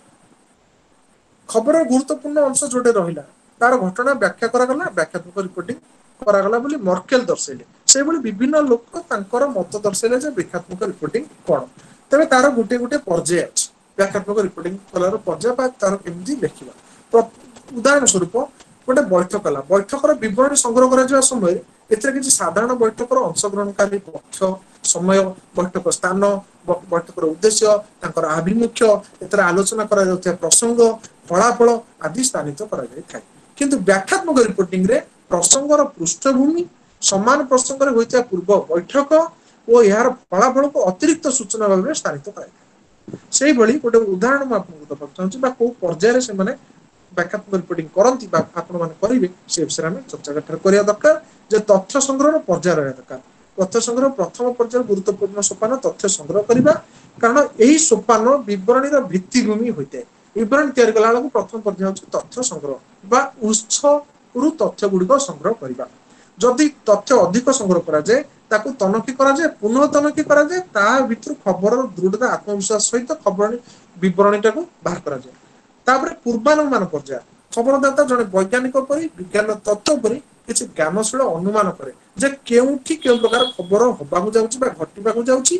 ଖବରର ଗୁରୁତ୍ୱପୂର୍ଣ୍ଣ ଅଂଶ ଯୋଉଟା ରହିଲା ତାର ଘଟଣା ବ୍ୟାଖ୍ୟା କରାଗଲା, ବ୍ୟାଖ୍ୟାତ୍ମକ ରିପୋର୍ଟିଂ କରାଗଲା ବୋଲି ମର୍କେଲ ଦର୍ଶାଇଲେ। ସେଇଭଳି ବିଭିନ୍ନ ଲୋକ ତାଙ୍କର ମତ ଦର୍ଶାଇଲେ ଯେ ବ୍ୟାଖ୍ୟାତ୍ମକ ରିପୋର୍ଟିଂ କଣ। ତେବେ ତାର ଗୋଟିଏ ଗୋଟିଏ ପର୍ଯ୍ୟାୟ ଅଛି, ବ୍ୟାଖ୍ୟାତ୍ମକ ରିପୋର୍ଟିଂ କରିବାର ପର୍ଯ୍ୟାୟ ବା ତାର କେମିତି ଲେଖିବା। ଉଦାହରଣ ସ୍ୱରୂପ ଗୋଟେ ବୈଠକ ହେଲା, ବୈଠକର ବିବରଣୀ ସଂଗ୍ରହ କରାଯିବା ସମୟରେ ଏଥିରେ କିଛି ସାଧାରଣ ବୈଠକର ଅଂଶଗ୍ରହଣକାରୀ ପକ୍ଷ, ସମୟ, ବୈଠକ ସ୍ଥାନ, ବୈଠକର ଉଦ୍ଦେଶ୍ୟ, ତାଙ୍କର ଆଭିମୁଖ୍ୟ, ଏଥିରେ ଆଲୋଚନା କରାଯାଉଥିବା ପ୍ରସଙ୍ଗ, ଫଳାଫଳ ଆଦି ସ୍ଥାନିତ କରାଯାଇଥାଏ। କିନ୍ତୁ ବ୍ୟାଖ୍ୟାତ୍ମକ ରିପୋର୍ଟିଂ ରେ ପ୍ରସଙ୍ଗର ପୃଷ୍ଠଭୂମି, ସମାନ ପ୍ରସଙ୍ଗରେ ହୋଇଥିବା ପୂର୍ବ ବୈଠକ ଓ ଏହାର ଫଳାଫଳକୁ ଅତିରିକ୍ତ ସୂଚନା ଭାବରେ ସ୍ଥାନିତ କରାଯାଇଥାଏ। ସେଇଭଳି ଗୋଟେ ଉଦାହରଣ ମୁଁ ଆପଣଙ୍କୁ ଦେବାକୁ ଚାହୁଁଛି ବା କୋଉ ପର୍ଯ୍ୟାୟରେ ସେମାନେ ବ୍ୟାଖ୍ୟାତ୍ମକ ରିପୋର୍ଟିଂ କରନ୍ତି ବା ଆପଣ ମାନେ କରିବେ ସେ ବିଷୟରେ ଆମେ ଚର୍ଚ୍ଚା କରିବା ଦରକାର। ଯେ ତଥ୍ୟ ସଂଗ୍ରହର ପର୍ଯ୍ୟାୟ ରହିବା ଦରକାର। ତଥ୍ୟ ସଂଗ୍ରହ ପ୍ରଥମ ପର୍ଯ୍ୟାୟ ଗୁରୁତ୍ୱପୂର୍ଣ୍ଣ ସୋପାନ ତଥ୍ୟ ସଂଗ୍ରହ କରିବା, କାରଣ ଏହି ସୋପାନ ବିବରଣୀର ଭିତ୍ତିଭୂମି ହୋଇଥାଏ। ବିବରଣୀ ତିଆରି କଲା ବେଳକୁ ପ୍ରଥମ ପର୍ଯ୍ୟାୟ ହେଉଛି ତଥ୍ୟ ସଂଗ୍ରହ ବା ଉତ୍ସରୁ ତଥ୍ୟ ଗୁଡିକ ସଂଗ୍ରହ କରିବା। ଯଦି ତଥ୍ୟ ଅଧିକ ସଂଗ୍ରହ କରାଯାଏ ତାକୁ ତନଖି କରାଯାଏ, ପୁନଃ ତନଖି କରାଯାଏ, ତା ଭିତରୁ ଖବରର ଦୃଢତା ଆତ୍ମବିଶ୍ୱାସ ସହିତ ଖବର ବିବରଣୀଟାକୁ ବାହାର କରାଯାଏ। ତାପରେ ପୂର୍ବାନୁମାନ ପର୍ଯ୍ୟାୟ, ଖବରଦାତା ଜଣେ ବୈଜ୍ଞାନିକ ପରି ବିଜ୍ଞାନ ତତ୍ତ୍ୱ ପରି କିଛି ଜ୍ଞାନଶୀଳ ଅନୁମାନ କରେ ଯେ କେଉଁଠି କେଉଁ ପ୍ରକାର ଖବର ହବାକୁ ଯାଉଛି ବା ଘଟିବାକୁ ଯାଉଛି।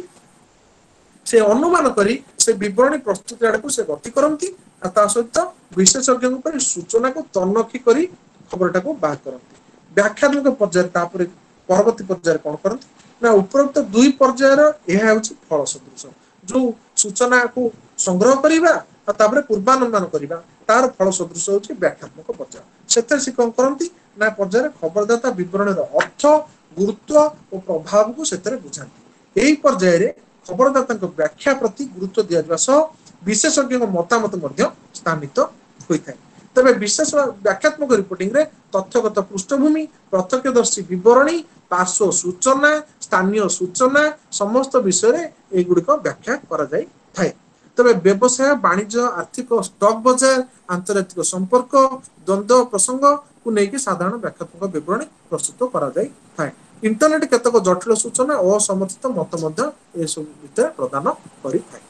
ସେ ଅନୁମାନ କରି ସେ ବିବରଣୀ ପ୍ରସ୍ତୁତି ଆଡକୁ ସେ ଗତି କରନ୍ତି ଆଉ ତା ସହିତ ବିଶେଷଜ୍ଞଙ୍କ ପାଇଁ ସୂଚନାକୁ ତନଖି କରି ଖବରଟାକୁ ବାହାର କରନ୍ତି। ବ୍ୟାଖ୍ୟାତ୍ମକ ପର୍ଯ୍ୟାୟରେ ତାପରେ ପରବର୍ତ୍ତୀ ପର୍ଯ୍ୟାୟରେ କଣ କରନ୍ତି ନା ଉପରୋକ୍ତ ଦୁଇ ପର୍ଯ୍ୟାୟର ଏହା ହେଉଛି ଫଳ ସଦୃଶ। ଯୋଉ ସୂଚନାକୁ ସଂଗ୍ରହ କରିବା ଆଉ ତାପରେ ପୂର୍ବାନୁମାନ କରିବା ତାର ଫଳ ସଦୃଶ ହେଉଛି ବ୍ୟାଖ୍ୟାତ୍ମକ ପର୍ଯ୍ୟାୟ। ସେଥିରେ ସେ କଣ କରନ୍ତି ନା ପର୍ଯ୍ୟାୟରେ ଖବରଦାତା ବିବରଣୀର ଅର୍ଥ, ଗୁରୁତ୍ୱ ଓ ପ୍ରଭାବକୁ ସେଥିରେ ବୁଝାନ୍ତି। ଏହି ପର୍ଯ୍ୟାୟରେ ଖବରଦାତାଙ୍କ ବ୍ୟାଖ୍ୟା ପ୍ରତି ଗୁରୁତ୍ୱ ଦିଆଯିବା ସହ ବିଶେଷଜ୍ଞଙ୍କ ମତାମତ ମଧ୍ୟ ସ୍ଥାନିତ ହୋଇଥାଏ। ତେବେ ବିଶେଷ ବ୍ୟାଖ୍ୟାତ୍ମକ ରିପୋର୍ଟିଂରେ ତଥ୍ୟଗତ ପୃଷ୍ଠଭୂମି, ପ୍ରତ୍ୟକ୍ଷଦର୍ଶୀ ବିବରଣୀ, ପାର୍ଶ୍ୱ ସୂଚନା, ସ୍ଥାନୀୟ ସୂଚନା ସମସ୍ତ ବିଷୟରେ ଏଇଗୁଡିକ ବ୍ୟାଖ୍ୟା କରାଯାଇଥାଏ। ତେବେ ବ୍ୟବସାୟ, ବାଣିଜ୍ୟ, ଆର୍ଥିକ, ଷ୍ଟକ ବଜାର, ଆନ୍ତର୍ଜାତିକ ସମ୍ପର୍କ, ଦ୍ୱନ୍ଦ୍ୱ ପ୍ରସଙ୍ଗକୁ ନେଇକି ସାଧାରଣ ବ୍ୟାଖ୍ୟାତ୍ମକ ବିବରଣୀ ପ୍ରସ୍ତୁତ କରାଯାଇଥାଏ। ଇଣ୍ଟରନେଟ କେତେକ ଜଟିଳ ସୂଚନା ଓ ସମର୍ଥିତ ମତ ମଧ୍ୟ ଏସବୁ ଭିତରେ ପ୍ରଦାନ କରିଥାଏ।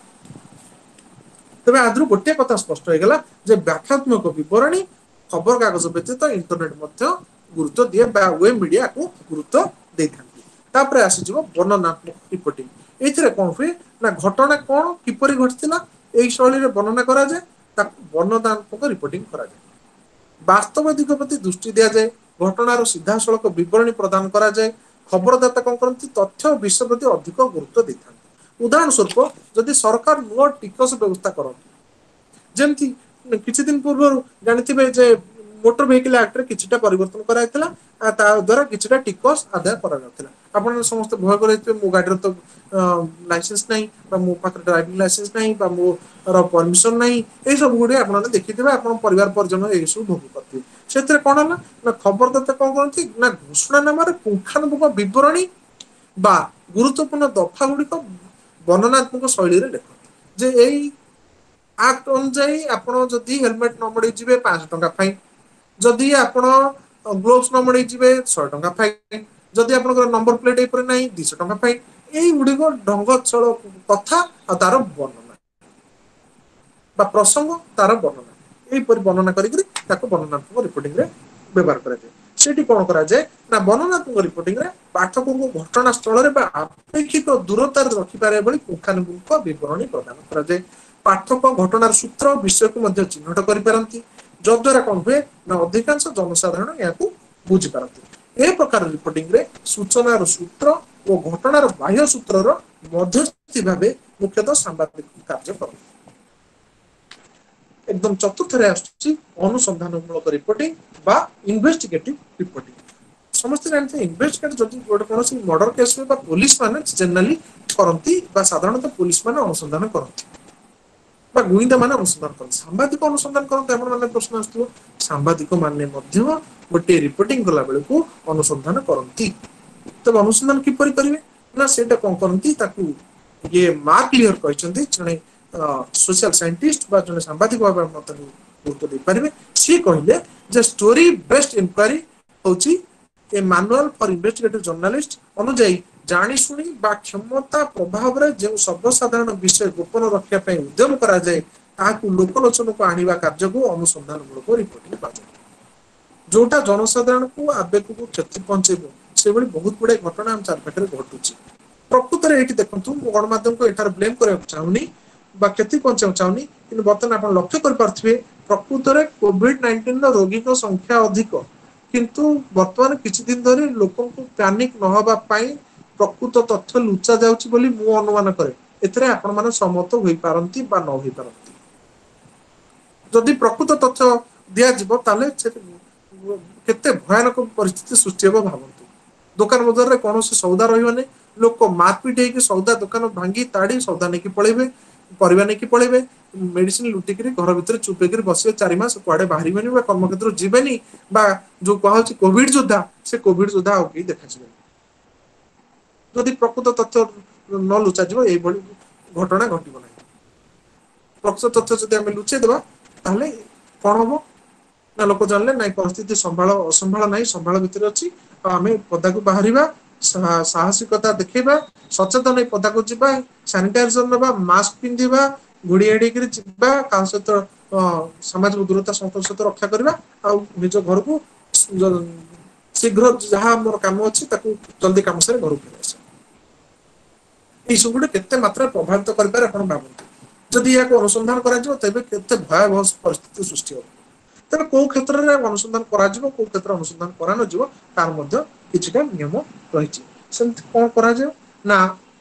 ତେବେ ଆଦରୁ ଗୋଟିଏ କଥା ସ୍ପଷ୍ଟ ହେଇଗଲା ଯେ ବ୍ୟାଖ୍ୟାତ୍ମକ ବିବରଣୀ ଖବର କାଗଜ ବ୍ୟତୀତ ଇଣ୍ଟରନେଟ ମଧ୍ୟ ଗୁରୁତ୍ୱ ଦିଏ ବା ୱେବ ମିଡିଆକୁ ଗୁରୁତ୍ୱ ଦେଇଥାନ୍ତି। ତାପରେ ଆସିଯିବ ବର୍ଣ୍ଣନାତ୍ମକ ରିପୋର୍ଟିଂ। ଏଇଥିରେ କଣ ହୁଏ ନା ଘଟଣା କଣ କିପରି ଘଟିଥିଲା ଏଇ ଶୈଳୀରେ ବର୍ଣ୍ଣନା କରାଯାଏ, ତାକୁ ବର୍ଣ୍ଣନାତ୍ମକ ରିପୋର୍ଟିଂ କରାଯାଏ। ବାସ୍ତବ ଦିଗ ପ୍ରତି ଦୃଷ୍ଟି ଦିଆଯାଏ, ଘଟଣାର ସିଧାସଳଖ ବିବରଣୀ ପ୍ରଦାନ କରାଯାଏ। ଖବରଦାତା କଣ କରନ୍ତି ତଥ୍ୟ ବିଷୟ ପ୍ରତି ଅଧିକ ଗୁରୁତ୍ୱ ଦେଇଥାନ୍ତି। ଉଦାହରଣ ସ୍ୱରୂପ ଯଦି ସରକାର ନୂଆ ଟିକସ ବ୍ୟବସ୍ଥା କରନ୍ତି, ଯେମିତି କିଛି ଦିନ ପୂର୍ବରୁ ଜାଣିଥିବେ ଯେ ମୋଟର ଭେହିକିଲ ଆକ୍ଟରେ କିଛିଟା ପରିବର୍ତ୍ତନ କରାଯାଇଥିଲା, ତା ଦ୍ୱାରା କିଛିଟା ଟିକସ ଆଦାୟ କରାଯାଉଥିଲା। ଆପଣ ସମସ୍ତେ ଭୟ କରିଥିବେ ମୋ ଗାଡିର ତ ଲାଇସେନ୍ସ ନାହିଁ ବା ମୋ ପାଖରେ ଡ୍ରାଇଭିଂ ଲାଇସେନ୍ସ ନାହିଁ ବା ମୋର ପରମିଶନ ନାହିଁ, ଏଇ ସବୁ ଗୁଡିକ ଆପଣମାନେ ଦେଖିଥିବେ, ଆପଣ ପରିବାର ପରିଜନ ଏଇ ସବୁ ଭୋଗ କରିଥିବେ। ସେଥିରେ କଣ ହେଲା ନା ଖବରଦାତା କଣ କରନ୍ତି ନା ଘୋଷଣା ନାମାରେ ପୁଙ୍ଖାନୁପୁଙ୍ଖ ବିବରଣୀ ବା ଗୁରୁତ୍ୱପୂର୍ଣ୍ଣ ଦଫା ଗୁଡିକ ବର୍ଣ୍ଣନାତ୍ମକ ଶୈଳୀରେ ଲେଖନ୍ତି ଯେ ଏଇ ଆକ୍ଟ ଅନୁଯାୟୀ ଆପଣ ଯଦି ହେଲମେଟ ନ ମଡେଇ ଯିବେ 500 ଟଙ୍କା ଫାଇନ, ଯଦି ଆପଣ ଗ୍ଲୋଭସ ନ ମଡେଇ ଯିବେ 100 ଟଙ୍କା ଫାଇନ, ଯଦି ଆପଣଙ୍କର ନମ୍ବର ପ୍ଲେଟ ଏପରି ନାହିଁ 200 ଟଙ୍କା ଫାଇନ। ଏଇଗୁଡିକ ଢଙ୍ଗ ଛଳ କଥା ଆଉ ତାର ବର୍ଣ୍ଣନା ବା ପ୍ରସଙ୍ଗ ତାର ବର୍ଣ୍ଣନା ଏହିପରି ବର୍ଣ୍ଣନା କରିକି ତାକୁ ବର୍ଣ୍ଣନାତ୍ମକ ରିପୋର୍ଟିଂରେ ବ୍ୟବହାର କରାଯାଏ। ସେଠି କଣ କରାଯାଏ ନା ବର୍ଣ୍ଣନାତ୍ମକ ରିପୋର୍ଟିଂରେ ପାଠକଙ୍କୁ ଘଟଣା ସ୍ଥଳରେ ବା ଆପେକ୍ଷିକ ଦୂରତାରେ ରଖିପାରିବା ଭଳି ପୁଙ୍ଖାନୁପୁଙ୍ଖ ବିବରଣୀ ପ୍ରଦାନ କରାଯାଏ। ପାଠକ ଘଟଣାର ସୂତ୍ର ବିଷୟକୁ ମଧ୍ୟ ଚିହ୍ନଟ କରିପାରନ୍ତି। जद्वारा कौन हुए ना अधिकांश जनसाधारण या बुझी पारती ए प्रकार रिपोर्टिंग रे सूचनार सूत्र और घटनार बाह्य सूत्रर मध्यस्थी भावे मुख्यतः सांबादिक कार्य करते एकदम चतुर्थ आसूची अनुसंधानमूलक रिपोर्टिंग बा इन्वेस्टिगेटिव रिपोर्टिंग समस्त जानते हैं इन्वेस्टिगेट जदि गोटे कौन मर्डर केस में पुलिस माने जनरली करती साधारणतः पुलिस माने अनुसंधान करती गुइंदा माने अनुसंधान करते सांबादिक अनुसंधान करते माने प्रश्न आसुथिबो सांबादिक माने मध्य गोटे रिपोर्टिंग कला बेले को अनुसंधान करती तब अनुसंधान किपरि करिवे ना सेटा कोन करती ताकू ये मार्क क्लियर कहचंती जने सोशल साइंटिस्ट बा जने सांबादिक भाबे मत गुरुत्व दे पारिबे सी कहिले जे स्टोरी बेस्ड इंक्वायरी होची a manual for investigative journalist अनुଯାयी जानी सुनी बा क्षमता प्रभाव रे जे सर्वसाधारण विषय गोपन रखिया पय उद्यम करा जाय ताकू लोकलोचन को आनिबा कार्य को अनुसंधान मूलक रिपोर्टिंग बाजे जोटा जनसाधारण को आवेग को क्षति पहुंचेबो से बड़ी बहुत बड़े घटना हम चार पाखरे घटुची प्रकृत रे एठी देखंतु गणमाध्यम को एठार ब्लेम करे चाहुनी बा क्षति पहुंचाउ चाहुनी किंतु बर्तमान आपण लक्ष्य कर पारथिबे प्रकृत रे कोविड-19 रोगी को संख्या अधिक किंतु वर्तमान किछि दिन धरि लोकन को पैनिक न होबा पई प्रकृत तथ्य लुचा जाउची बोली मु अनुमान करे एतरे आपण माने सहमत होई पारंती बा न होई पारंती जदि प्रकृत तथ्य दिया जिवो ताले केते भयानक परिस्थिति सृष्टि हेबो भाबंतु दुकान बजार रे कोनोसी सौदा रहिबने लोक मारपीट हेकी सौदा दुकान भांगी ताड़ी सौदा नेकी पळेबे परिबा नेकी पळेबे मेडिसिन लुटिकरी घर भीतर चुपेकरी बसिए 4 मास कुआडे बाहरिबेनी बा कर्मक्षेत्र जीवेनी बा जो कहउची कोविड योद्धा से कोविड योद्धा आउ के देखाजिबे जदि प्रकृत तथ्य न लुचा जिवो एई बडी घटना घटिबो नै प्रकृत तथ्य जदि हम लुचे देबा ताले कोन होबो ना लोक जानले नै परिस्थिति संभाळ असंभाळ नै संभाळ भीतर अछि आमे पदा को बाहरिबा साहसिकता देखिबा सचेतन नै पदा को जिबा सैनिटाइजर नबा मास्क पिंदिबा घोड़ी एडी करी जिबा का सहित सामाजिक दूरता संपर्क रक्षा करबा आ निज घर को शीघ्र जहाँ मोर काम अछि ताकू जल्दी काम से घर फेर आसे ई सब केते मात्रा प्रभावित कर पारे आपण भाबंतु जदि या अनुसंधान करा जिवो तबे केते भयावह परिस्थिति सृष्टि हो तबे को क्षेत्र रे अनुसंधान करा जिवो को क्षेत्र अनुसंधान करा न जिवो तार मध्य किछटा नियम रहिछि सेंत कोन करा जे ना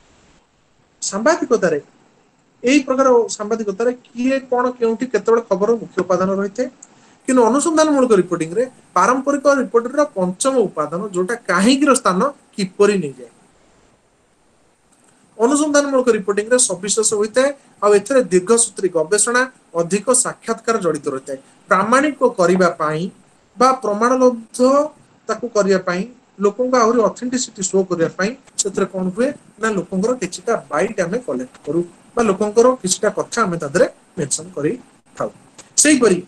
सांबादिकता रे एई प्रकार सांबादिकता रे किए कोन केउटी केतेबेले खबर मुख्य उपादान रहिते किनु अनुसंधान मूलक रिपोर्टिंग रे पारंपरिक रिपोर्टर रा पंचम उपादान जोटा काहीकिर स्थान किपरि नै जाय अनुसंधान मूलक रिपोर्टिंग रे सविशेष होइते आ एथरे दीर्घसूत्री गवेषणा अधिक साक्षात्कार जड़ित रहिते प्रामाणिक करिबा पई बा प्रमाणलब्ध ताकू करिया पई लोकन का आउरी ऑथेंटिसिटी शो करिया पई सेत्र कोन हुए ना लोकनकर किछटा बाइट हमें कलेक्ट करू बा लोकनकर किछटा कथा हमें तादरे मेंशन करी थाउ सेही परी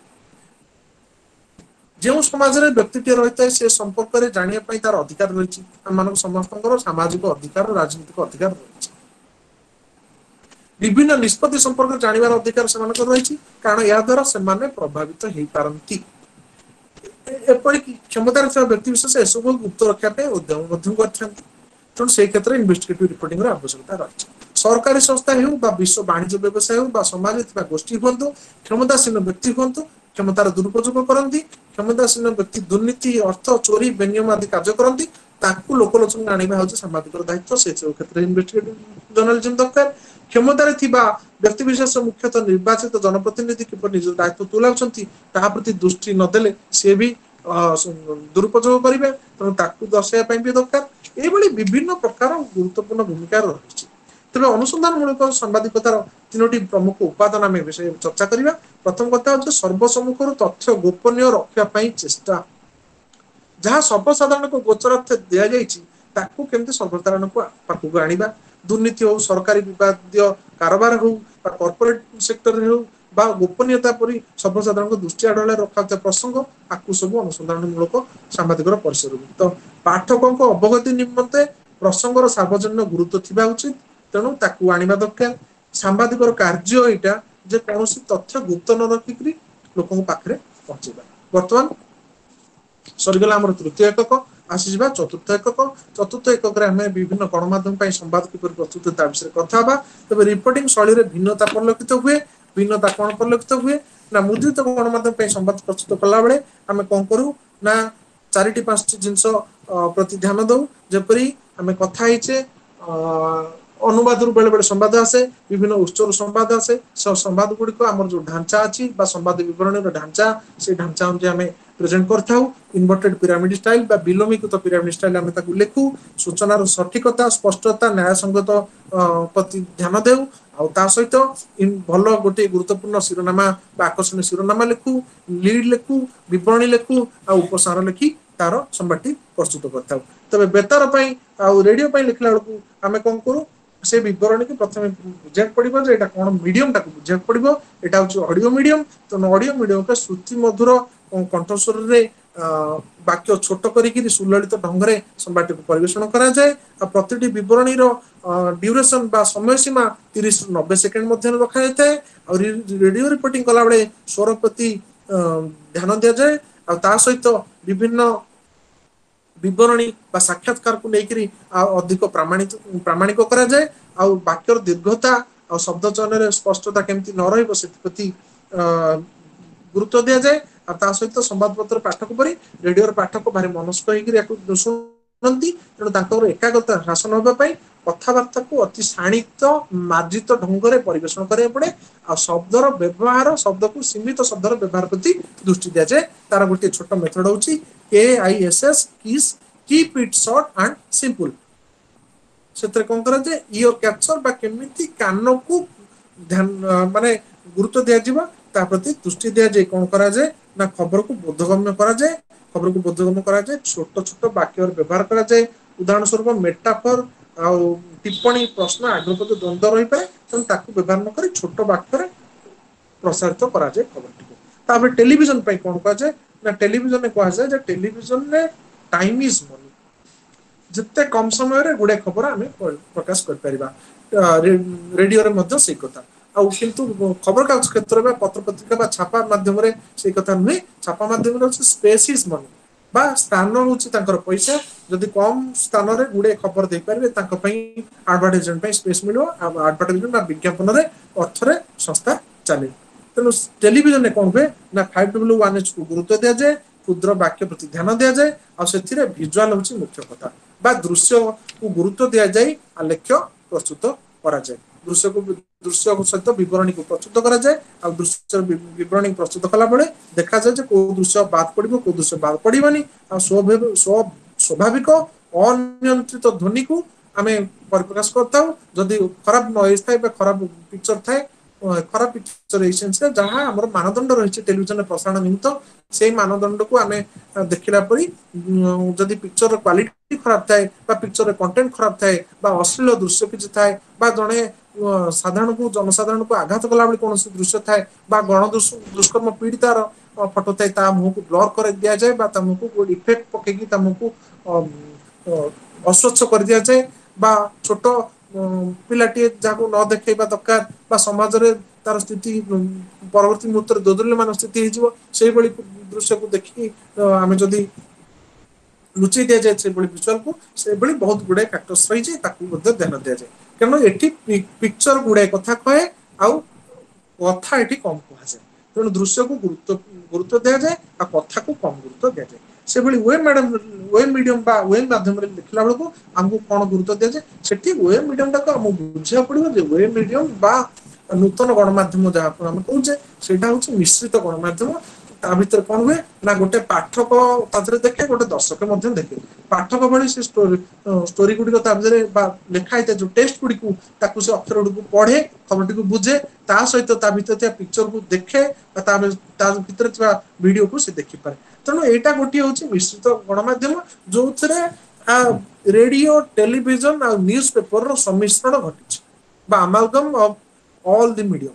जो समाज रे व्यक्तिटी रहिता से संपर्क रे जानिया पई तार अधिकार रहिछि हम मानव समस्तनकर सामाजिक अधिकार राजनीतिक अधिकार रहिछि विभिन्न निष्पत्ति संपर्क जानिबार अधिकार सेमानकर रहिछि कारण या द्वारा सेमाने प्रभावित हेई पारंती एपरि क्षमता रखिबा व्यक्ति विशेष एसब गुप्त रखा पे उद्यम मध्यम करछन्ति तेणु से क्षेत्र इन्वेस्टिगेटिव रिपोर्टिंग आवश्यकता रही सरकारी संस्था हो विश्व वाणिज्य व्यवसाय हो समाज गोष्ठी हूँ क्षमतासीन व्यक्ति हूँ क्षमतार दुरुपयोग करती क्षमतासीन व्यक्ति दुर्नीति अर्थ चोरी बेनियम आदि कार्य करती लोकलोचन आने हूँ सांबादिक दायित्व से क्षेत्र में इन्वेस्टिगेटिव जर्नलिज्म दरकार क्षमतार व्यक्ति विशेष मुख्यतः निर्वाचित जनप्रतिनिधि किपर निज दायित्व तुलाउछन्ति ता प्रति दृष्टि नदेले से भी दुरुपयोग करेंगे तेणु ताकू दर्शाइबा भी दरकार एभली विभिन्न प्रकार गुरुत्वपूर्ण भूमिका रही तेज अनुसंधानमूलक सांबादिकतार 3टी प्रमुख उपादान आम विषय चर्चा करवा प्रथम कथा हूँ सर्वसम्मुख तथ्य गोपनीय रखापी चेष्टा जहाँ सर्वसाधारण को गोचरार्थ दि जाती केमती सर्वसाधारण को पाखक आनिबा दुर्नीति हो सरकारी विवादीय कारोबार हो कॉर्पोरेट सेक्टर हो बा गोपनीयता परी सर्वसाधारण को दृष्टि आड़े रखा प्रसंग आपको सब अनुसंधानमूलक सांबादिक परिसरभुक्त पाठकों को अवगति निमंते प्रसंगर सार्वजनीन गुरुत्व थिबा उचित तेणु ताकू आनिबा दरकार सांबादिक कार्य एटा जे कौन तथ्य गुप्त न रखिक लोक पाखे पहुंचेगा बर्तमान सरीगला आम तृतीय एकक आसीजा चतुर्थ एकक आम विभिन्न गणमाध्यम संवाद किपर प्रस्तुत ता विषय कथा तेज रिपोर्टिंग शैली भिन्नता परिलक्षित हुए भिन्नता कौन परिलक्षित हुए ना मुद्रित गणमाध्यम पे संवाद प्रस्तुत कला बेले आमे कोन करू ना 4-5 जिंस प्रति ध्यान दऊ जेपरी आमे कथा हिचे अनुवाद बेले बेले संवाद आसे विभिन्न उत्सव संवाद आसे संवाद गुडी को हमर जो ढांचा अछि बा संवाद विवरण रो ढांचा से ढांचा हम जे हमें प्रेजेंट करथाउ इन्वर्टेड पिरामिड स्टाइल बा विलोमीकृत पिरामिड स्टाइल हमें ताकू लेखु सूचनार सठिकता स्पष्टता न्याय संगत प्रति ध्यान देउ आ ता सहित भल गोटे गुरुत्वपूर्ण शिरोनामा बा आकर्षणीय शिरोनामा लेखु लीड लेखु विवरणी लेखु आ उपसार लेखि तार संवादटी प्रस्तुत करथाउ तबे बेतार पई आ रेडियो पई लिखला बेलकू आमे कोन करू से विवरणी के प्रथमे बुझेक पड़िबो जे एटा कोन मीडियम टाकू बुझेक पड़िबो एटा होची ऑडियो मीडियम तो ऑडियो मीडियम के श्रुति मधुर कंठस्वर रे वाक्य छोट करिकि सुललित ढंग रे संवाद को परिवेषण करा जाय आ प्रतिटी विवरणी रो ड्यूरेशन बा समय सीमा 30 रु 90 सेकंड मध्य रखा जाय और रेडियो रिपोर्टिंग कला बेले स्वर प्रति ध्यान दिया जाय आ ता सहित विभिन्न विवरणी बा साक्षात्कार को लेकरी अधिक प्रामाणिक करा जाय आ वाक्यर दीर्घता आ शब्द चयन रे स्पष्टता केमती न रहइबो सेति प्रति गुरुत्व दिया जाय आ ता सहित संवाद पत्र पाठक परि रेडियो पाठक भारी मनस्क होइकरी याकू सुनंती तेणु तांकर एकाग्रता ह्रास न होबा पई कथाबार्ता को अति शाणित मार्जित ढंग रे परिवेषण करिया पड़े आ शब्दर व्यवहार शब्द को सीमित शब्दर व्यवहार प्रति दृष्टि दिया जाय तार गोटे छोट मेथड होची KISS keep it short and simple सेतरे कोन करा जे इयर कैप्चर बा केमिति कान को ध्यान माने गुरुत्व दिया जिवो ता प्रति दृष्टि दिया जाय कोन करा जाय ना खबर को बोधगम्य करा जाय खबर को बोधगम्य करा जाय छोट छोट वाक्य व्यवहार करा जाय उदाहरण स्वरूप मेटाफर आ टिप्पणी प्रश्न आग्रपद द्वंद्व रही पाए तेणु ताकू व्यवहार न करी छोट वाक्य प्रसारित करा जाय खबर को तापर टेलीविजन पे कोन कहा जाय ना टेलीविजन ने कहा जाय जे टेलीविजन ने टाइम इज मनी जिते कम समय रे गुडे खबर आमे प्रकाश कर परिबा रेडियो रे मध्य से कथा आ किंतु खबर कागज क्षेत्र में पत्र पत्रिका बा छापा माध्यम रे से कथा नै छापा माध्यम रे स्पेस इज मनी बा स्थान होची तांकर पैसा जदि कम स्थान रे गुडे खबर दे परबे तांक पई एडवर्टाइजमेंट पई स्पेस मिलो एडवर्टाइजमेंट बा विज्ञापन रे अर्थ रे संस्था चले तेनु टेलीविजन ने कोन बे ना 5W1H को गुरुत्व दिया जाय क्षुद्र वाक्य प्रति ध्यान दिया जाय आ सेथिरे विजुअल होची मुख्य कथा बा दृश्य को गुरुत्व दिया जाय आ लेख्य प्रस्तुत करा जाय दृश्य को सहित विवरणी को प्रस्तुत करा जाय आ दृश्य विवरणी प्रस्तुत कला बेले देखा जाय जे को दृश्य बाद पड़िबो को दृश्य बाद पड़िबनी आ स्वाभाविक अनियंत्रित ध्वनि को आमे परिप्रकाश करताउ जदि खराब नॉइज थाए बा खराब पिक्चर थाए खराब पिक्चर एसेंस जहाँ हमर मानदंड रही टेलीविजन प्रसारण निमित्त से मानदंड को आमे देखिला परी जदि पिक्चर क्वालिटी खराब थाए बा पिक्चर कंटेंट खराब थाए बा अश्लील दृश्य किछ थाए बा जने साधारण को जनसाधारण को आघात कला बेले कोनोसी दृश्य थाए बा गण दुष्कर्म पीड़ितार फोटो थाए ता मुह को ब्लर कर दिया जाए बा ता मुह को इफेक्ट पकेकी ता मुह को अस्वच्छ कर दिया जाए बा छोट पिलाटी जाको न देखैबा दरकार बा समाज रे तार स्थिति परवर्ती मुहूर्त दोदुल्यमान स्थिति हिजिवो सेही बळी दृश्य को देखि आमे जदी लुचि दिया जाए से बळी विजुअल को से बळी बहुत गुडे फैक्टर्स रही जे ताकू मध्ये ध्यान दिया जाए कारण एठी पिक्चर गुडे कथा कहे आउ कथा एठी कम कहा जाए तेणु दृश्य को गुरुत्व दिया जाए आ कथा को कम गुरुत्व दिया जाए से बळी वेब मीडियम बा वेब माध्यम रे लिखला बेलको हमको कोन गुरुत्व दिया जाए सेठी वेब मीडियम टा को हम बुझिया पड़िबो जे वेब मीडियम बा नूतन गणमाध्यम जहाँ हम कहूचे सेटा होची मिश्रित गणमाध्यम ता भीतर कोन हुए ना गोटे पाठक तादरे देखे गोटे दर्शक मध्य देखे पाठक भली से स्टोरी गुडी को तादरे बा लेखा आइते जो टेक्स्ट गुडी को ताकू से अक्षर गुडी को पढ़े खबरटी को बुझे ता सहित ता भीतर त्या पिक्चर को देखे ता भीतर त्या वीडियो को से देखि पारे तेणु एटा गोटी होची मिश्रित गणमाध्यम जो थरे रेडियो टेलीविजन आ न्यूज पेपर रो सम्मिश्रण घटिछ बा amalgam of all the medium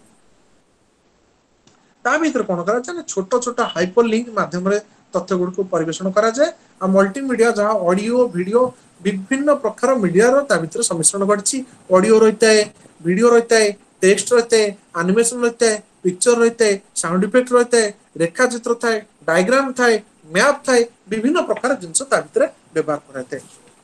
ता भीतर कोन करा जाय छोट छोट हाइपर लिंक माध्यम रे तथ्य गुड को परिवेषण करा जाय आ मल्टीमीडिया जहां ऑडियो वीडियो विभिन्न प्रकार मीडिया रो ता भीतर सम्मिश्रण घटिछि ऑडियो रहता है वीडियो रहता है टेक्स्ट रहता है एनिमेशन रहता है पिक्चर रहता है साउंड इफेक्ट रहता है रेखा चित्र थाए डायग्राम थाए मैप थाए विभिन्न प्रकार जिंस ता भीतर व्यवहार करते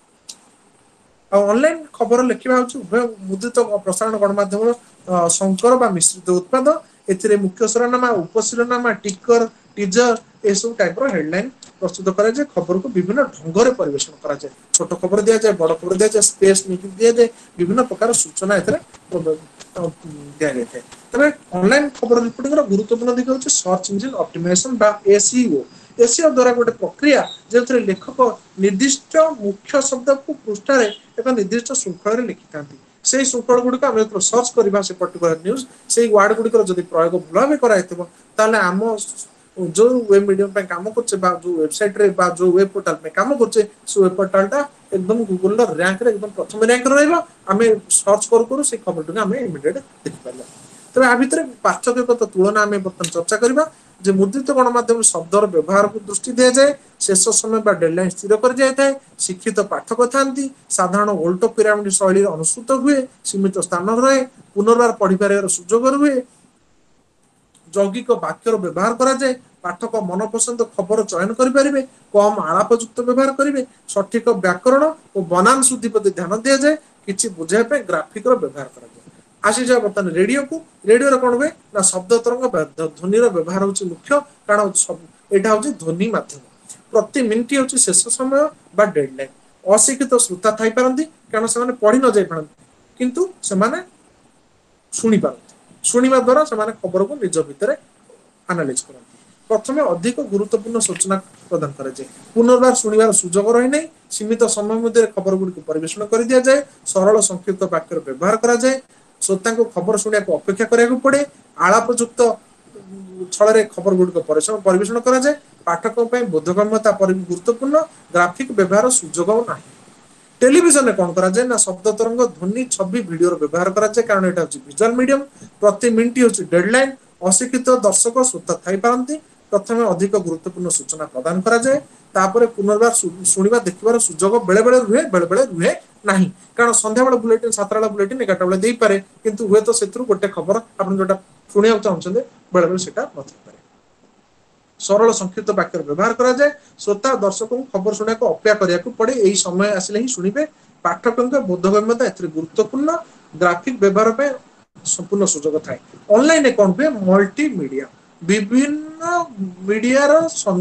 ऑनलाइन खबर लिखा उभय मुद्रित प्रसारण गणमाध्यम संकर बा मिश्रित उत्पाद एथिरे मुख्य शिरोनामा उपशिरोनामा टिकर टीजर ए सब टाइप रो हेडलाइन प्रस्तुत करा जाए खबर को विभिन्न ढंग रे परिवेशन करा जाए छोट खबर दिया जाए बड़ खबर दिया जाए स्पेस म्यूजिक दिया जाए विभिन्न प्रकार सूचना एथिरे दिया जाए तबे ऑनलाइन खबर रिपोर्टिंग रो गुरुत्वपूर्ण दिग होची सर्च इंजन ऑप्टिमाइजेशन बा एसईओ एसईओ द्वारा गोटे प्रक्रिया जे लेखक निर्दिष्ट मुख्य शब्द को पृष्ठारे एक निर्दिष्ट श्रृंखला रे लिखिथांती से श्रृंखला गुड़िक आम जो सर्च करवा से पर्टिकुलर न्यूज से वार्ड गुड़िकर जब प्रयोग भूल भाव कराइल आम जो वेब मीडियम काम करছে जो वेबसाइट रे जो वेब पोर्टाल पे काम करছে से वेब पोर्टाल टा एकदम गूगल रैंक रे एकदम प्रथम रैंक रहइबा आमे सर्च करू से खबर आमे इमिडिएट देख पाइला तबे आ भितर पार्थक्यगत तुलना आमे बर्तन चर्चा करबा जे मुद्रित गणमाध्यम शब्दर व्यवहार को दृष्टि दिया जाए शेष समय बा डेडलाइन स्थिर कर जाए था शिक्षित पाठक थांती साधारण ओल्टो पिरामिड शैली अनुसृत हुए सीमित स्थान रहे पुनर्बार पढ़ी पार सुजोग रुए यौगिक वाक्यर व्यवहार करा जाए पाठक मनपसंद खबर चयन करें कम आलापयुक्त व्यवहार करेंगे सठिक व्याकरण और बनान शुद्धि प्रति ध्यान दि जाए कि बुझाई ग्राफिक व्यवहार करा जाए आसी जाए बर्तमान रेडियो को रेडियो कौन हुए ना शब्द तरंग ध्वनि व्यवहार हूँ मुख्य कारण यहाँ हूँ ध्वनि मध्यम प्रति मिनिट हूँ शेष समय बा डेडलाइन अशिक्षित श्रोता थी पारती कारण से पढ़ी न जाई पारती किंतु से शुणी पारती शुणा द्वारा से खबर को निज भितर आनालाइज करती प्रथम अधिक गुरुत्वपूर्ण सूचना प्रदान कराए पुनर्बार शुणवार सुजोग रही नहीं सीमित समय मध्य खबर गुड़ी परिवेशन कर दि जाए सरल संक्षिप्त वाक्यर व्यवहार करा जाए श्रोता को खबर शुणा अपेक्षा कराया पड़े आलापयुक्त छल खबर गुड़िक परिवेशन करा जाए पाठक बोधगम्यता गुरुत्वपूर्ण ग्राफिक व्यवहार सुजोग ना टेलीविजन में कौन करा जाए ना शब्द तरंग ध्वनि छवि वीडियो व्यवहार करा जाए कारण यहाँ हूँ विजुअल मीडियम प्रति मिनिट हूँ डेडलाइन अशिक्षित दर्शक श्रोता थी पारती प्रथम अधिक गुरुत्वपूर्ण सूचना प्रदान करा जाए तापर पुनर्बार शुणा देखिबार सुजोग बेले बेले रुहे ना कारण संध्या बेला बुलेटिन 7 बेला बुलेटिन 11 बेला दे पारे किंतु हुए तो से गोटे खबर आप जोटा शुणा चाहते बेले बेले सेटा नथाई सरल संक्षिप्त वाक्य व्यवहार करा जाए श्रोता दर्शक को खबर शुणा को अपेक्षा करने पड़े यही समय आसिले ही शुणिबे पाठक बोधगम्यता ए गुरुत्वपूर्ण ग्राफिक व्यवहार संपूर्ण सुजोग थाए ऑनलाइन कौन हुए मल्टीमीडिया विभिन्न मीडिया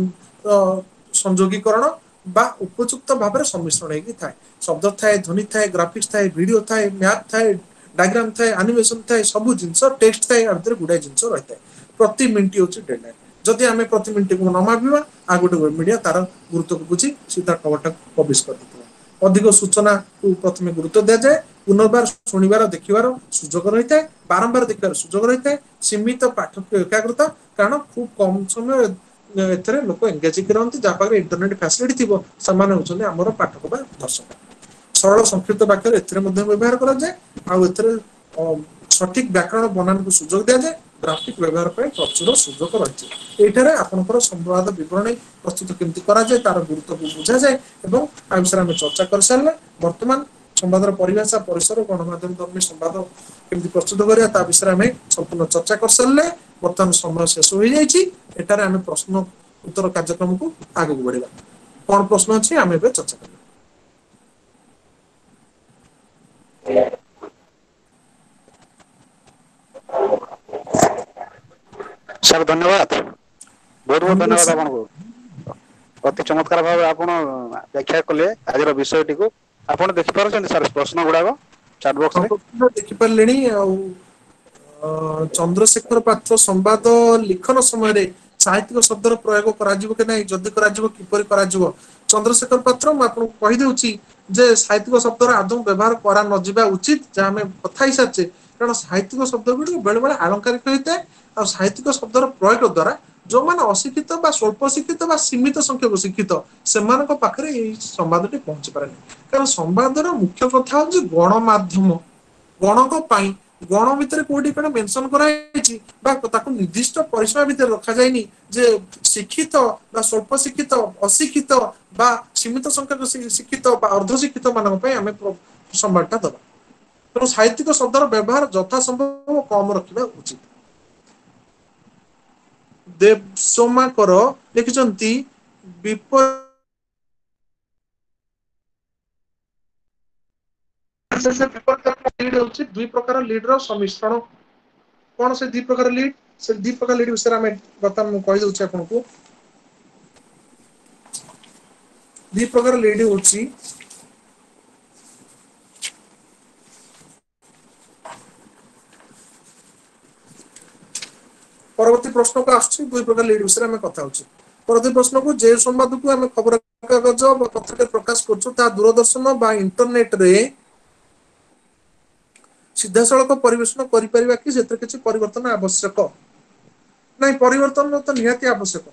संयोगीकरण बा उपयुक्त भाव में सम्मिश्रण होगी थाए शब्द थाए ध्वनि थाए ग्राफिक्स थाए वीडियो थाए मैप थाए डायग्राम थाए एनिमेशन थाए सब जिनस टेक्स्ट थाए भर गुड़ाए जिनस रही है प्रति मिनिट हूँ डेडलाइन जदि आम प्रति मिनिट को न मापिबा आ गोटे वेब मीडिया तार गुरुत्व को बुझी सीधा खबर पब्लिश कर देता अधिक सूचना को प्रथम गुरुत्व दि जाए पुनर्बार शुणिबार देखिबार सुजोग रही है बारंबार देखिबार सुजोग रही है सीमित पाठक एकाग्रता कारण खूब कम समय एथरे लोक एंगेज करती जहाँ इंटरनेट फैसिलिटी थी से आमर पाठक बा दर्शक सरल संक्षिप्त वाक्य व्यवहार करा जाए सठिक व्याकरण बनान को सुजोग दि जाए ग्राफिक व्यवहार पर प्रचुर सुजोग रही है आपंकर संवाद विवरणी प्रस्तुत केमती करा जाए तार गुरुत्व को बुझा जाए और आ विषय आम चर्चा कर सारे बर्तमान संवाद परिभाषा परिसर गणमाध्यम धर्मी संवाद केमती प्रस्तुत करा विषय आम संपूर्ण चर्चा कर सारे बर्तमान समय शेष हो जाए आम प्रश्न उत्तर कार्यक्रम को आगे बढ़ा कौन प्रश्न अच्छी आम चर्चा कर सर धन्यवाद बहुत बहुत धन्यवाद आपको अति चमत्कार भाव आप व्याख्या कले आज विषय टी को आप देखिपार सर प्रश्न गुड़ाक चाट बॉक्स में देखिपारे चंद्रशेखर पात्र संवाद लिखन समय साहित्यिक शब्दर प्रयोग किपर चंद्रशेखर पात्र मुझे कहीदे जे साहित्यिक शब्दर आदौ व्यवहार करा न उचित जहाँ आम कथा ही सारे कारण साहित्यिक शब्द गुड़ी बेले बेले आलंकारिक होता है और साहित्यिक शब्दर प्रयोग द्वारा जो मैंने अशिक्षित स्वल्प शिक्षित सीमित संख्यक शिक्षित से संवादी पहुंची पारे कारण संवादर मुख्य कथा हूँ गणमाध्यम गणक गण भितर कोटी कौन मेंशन कर निर्दिष्ट परिसीमा भितर रखा जाए जे शिक्षित स्वल्प शिक्षित अशिक्षित सीमित संख्यक शिक्षित अर्धशिक्षित मान आम संवादटा दबा तेणु साहित्यिक शब्दर व्यवहार यथासंभव कम रखा उचित देवसोमाकर लिखिछंती दुई प्रकार लीड सम्मिश्रण कौन से दुई प्रकार लीड से दी प्रकार लीड विषय आम बर्तमान मुझे कहीदे आपको दी प्रकार लीड होची परवर्ती प्रश्न को आसुची दुई प्रकार लीड विषय आम कथा होची परवर्ती प्रश्न को जे संवाद को आम खबर कागज पत्रिका प्रकाश कर दूरदर्शन बा इंटरनेट रे सीधा सड़क परिवेशन करिपरिबा कि सेतर किछि परिवर्तन आवश्यक नहीं परिवर्तन तो निहाती आवश्यक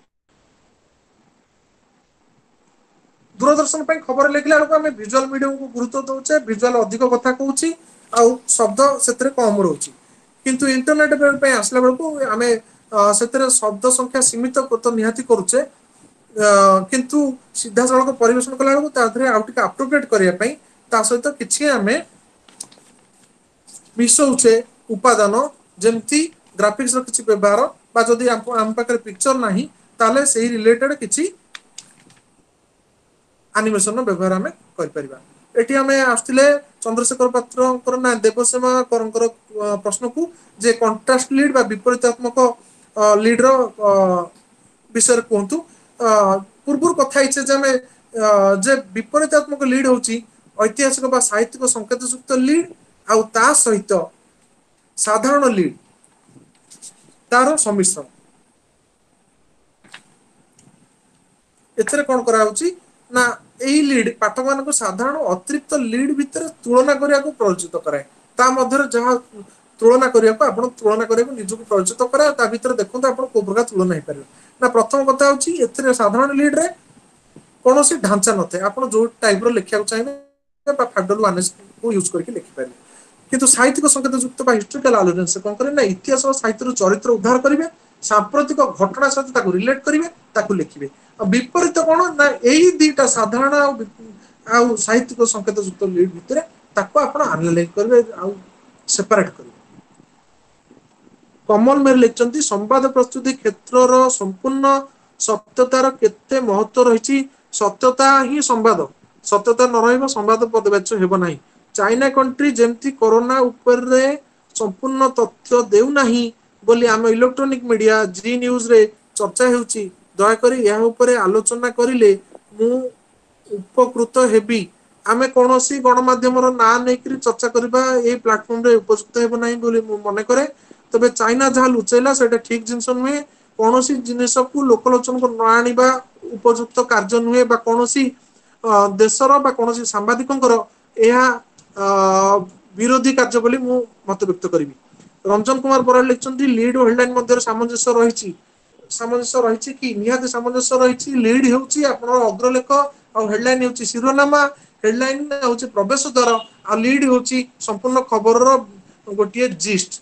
दूरदर्शन पे खबर लिखला बेलू आम विजुअल मीडियम को गुरुत्व दौचे विजुअल अधिक कथा कहूँ आउ शब्द से कम रोचे किंतु इंटरनेट पे आसला बेलू आम से शब्द संख्या सीमित तो निहाती करुचे किंतु सीधा सड़क परिवेशन कला बेलू आउ टिके अपटुडेट करने सहित किछि आम मिसौचे उपादान जमती ग्राफिक्स किसी व्यवहार बा जदि आम पाखे पिक्चर नाही ताले से रिलेटेड किसी एनिमेशन व्यवहार आम कर आम आसुले चंद्रशेखर पात्र ना देवसेमा करंकर प्रश्न को जे कंट्रास्ट लीड बा विपरीतात्मक लीड रो विषय कहतु पूर्व कथा जे विपरीतात्मक लीड होची ऐतिहासिक बा साहित्यिक संकेतयुक्त लीड आउ ता सहित साधारण लीड तार सम्मिश्रण एथरे कौन करा होची ना एही लीड पाठक मान साधारण अतिरिक्त लीड भितर तुलना करिया को प्रयोजित कराए ता मध्य जहाँ तुलना करिया को आपण तुलना करिया को निजको प्रयोजित कराए ता भितर देखंतु आपण को प्रकार तुलना हो पारे ना प्रथम कथा होची एथरे साधारण लीड रे कोनोसी ढांचा नथे आपण जो टाइप रो लिखिया को चाहिए बा फैक्टोरियल वानेस को यूज करके लिखि पारे किंतु साहित्यिक संकेतयुक्त बा हिस्टोरिकल एलिमेंट्स कौन करे ना इतिहास और साहित्य चरित्र उद्धार करेंगे सांप्रतिक घटना सहित रिलेट करेंगे लिखिए विपरीत कौन ना यही दीटा साधारण आउ साहित्यिक संकेतयुक्त लीड भितर आप एनालाइज करेंगे आउ सेपरेट करेंगे कमल मेरे लिखते संवाद प्रस्तुति क्षेत्र संपूर्ण सत्यतार केते महत्व रही सत्यता ही संवाद सत्यता न रही संवाद पदवाच्य हेब नहीं चाइना कंट्री जेमती कोरोना ऊपर संपूर्ण तथ्य देउना बोली आम इलेक्ट्रोनिक मीडिया जी न्यूज रे चर्चा होउची दयाकोरी यह ऊपर आलोचना करिले मु उपकृत हेबी आमे कोनोसी गणमाध्यम ना नहीं चर्चा करबा ए प्लेटफॉर्म रे उपयुक्त हेब नहीं बोली मु मने करे तबे चाइना जहाँ लुचेला सेटा ठीक जिनस नुहे कोनोसी जिनिस को लोकलोचन को न आनिबा उपयुक्त कार्य नुहे बा कोनोसी देशर बा कोनोसी सांबादिकंकर एहा विरोधी कार्य बोली मु मत व्यक्त करी रंजन कुमार बराड़ लिखते लीड और हेडलाइन मध्य सामंजस्य रही कि निहाती सामंजस्य रही लीड होउची आपन अग्रलेख और हेडलाइन होउची शिरोनामा हेडलाइन होउची प्रवेश द्वार आ लीड होउची संपूर्ण खबर रो गोटिए जिस्ट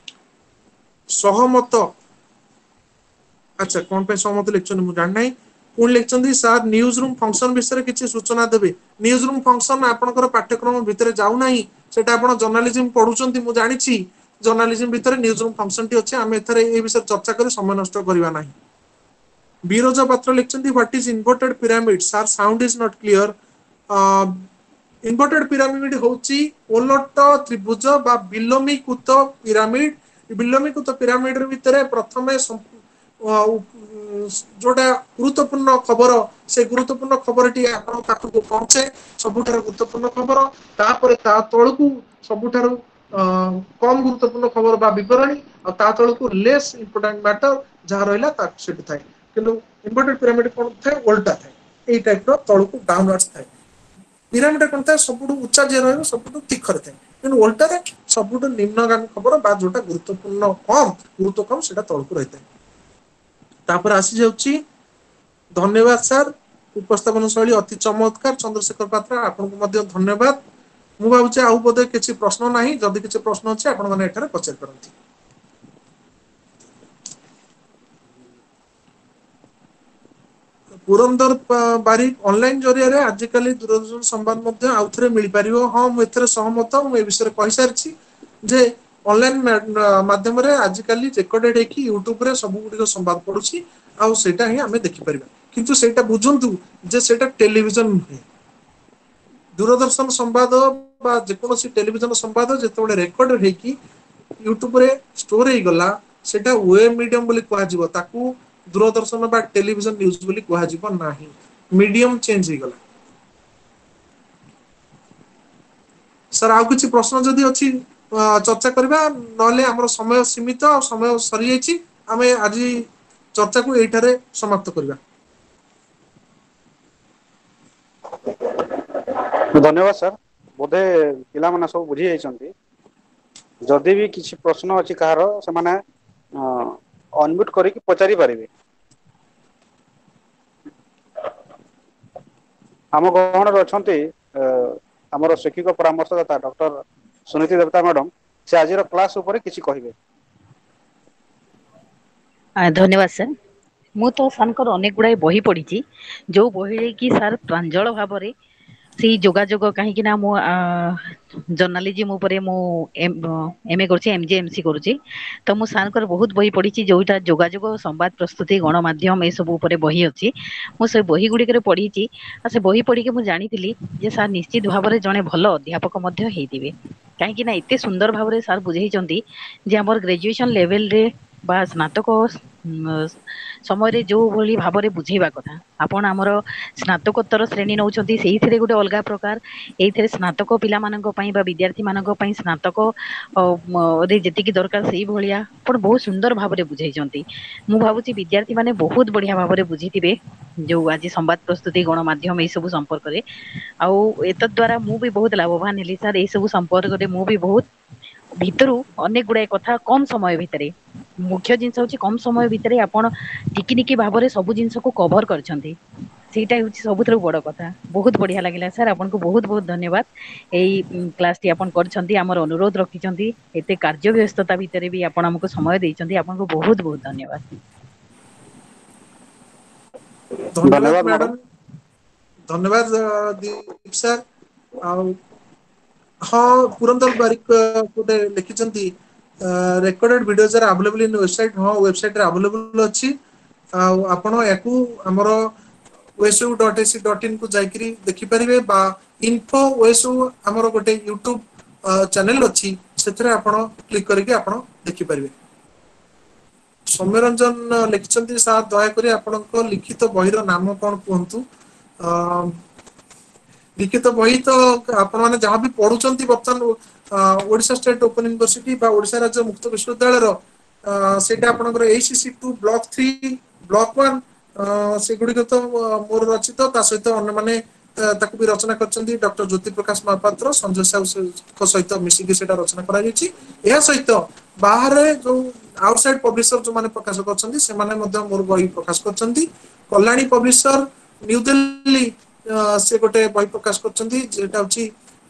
सहमत अच्छा कौन पे सहमत लिखछन मु जान नाही पुणी लिखते सार न्यूज रूम फंक्शन विषय किसी सूचना देवे न्यूज रूम फंक्शन आपंकर पाठ्यक्रम भितर जाऊना सेटा आपण जर्नालिज्म पढ़ुचंती मु जानिछि जर्नालिज्म भितर न्यूज रूम फंक्शन टी अछि आमे एथरे ए विषय चर्चा करी समय नष्ट करबा नाही बीरोजा पात्र लिखते what is inverted pyramid sir sound is not clear inverted pyramid होची ओलट त्रिभुज बा बिलोमीकृत पिरामिड भितर प्रथमे जोटा गुरुत्वपूर्ण खबर से गुरुत्वपूर्ण खबर टी आपण पाखक पहुंचे सबुठार गुरुत्वपूर्ण खबर तापरे ता तळकू सबुठार कम गुरुत्वपूर्ण खबर बा विवरणी और ता तळकू लेस इंपोर्टेंट मैटर जहाँ रहिला ता सेट थाए किंतु इन्वर्टेड पिरामिड कोन थाए उल्टा थाए एई टाइप रो तळकू डाउनवर्ड्स थाए पिरामिड कोन थाए सबुठु उच्चा जे रहयो सबुठु तिखर थाए किंतु उल्टा रे सबुठु निम्नगामी खबर बा जोटा गुरुत्वपूर्ण कम गुरुत्व कम सेटा तळकू रहिताए तापर आसी जाउची धन्यवाद सर उपस्थापन शैली अति चमत्कार चंद्रशेखर पात्र आपको मध्य धन्यवाद मु भावुचे आउ बोधे किसी प्रश्न नाही जदि किसी प्रश्न अछि आपण माने एठारे पचार करंती पुरंदर बारिक ऑनलाइन जरिया रे आजिकली दूरदर्शन संवाद मध्य आउथरे मिल परिवो हां मु एथरे सहमत मु ए विषय कहि सारछि जे ऑनलाइन माध्यम रे आजिकली रेकॉर्डेड है कि यूट्यूब रे सब गुडी संवाद पडुछि आ सेटा ही आमे देखि परिबा किंतु सेटा बुझंतु जे सेटा टेलीविजन नुहे दूरदर्शन संवाद बा जेकोसी टेलीविजन संवाद जेतबे रेकॉर्डेड है कि यूट्यूब रे स्टोर हे गला सेटा वेब मीडियम बोली कुहाजिबो ताकू दूरदर्शन बा टेलीविजन न्यूज बोली कुहाजिबो नाही मीडियम चेंज हो गला सर आउ किछि प्रश्न जदि अछि चर्चा करबा नले हमर समय सीमित और समय सरी जाइछि आमे आज चर्चा को एठारे समाप्त करबा धन्यवाद सर बोधे पिला माने सब बुझी जाइछन्ती जदि भी किसी प्रश्न अछि कहार से माने अनम्यूट करके पचारि पारिबे आम गहण अछन्ती हमर शैक्षिक परामर्शदाता डॉक्टर सुनीति देवता मैडम से आज क्लास ऊपर किसी कहिबे धन्यवाद सर ମୁଁ ତ ସାର୍ଙ୍କର ଅନେକ ଗୁଡ଼ାଏ ବହି ପଢ଼ିଛି ଯେଉଁ ବହିରେ କି ସାର୍ ପ୍ରାଞ୍ଜଳ ଭାବରେ ସେଇ ଯୋଗାଯୋଗ କାହିଁକି ନା ମୁଁ ଜର୍ଣ୍ଣାଲିଜିମ୍ ଉପରେ ମୁଁ MA କରୁଛି MJMC କରୁଛି ତ ମୁଁ ସାର୍ଙ୍କର ବହୁତ ବହି ପଢ଼ିଛି ଯେଉଁଟା ଯୋଗାଯୋଗ ସମ୍ବାଦ ପ୍ରସ୍ତୁତି ଗଣମାଧ୍ୟମ ଏସବୁ ଉପରେ ବହି ଅଛି ମୁଁ ସେ ବହି ଗୁଡ଼ିକରେ ପଢ଼ିଛି ଆଉ ସେ ବହି ପଢ଼ିକି ମୁଁ ଜାଣିଥିଲି ଯେ ସାର୍ ନିଶ୍ଚିତ ଭାବରେ ଜଣେ ଭଲ ଅଧ୍ୟାପକ ମଧ୍ୟ ହେଇଥିବେ କାହିଁକି ନା ଏତେ ସୁନ୍ଦର ଭାବରେ ସାର୍ ବୁଝେଇଛନ୍ତି ଯେ ଆମର ଗ୍ରାଜୁଏସନ ଲେଭେଲରେ ବା ସ୍ନାତକ ସମୟରେ ଯୋଉଭଳି ଭାବରେ ବୁଝେଇବା କଥା ଆପଣ ଆମର ସ୍ନାତକୋତ୍ତର ଶ୍ରେଣୀ ନେଉଛନ୍ତି ସେଇଥିରେ ଗୋଟେ ଅଲଗା ପ୍ରକାର ଏଇଥିରେ ସ୍ନାତକ ପିଲାମାନଙ୍କ ପାଇଁ ବା ବିଦ୍ୟାର୍ଥୀମାନଙ୍କ ପାଇଁ ସ୍ନାତକ ରେ ଯେତିକି ଦରକାର ସେଇଭଳିଆ ଆପଣ ବହୁତ ସୁନ୍ଦର ଭାବରେ ବୁଝେଇଛନ୍ତି ମୁଁ ଭାବୁଛି ବିଦ୍ୟାର୍ଥୀମାନେ ବହୁତ ବଢ଼ିଆ ଭାବରେ ବୁଝିଥିବେ ଯୋଉ ଆଜି ସମ୍ବାଦ ପ୍ରସ୍ତୁତି ଗଣମାଧ୍ୟମ ଏଇ ସବୁ ସମ୍ପର୍କରେ ଆଉ ଏତଦ୍ ଦ୍ୱାରା ମୁଁ ବି ବହୁତ ଲାଭବାନ ହେଲି ସାର୍ ଏଇ ସବୁ ସମ୍ପର୍କରେ ମୁଁ ବି ବହୁତ ଭିତରୁ ଅନେକ ଗୁଡ଼ାଏ କଥା କମ ସମୟ ଭିତରେ ମୁଖ୍ୟ ଜିନିଷ ହଉଛି କମ ସମୟ ଭିତରେ ଆପଣ ଟିକିନିକି ଭାବରେ ସବୁ ଜିନିଷକୁ କଭର କରିଛନ୍ତି ସେଇଟା ହେଉଛି ସବୁଠାରୁ ବଡ଼ କଥା ବହୁତ ବଢ଼ିଆ ଲାଗିଲା ସାର୍ ଆପଣଙ୍କୁ ବହୁତ ବହୁତ ଧନ୍ୟବାଦ ଏଇ କ୍ଲାସଟି ଆପଣ କରିଛନ୍ତି ଆମର ଅନୁରୋଧ ରଖିଛନ୍ତି ଏତେ କାର୍ଯ୍ୟ ବ୍ୟସ୍ତତା ଭିତରେ ବି ଆପଣ ଆମକୁ ସମୟ ଦେଇଛନ୍ତି ଆପଣଙ୍କୁ ବହୁତ ବହୁତ ଧନ୍ୟବାଦ धन्यवाद मैडम धन्यवाद दीप सर हाँ पुरंदर बारिक गोटे लिखिं recorded videos are available in website हाँ वेबसाइट अवेलेबल अच्छी आपण या आमर wesu.ac.in को जाकरी देखिपारे बा इन्फो वेसु आमर गोटे यूट्यूब चैनल अच्छी से आपण क्लिक करके आपण देखिपारे सौम्यरंजन लिखिं सार दयाकोरी आपण लिखित बहीर नाम कौन कहतु लिखित बही तो आपण मैंने जहाँ भी पढ़ुंट बर्तमान Odisha state open university Odisha राज्य मुक्त विश्वविद्यालय सेटा आपनकर ACC 2 ब्लॉक 3 ब्लॉक 1 सेगुड़िक तो मोर रचित सहित अन्य माने ताकू भी रचना करछन्ती डॉक्टर ज्योति प्रकाश महापात्र संजय साहू सहित मिसिकी सेटा रचना करा जायछि या सहित बाहर जो आउटसाइड पब्लिशर जो माने प्रकाश करछन्ती से माने मध्य मोर बही प्रकाश करछन्ती कल्याणी पब्लिशर न्यू दिल्ली से गोटे बही प्रकाश करछन्ती जेटा होछि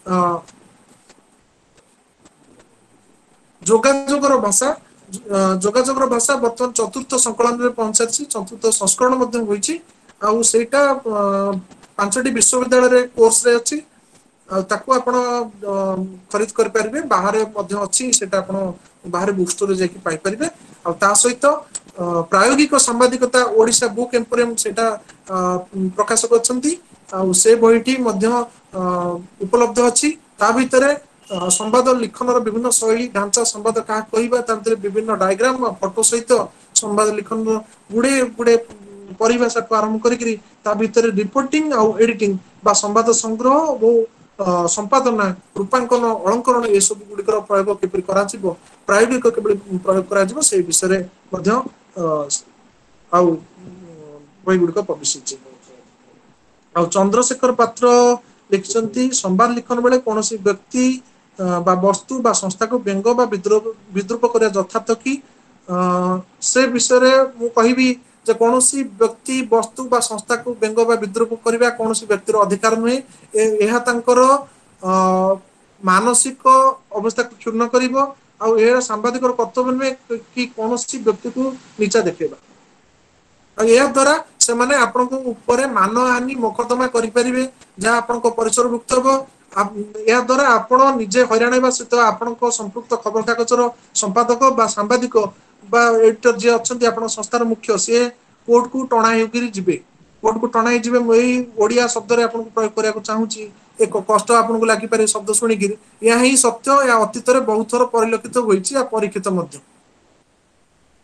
जोगाजोगर भाषा जोगाजोगर भाषा बर्तमान चतुर्थ संकलन रे पहुंचाछि चतुर्थ संस्करण मध्ये होईछि आउ सेटा पांचटी विश्वविद्यालय रे कोर्स रे अछि ताकू आपण खरीद कर पारिबे बाहर मध्ये अछि सेटा आपण बाहर बुक स्टोर रे जाकि पाई परिबे आ ता सहित प्रायोगिक सांबादिकता ओडिशा बुक एम्पोरियम सेटा प्रकाश करछन्ती आ से बहिटी मध्ये उपलब्ध अछि ता भितरे संवाद लिखन विभिन्न शैली ढांचा संवाद क्या कहवा विभिन्न डायग्राम फोटो सहित संवाद लिखन गुड़े गुड़े परिभाषा को आरंभ कर रिपोर्टिंग आउ एडिटिंग बा संवाद संग्रह और संपादना रूपांकन अलंकरण ये सब गुड़िकर प्रयोग किपरि कराजिबो प्रायोगिक किपरि प्रयोग कराजिबो से विषय मध्ये आउ बही गुड़िक पब्लिश होछि आउ चंद्रशेखर पात्र लिखिसंती संवाद लिखन बेले कौन व्यक्ति बा वस्तु बा संस्था को व्यंग बा विद्रूप करिया यथार्थ कि से विषय मु कहिबी जे कौन व्यक्ति वस्तु बा संस्था को व्यंग बा विद्रूप करबा कौन व्यक्तिर अधिकार नुहे यह तांकर मानसिक अवस्था को क्षुण्ण करिवो आउ एहा सांबादिक कर्तव्य नुहे कि कौन व्यक्ति को नीचा देखेबा या द्वारा से माने आपनको ऊपर मानहानि मोकदमा करें जहाँ आप परिसरभुक्त हम या द्वारा आपण निजे हैराण होगा सहित आपण संपुक्त खबर कागजर संपादक बा सांबादिक बा एडिटर जी अच्छा आप संस्थार मुख्य सी कोर्ट को टणा होकर कोर्ट को टणा यही ओडिया शब्द प्रयोग करने चाहूँगी एक कष्ट आपको लगिपारे शब्द शुणिकी यह ही सत्य या अतीत बहुत थर परिलक्षित होती परीक्षित।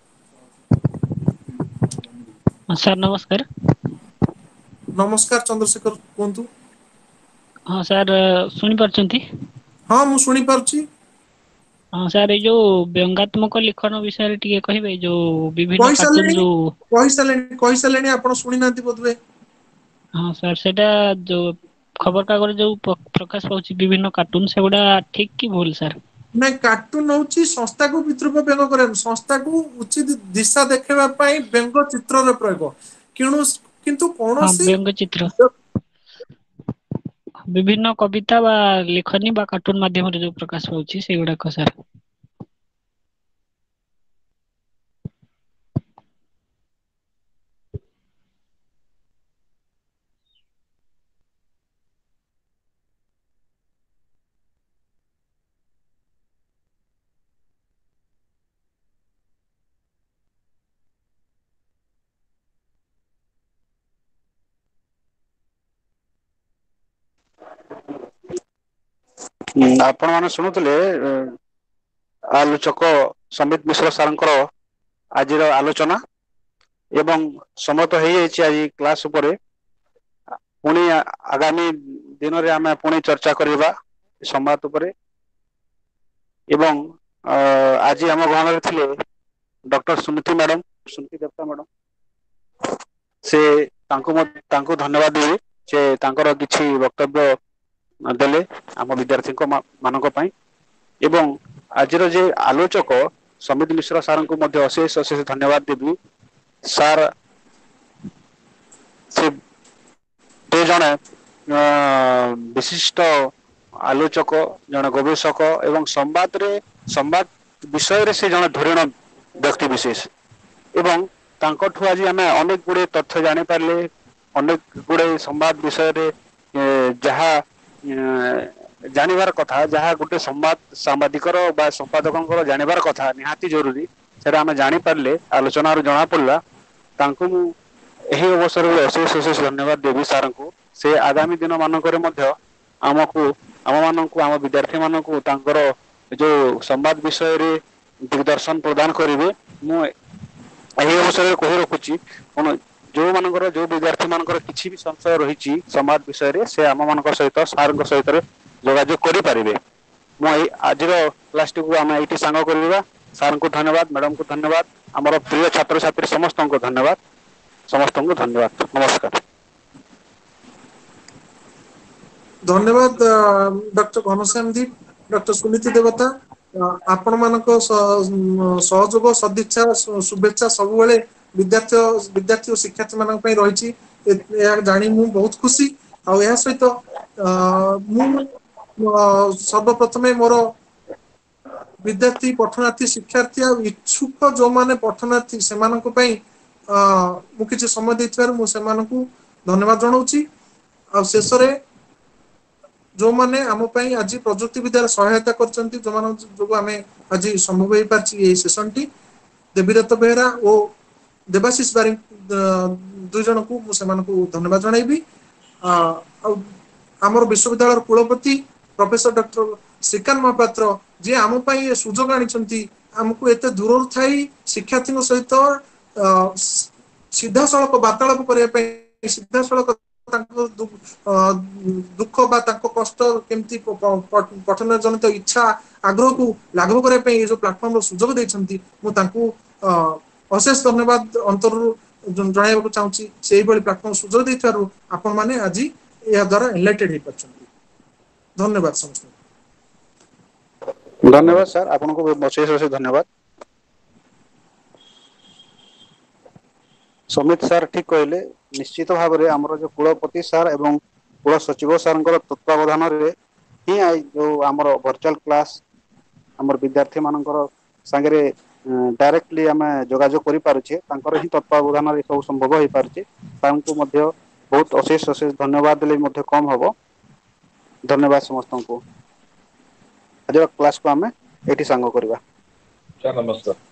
ହଁ ସାର୍ ନମସ୍କାର। ନମସ୍କାର ଚନ୍ଦ୍ରଶେଖର କୁହନ୍ତୁ। ହଁ ସାର୍ ଶୁଣି ପାରୁଛନ୍ତି? ହଁ ମୁଁ ଶୁଣି ପାରୁଛି। ହଁ ସାର୍ ଏଇ ଯୋଉ ବ୍ୟଙ୍ଗାତ୍ମକ ଲିଖନ ବିଷୟରେ ଟିକେ କହିବେ ଯୋଉ ବିଭିନ୍ନ କାର୍ଟୁନ କହିସାରିଲେଣି ଯୋଉ କହିସାରିଲେଣି ଆପଣ ଶୁଣି ନାହାନ୍ତି ବୋଧହୁଏ। ହଁ ସାର୍ ସେଇଟା ଯୋଉ ଖବର କାଗଜ ଯୋଉ ପ୍ରକାଶ ପାଉଛି ବିଭିନ୍ନ କାର୍ଟୁନ ସେଗୁଡା ଠିକ କି ଭୁଲ ସାର୍? ନାଇଁ କାର୍ଟୁନ ହଉଛି ସଂସ୍ଥାକୁ ବିଦ୍ରୁପ ବ୍ୟଙ୍ଗ କରିବାକୁ ସଂସ୍ଥାକୁ ଉଚିତ ଦିଶା ଦେଖେଇବା ପାଇଁ ବ୍ୟଙ୍ଗ ଚିତ୍ରର ପ୍ରୟୋଗ କିଣୁ କିନ୍ତୁ ହଁ କୌଣସି ବ୍ୟଙ୍ଗଚିତ୍ର ବିଭିନ୍ନ କବିତା ବା ଲେଖନୀ ବା କାର୍ଟୁନ ମାଧ୍ୟମରେ ଯୋଉ ପ୍ରକାଶ ପାଉଛି ସେଇଗୁଡାକ ସାର୍। ଆପଣ ମାନେ ଶୁଣୁଥିଲେ ଆଲୋଚକ ସମିତ ମିଶ୍ର ସାରଙ୍କର ଆଜିର ଆଲୋଚନା ଏବଂ ସମୟ ତ ହେଇଯାଇଛି ଆଜି କ୍ଲାସ ଉପରେ ପୁଣି ଆଗାମୀ ଦିନରେ ଆମେ ପୁଣି ଚର୍ଚ୍ଚା କରିବା ସମ୍ବାଦ ଉପରେ ଏବଂ ଆଜି ଆମ ଗହଣରେ ଥିଲେ doctor Suniti madam Suniti Datta madam ସେ ତାଙ୍କୁ ଧନ୍ୟବାଦ ଦେବି ସେ ତାଙ୍କର କିଛି ବକ୍ତବ୍ୟ ଦେଲେ ଆମ ବିଦ୍ୟାର୍ଥୀଙ୍କ ମାନଙ୍କ ପାଇଁ ଏବଂ ଆଜିର ଯେ ଆଲୋଚକ ସମିତ ମିଶ୍ର ସାରଙ୍କୁ ମଧ୍ୟ ଅଶେଷ ଅଶେଷ ଧନ୍ୟବାଦ ଦେବି ସାର୍ ସେ ଜଣେ ବିଶିଷ୍ଟ ଆଲୋଚକ ଜଣେ ଗବେଷକ ଏବଂ ସମ୍ବାଦ ବିଷୟରେ ସେ ଜଣେ ଧୁରିଣ ବ୍ୟକ୍ତି ବିଶେଷ ଏବଂ ତାଙ୍କଠୁ ଆଜି ଆମେ ଅନେକ ଗୁଡିଏ ତଥ୍ୟ ଜାଣିପାରିଲେ ଅନେକ ଗୁଡେ ସମ୍ବାଦ ବିଷୟରେ ଯାହା ଜାଣିବାର କଥା ଯାହା ଗୋଟେ ସାମ୍ବାଦିକର ବା ସମ୍ପାଦକଙ୍କର ଜାଣିବାର କଥା ନିହାତି ଜରୁରୀ ସେଟା ଆମେ ଜାଣିପାରିଲେ ଆଲୋଚନାରୁ ଜଣା ପଡିଲା ତାଙ୍କୁ ମୁଁ ଏହି ଅବସରରେ ଅଶେଷ ଅଶେଷ ଧନ୍ୟବାଦ ଦେବି ସାରଙ୍କୁ ସେ ଆଗାମୀ ଦିନ ମାନଙ୍କରେ ମଧ୍ୟ ଆମକୁ ଆମ ମାନଙ୍କୁ ଆମ ବିଦ୍ୟାର୍ଥୀ ମାନଙ୍କୁ ତାଙ୍କର ଯୋଉ ସମ୍ବାଦ ବିଷୟରେ ଦିଗଦର୍ଶନ ପ୍ରଦାନ କରିବେ ମୁଁ ଏହି ଅବସରରେ କହି ରଖୁଛି କଣ ଯୋଉ ମାନଙ୍କର ଯୋଉ ବିଦ୍ୟାର୍ଥୀ ମାନଙ୍କର କିଛି ବି ସଂଶୟ ରହିଛି ସମାଜ ବିଷୟରେ ସେ ଆମ ମାନଙ୍କ ସହିତ ସାରଙ୍କ ସହିତ ଯୋଗାଯୋଗ କରିପାରିବେ ମୁଁ ଏଇ ଆଜିର କ୍ଲାସ ଟିକୁ ଆମେ ଏଇଠି ସାଙ୍ଗ କରିବା ସାରଙ୍କୁ ଧନ୍ୟବାଦ ମ୍ୟାଡାମଙ୍କୁ ଧନ୍ୟବାଦ ଆମର ପ୍ରିୟ ଛାତ୍ରଛାତ୍ରୀ ସମସ୍ତଙ୍କୁ ଧନ୍ୟବାଦ ସମସ୍ତଙ୍କୁ ଧନ୍ୟବାଦ ନମସ୍କାର ଧନ୍ୟବାଦ ଡକ୍ଟର ଘନଶ୍ୟାମ ଡକ୍ଟର ସୁନୀତି ଦେବତା ଆପଣ ମାନଙ୍କ ସହଯୋଗ ସଦିଚ୍ଛା ଶୁଭେଚ୍ଛା ସବୁବେଳେ ବିଦ୍ୟାର୍ଥୀ ଓ ଶିକ୍ଷାର୍ଥୀ ମାନଙ୍କ ପାଇଁ ରହିଛି ଏହା ଜାଣି ମୁଁ ବହୁତ ଖୁସି ଆଉ ଏହା ସହିତ ମୁଁ ସର୍ବପ୍ରଥମେ ମୋର ବିଦ୍ୟାର୍ଥୀ ପଠଣାର୍ଥୀ ଶିକ୍ଷାର୍ଥୀ ଆଉ ଇଚ୍ଛୁକ ଯୋଉମାନେ ପଠନାର୍ଥୀ ସେମାନଙ୍କ ପାଇଁ ମୁଁ କିଛି ସମୟ ଦେଇଥିବାରୁ ମୁଁ ସେମାନଙ୍କୁ ଧନ୍ୟବାଦ ଜଣାଉଛି ଆଉ ଶେଷରେ ଯୋଉମାନେ ଆମ ପାଇଁ ଆଜି ପ୍ରଯୁକ୍ତି ବିଦ୍ୟାର ସହାୟତା କରିଛନ୍ତି ଯୋଉମାନଙ୍କ ଯୋଗୁ ଆମେ ଆଜି ସମ୍ଭବ ହେଇପାରିଛି ଏଇ ସେସନଟି ଦେବୀଦତ୍ତ ବେହେରା ଓ ଦେବାଶିଷ ବାରିକ ଦୁଇ ଜଣଙ୍କୁ ମୁଁ ସେମାନଙ୍କୁ ଧନ୍ୟବାଦ ଜଣାଇବି ଆଉ ଆମର ବିଶ୍ୱବିଦ୍ୟାଳୟର କୁଳପତି ପ୍ରଫେସର ଡକ୍ଟର ଶ୍ରୀକାନ୍ତ ମହାପାତ୍ର ଯିଏ ଆମ ପାଇଁ ଏ ସୁଯୋଗ ଆଣିଛନ୍ତି ଆମକୁ ଏତେ ଦୂରରୁ ଥାଇ ଶିକ୍ଷାର୍ଥୀଙ୍କ ସହିତ ଅ ସିଧାସଳଖ ବାର୍ତ୍ତାଳାପ କରିବା ପାଇଁ ସିଧାସଳଖ ତାଙ୍କ ଦୁଃଖ ବା ତାଙ୍କ କଷ୍ଟ କେମିତି ପଠନ ଜନିତ ଇଚ୍ଛା ଆଗ୍ରହକୁ ଲାଘବ କରିବା ପାଇଁ ଏ ଯୋଉ ପ୍ଲାଟଫର୍ମ ର ସୁଯୋଗ ଦେଇଛନ୍ତି ମୁଁ ତାଙ୍କୁ ଅଶେଷ ଧନ୍ୟବାଦ ଅନ୍ତରରୁ ଜଣାଇବାକୁ ଚାହୁଁଛି ସେଇଭଳି ପ୍ଲାଟଫର୍ମ ସୁଯୋଗ ଦେଇଥିବାରୁ ଆପଣ ମାନେ ଆଜି ଏହା ଦ୍ୱାରା ଏନଲାଇଟେଡ ହେଇପାରୁଛନ୍ତି ଧନ୍ୟବାଦ ସମସ୍ତଙ୍କୁ ଧନ୍ୟବାଦ ସାର୍ ଆପଣଙ୍କୁ ଅଶେଷ ଅଶେଷ ଧନ୍ୟବାଦ ସମିତ ସାର୍ ଠିକ କହିଲେ ନିଶ୍ଚିତ ଭାବରେ ଆମର ଯୋଉ କୁଳପତି ସାର୍ ଏବଂ କୁଳ ସଚିବ ସାରଙ୍କର ତତ୍ୱାବଧାନରେ ହିଁ ଯୋଉ ଆମର ଭର୍ଚୁଆଲ କ୍ଲାସ ଆମର ବିଦ୍ୟାର୍ଥୀ ମାନଙ୍କର ସାଙ୍ଗରେ ଡାଇରେକ୍ଟଲି ଆମେ ଯୋଗାଯୋଗ କରିପାରୁଛେ ତାଙ୍କର ହିଁ ତତ୍ୱାବଧାନରେ ସବୁ ସମ୍ଭବ ହେଇପାରୁଛି ତାଙ୍କୁ ମଧ୍ୟ ବହୁତ ଅଶେଷ ଅଶେଷ ଧନ୍ୟବାଦ ଦେଲେ ମଧ୍ୟ କମ ହବ ଧନ୍ୟବାଦ ସମସ୍ତଙ୍କୁ ଆଜିର କ୍ଲାସକୁ ଆମେ ଏଇଠି ସାଙ୍ଗ କରିବା ସାର୍ ନମସ୍କାର